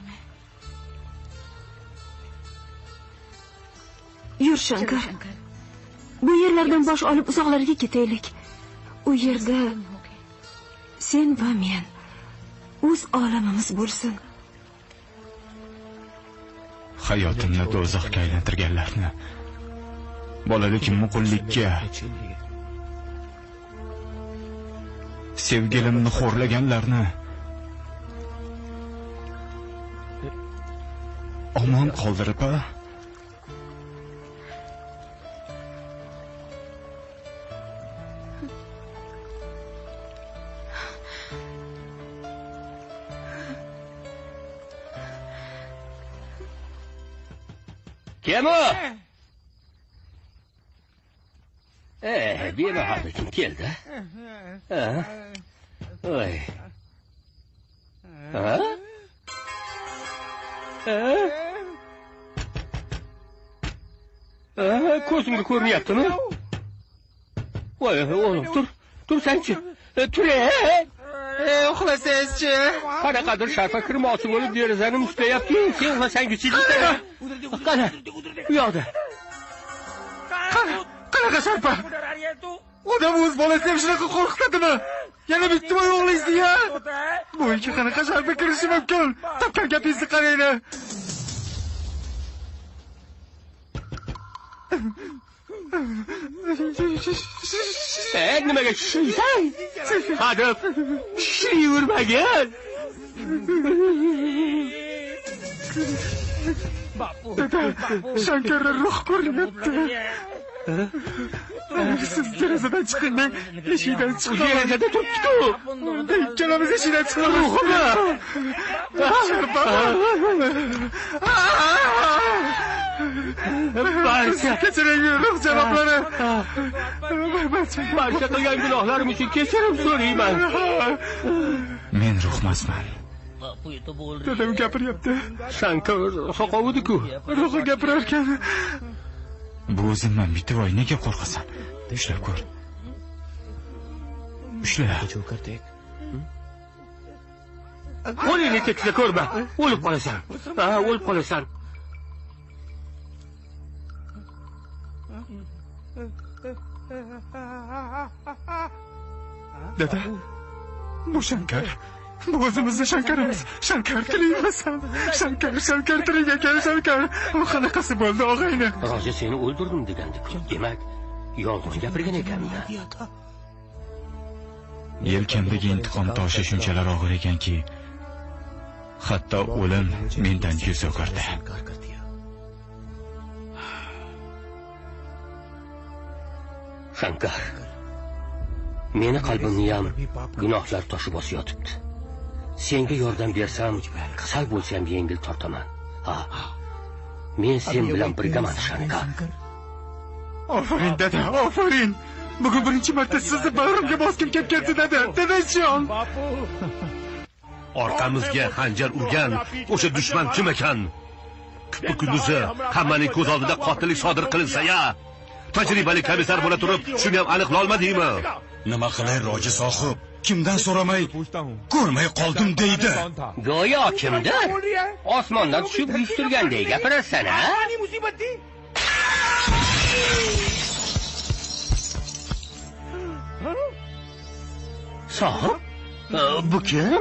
Yur Shankar. Bu yerlardan bosh olib uzoqlarga ketaylik. U yerda sen va men o'z olamimiz bo'lsin. Hayotimni do'zaxga aylantirganlarni, bolaligimni qullikka, sevgilimni xo'rlaganlarni omon qoldirib, Kim o? Bemahal kim keldi? Oy. Ko'zimga ko'rmayaptimi? Voy, o'g'lim, tur sen-chi. Tur. Uxlasangchi. Qanaqadir sharpa kirmoqchi bo'lib derazani mustayapti. Sen uxlasang-chi. Qana, u yoqda. Qanaqa sharpa? Odam o'z bolasini ham shunaqa qo'rqitadimi? Yana bitta voy o'g'lingiz-ya. Bu uyga qanaqa sharpa kirishi mumkin? Topgan gapingizni qaranglar. Nimaga shishaysan? Hadab, shishlayvermagin. Dada, Shankarga ruh ko'ryapti. Siz derazadan chiqing, men eshikdan chiqaman. Derazada turibdi-ku. Ikkalamiz eshikdan chiqamiz. Ruhimi. Kechiring, ruh janoblari. Barcha qilgan gunohlarim uchun kechirim so'rayman. Men ruhmasman. Dadam gapiryapti. Shankar soqovudi-ku. Ruhi gapirar ekan. Bu o'zimman Bitivoy, nega qo'rqasan? Ushlab ko'r. Ushla. Qo'lingni tekla ko'rma. O'lib qolasan. O'lib qolasan. Dada, bu Shankar. Bu o'zimizni Shankarimiz. Shankar tilayapsan. Shankar tirik ekan, Shankar. Bu qanaqasi bo'ldi, og'ayni? Roja seni o'ldirdim degandik. Demak, yolg'on gapirgan ekanman. Yelkamdagi intiqom toshi shunchalar og'ir ekanki, hatto o'lim mendan yuz o'girdi. Shankar, meni qalbimni ham gunohlar toshi bosib yotibdi. Senga yordam bersam, kasal bo'lsam yengil tortaman. Men sen bilan birgaman, Shankar. Ofarin dada, ofarin. Bugun birinchi marta sizni bag'rimga boskim kelib ketdi, dadajon. Orqamizga xanjar urgan o'sha dushman kim ekan? Bu kunduzi hammaning ko'z oldida qotillik sodir qilinsa-ya, tajribali komissar bo'la turib, shuni ham aniqlay olmadingmi? Nima qilay, Roji sohib? Kimdan so'ramay, ko'rmay qoldim deydi. Go'yo kimdir? Osmondan tushib uyushtirgandek gapirasan, ha? Sohib? Bu kim?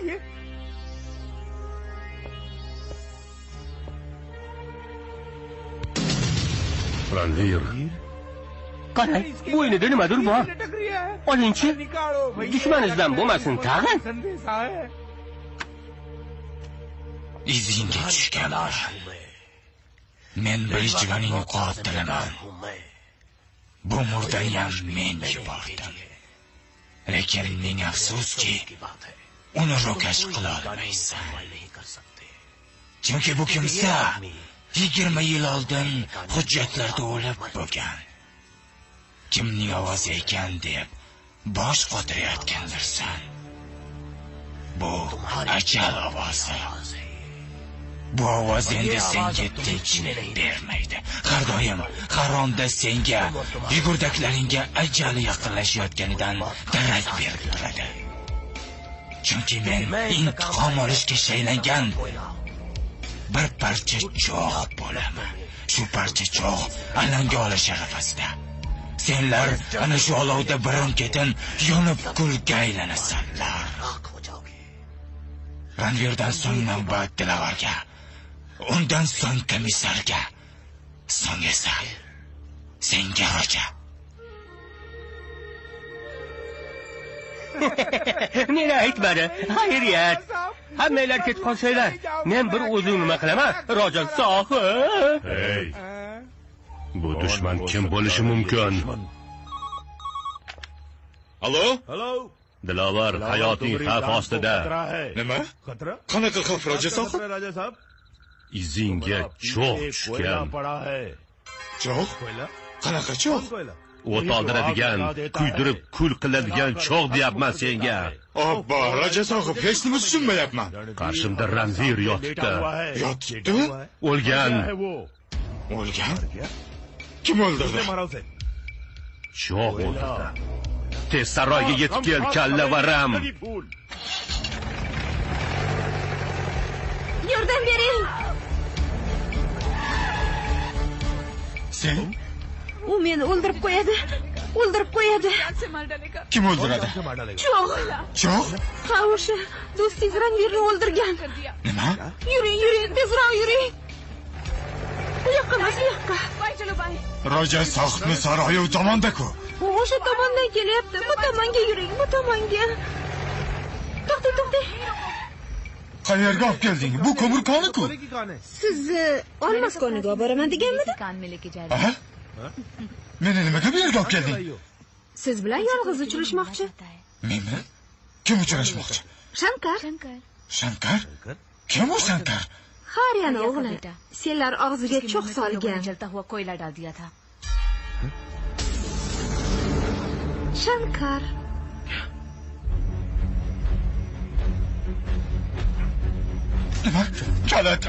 Ranvir. Qarang, bo'ynida nimadir bor. Olingchi, dushmaningizdan bo'lmasin tag'in. Izingga tushganlar. Men Brijvaning qotiliman. Bu murdani ham men yubordim. Lekin ming afsuski, uni ro'kash qila olmaysan. Chunki bu kimsa 20 yil oldin hujjatlarda o'lib bo'lgan. Kimning ovozi ekan deb bosh qotirayotgandirsan. Bu ajal ovozi. Bu ovoz endi senga tinchlik bermaydi. Har doim, har onda senga yugurdaklaringga ajali yaqinlashayotganidan darak berib turadi. Chunki men intiqom olishga shaylangan bir parcha cho'g' bo'laman. Shu parcha cho'g' alanga olish arafasida. Senlar ana shu olovda birin-ketin yonib kulga aylanasanlar. Ranvirdan so'ng navbat Dilavarga, undan so'ng komissarga, so'ng esa senga Roja. Nega aytmadi? Xayriyat. Hammanglar ketib qolsanglar, men bir o'zim nima qilaman? Roja sohib. Hey. Bu dushman kim bo'lishi mumkin? Alo? Dilovar hayoting xavf ostida. Nima? Qanaqa xavf Roja sohib? Izingga cho'g' tushgan. Cho'g'? Qanaqa cho'g'? O't oldiradigan, kuydirib kul qiladigan cho'g' deyapman senga. Obbo, Roja sohib, hech nima tushunmayapman. Qarshimda Ranvir yotibdi. Yotibdimi? O'lgan. O'lgan? Kim o'ldirdi? Cho'g' o'ldirdi. Tez saroyga yetib kel, kalla varam. Yordam bering. Sen? U meni o'ldirib qo'yadi. O'ldirib qo'yadi. Kim o'ldiradi? Cho'g'. Cho'g'? Ha, o'sha do'stingiz Ranvirni o'ldirgan. Nima? Yuring, tezroq yuring. Bu yoqqa emas, bu yoqqa. Roja sohibni saroyi u tomonda-ku. O'sha tomondan kelyapti. Bu tomonga yuring, bu tomonga. To'xta. Qayerga olib kelding? Bu ko'mir koni-ku. Sizni olmas koniga olib boraman deganmidi? Aha? Meni nimaga bu yerga olib kelding? Siz bilan yolg'iz uchrashmoqchi. Menmi? Kim uchrashmoqchi? Shankar. Shankar? Kim u Shankar? Xaryani o'g'li. Senlar og'ziga cho'q solgan. Shankar. Nima? Kalat.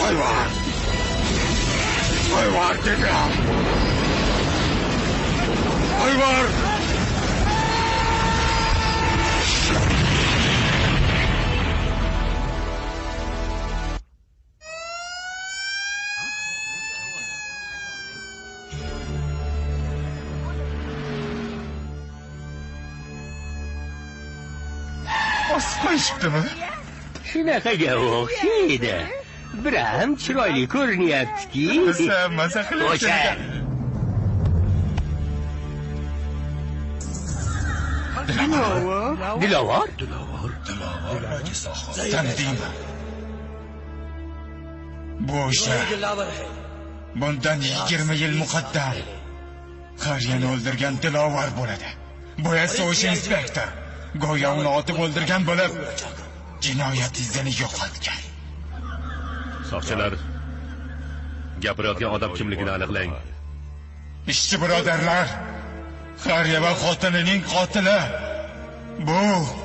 Hayvar! Hayvar dedim! Hayvar! Osmon chiqdimi? Shunaqaga o'xshaydi. Biram chiroyli ko'rinyapti-ki. Maza qilyapsan. Dilovar? Tanidingmi? Bu o'sha. Bundan 20 yil muqaddam qariyani o'ldirgan Dilovar bo'ladi. Bu esa o'sha inspektor. Go'yo uni otib o'ldirgan bo'lib, jinoyat izini yo'qotgan. Soqchilar, gapirayotgan odam kimligini aniqlang. Ishchi birodarlar, qariya va xotinining qotili. Bu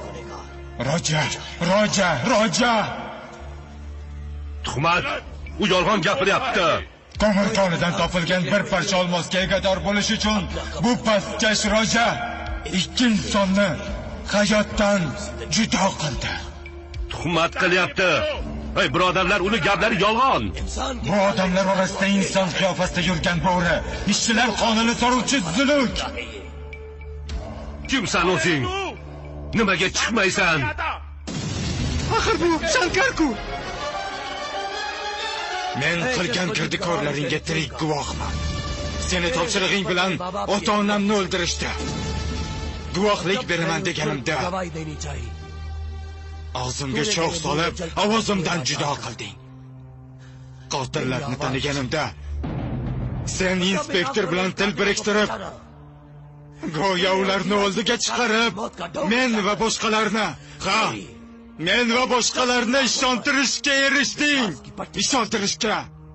Roja. Tuhmat, u yolg'on gapiryapti. Ko'mir konidan topilgan bir parcha olmosga egador bo'lish uchun bu pastkash Roja ikki insonni hayotdan judo qildi. Tuhmat qilyapti. Ey birodarlar, uni gaplari yolg'on. Bu odamlar orasida inson qiyofasida yurgan bo'ri, ishchilar qonini so'rovchi zuluk. Kimsan o'zing? Nimaga chiqmaysan? Axir bu Shankarku. Men qilgan kirdikorlaringga tirik guvohman. Seni topshirig'ing bilan ota-onamni o'ldirishdi. Guvohlik beraman deganimda og'zimga cho'g' solib, ovozimdan judo qilding. Qotillarni taniganimda sen inspektor bilan til biriktirib, go'yo ularni o'ldiga chiqarib, men va boshqalarni ishontirishga erishding. Ishontirishga.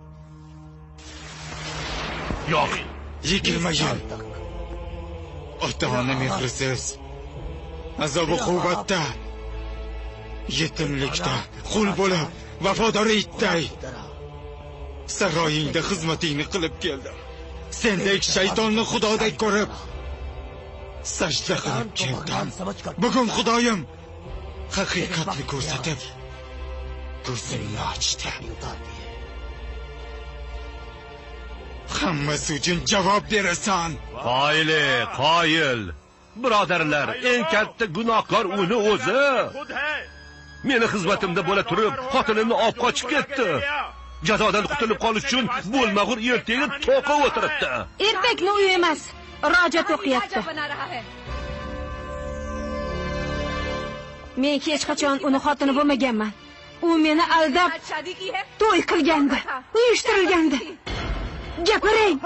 Yo'q, 20 yil ota-ona mehrisiz, azob uqubatda, yetimlikda, qul bo'lib, vafodor itday saroyingda xizmatingni qilib keldim. Sendek shaytonni xudodek ko'rib sajda qilib keldim. Bugun Xudoyim haqiqatni ko'rsatib ko'zimni ochdi. Hammasi uchun javob berasan. Qoyil. Birodarlar, eng katta gunohkor uni o'zi. Meni xizmatimda bo'la turib, xotinimni olib qochib ketdi. Jazodan qutulib qolish uchun bo'lmag'ur ertaga to'qib o'tiribdi. Ertakni uyi emas, Roja to'qiyapti. Men hech qachon uni xotini bo'lmaganman. U meni aldab to'y qilgandi, uyushtirilgandi. Gapiring.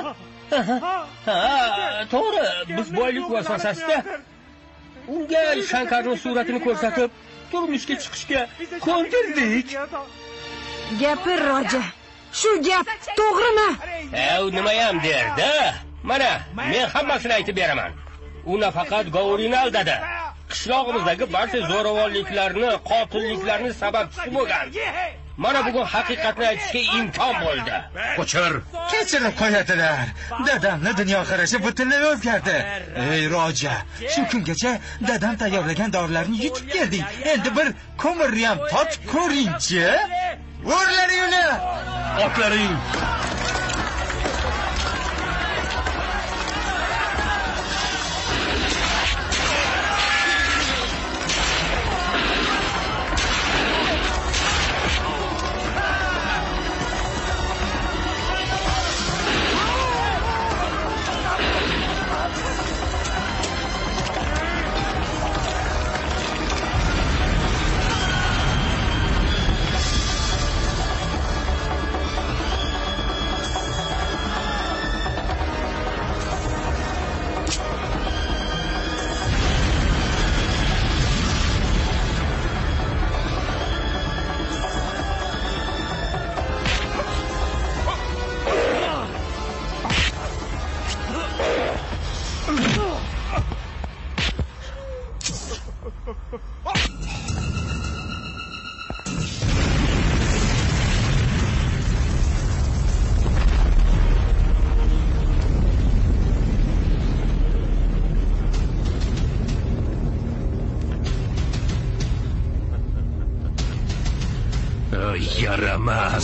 To'g'ri, biz boylik vasvasasida unga Shankarning suratini ko'rsatib, turmushga chiqishga ko'ndirdik. Gapir, Roja. Shu gap to'g'rimi? U nima ham derdi? Mana, men hammasini aytib beraman. U nafaqat Gaurini aldadi. Qishlog'imizdagi barcha zo'ravonliklarni, qotilliklarni sababchisi bo'lgan. Mana bugun haqiqatni aytishga imkon bo'ldi. Qo'chir. Kechirib qo'yadilar. Dadamni dunyoqarashi butunlay o'zgardi. Ey Roja, shu kungacha dadam tayyorlagan dorilarni yutib kelding. Endi bir ko'mirni ham totib ko'ring-chi. O'rlaringni! Otlaring! Yaramas.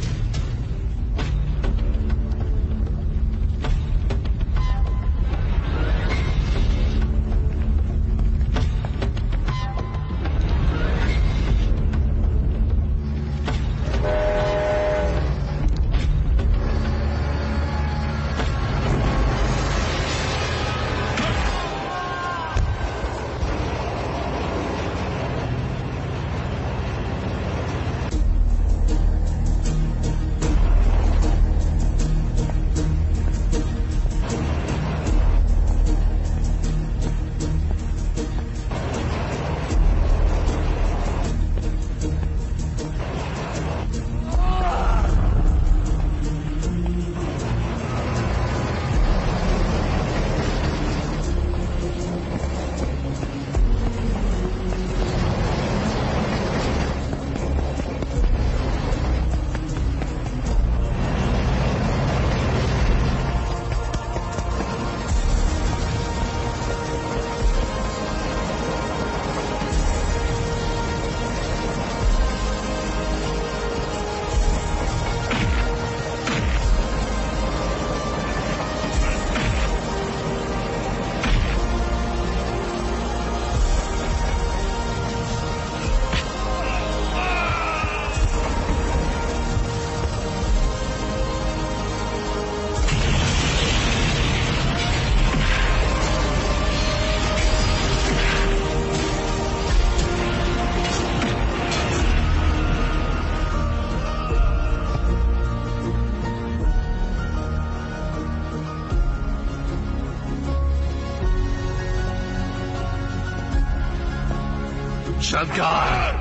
Shankar!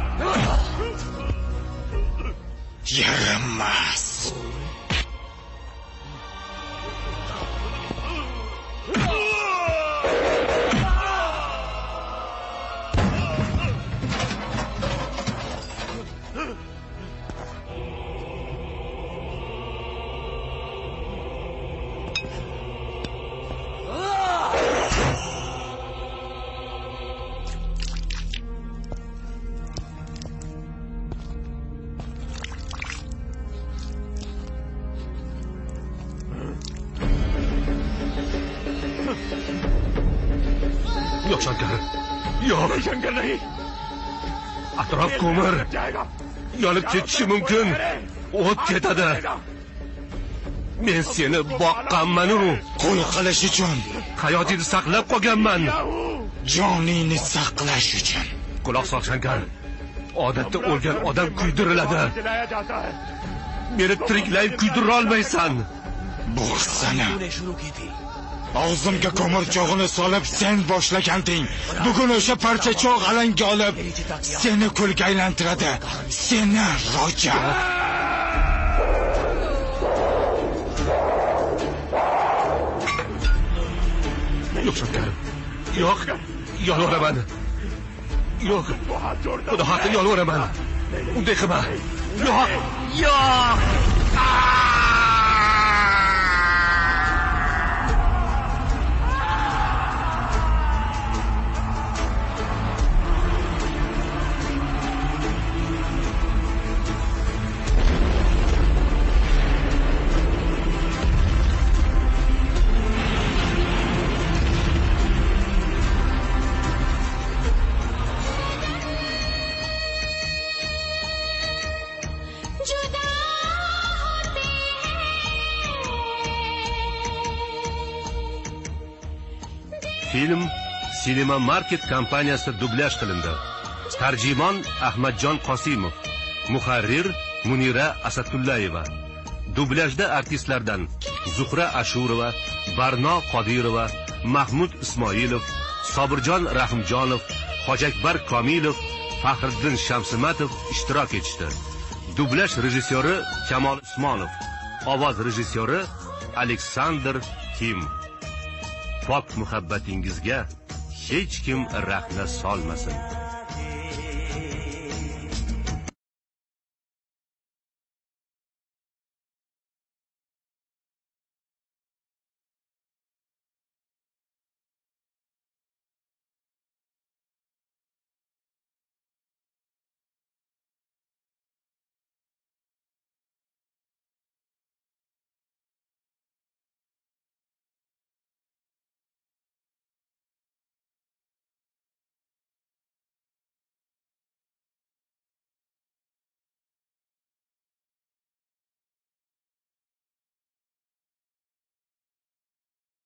Yaramas! Yo'q Shankar. Yo'q Shankar nahi. Atrof ko'mir. Yonib ketishi mumkin. O't ketadi. Men seni boqqanman-u. Qo'l qilish uchun. Hayotingni saqlab qolganman. Joningni saqlash uchun. Quloq sol Shankar. Odatda o'lgan odam kuydiriladi. Meni tiriklay kuydira olmaysan. Bu sana. Og'zimga ko'mir cho'g'ini solib sen boshlaganding. Bugun o'sha parcha cho'g' alanga olib seni kulga aylantiradi. Seni roja. Yo'q Shankar. Yo'q. Yolvoraman. Yo'q. Xudo haqqi yolvoraman. Unday qilma. Yo'q. Yo'q. Film Cinema Market kompaniyasida dublyaj qilindi. Tarjimon Ahmadjon Qosimov, muharrir Munira Asadullayeva. Dublyajda artistlardan Zuhra Ashurova, Barno Qodirova, Mahmud Ismoilov, Sobirjon Rahimjonov, Hojakbar Komilov, Faxriddin Shamsimatov ishtirok etishdi. Dublyaj rejissyori Kamol Usmonov, ovoz rejissyori Aleksandr Kim. Pok muhabbatingizga hech kim rahna solmasin.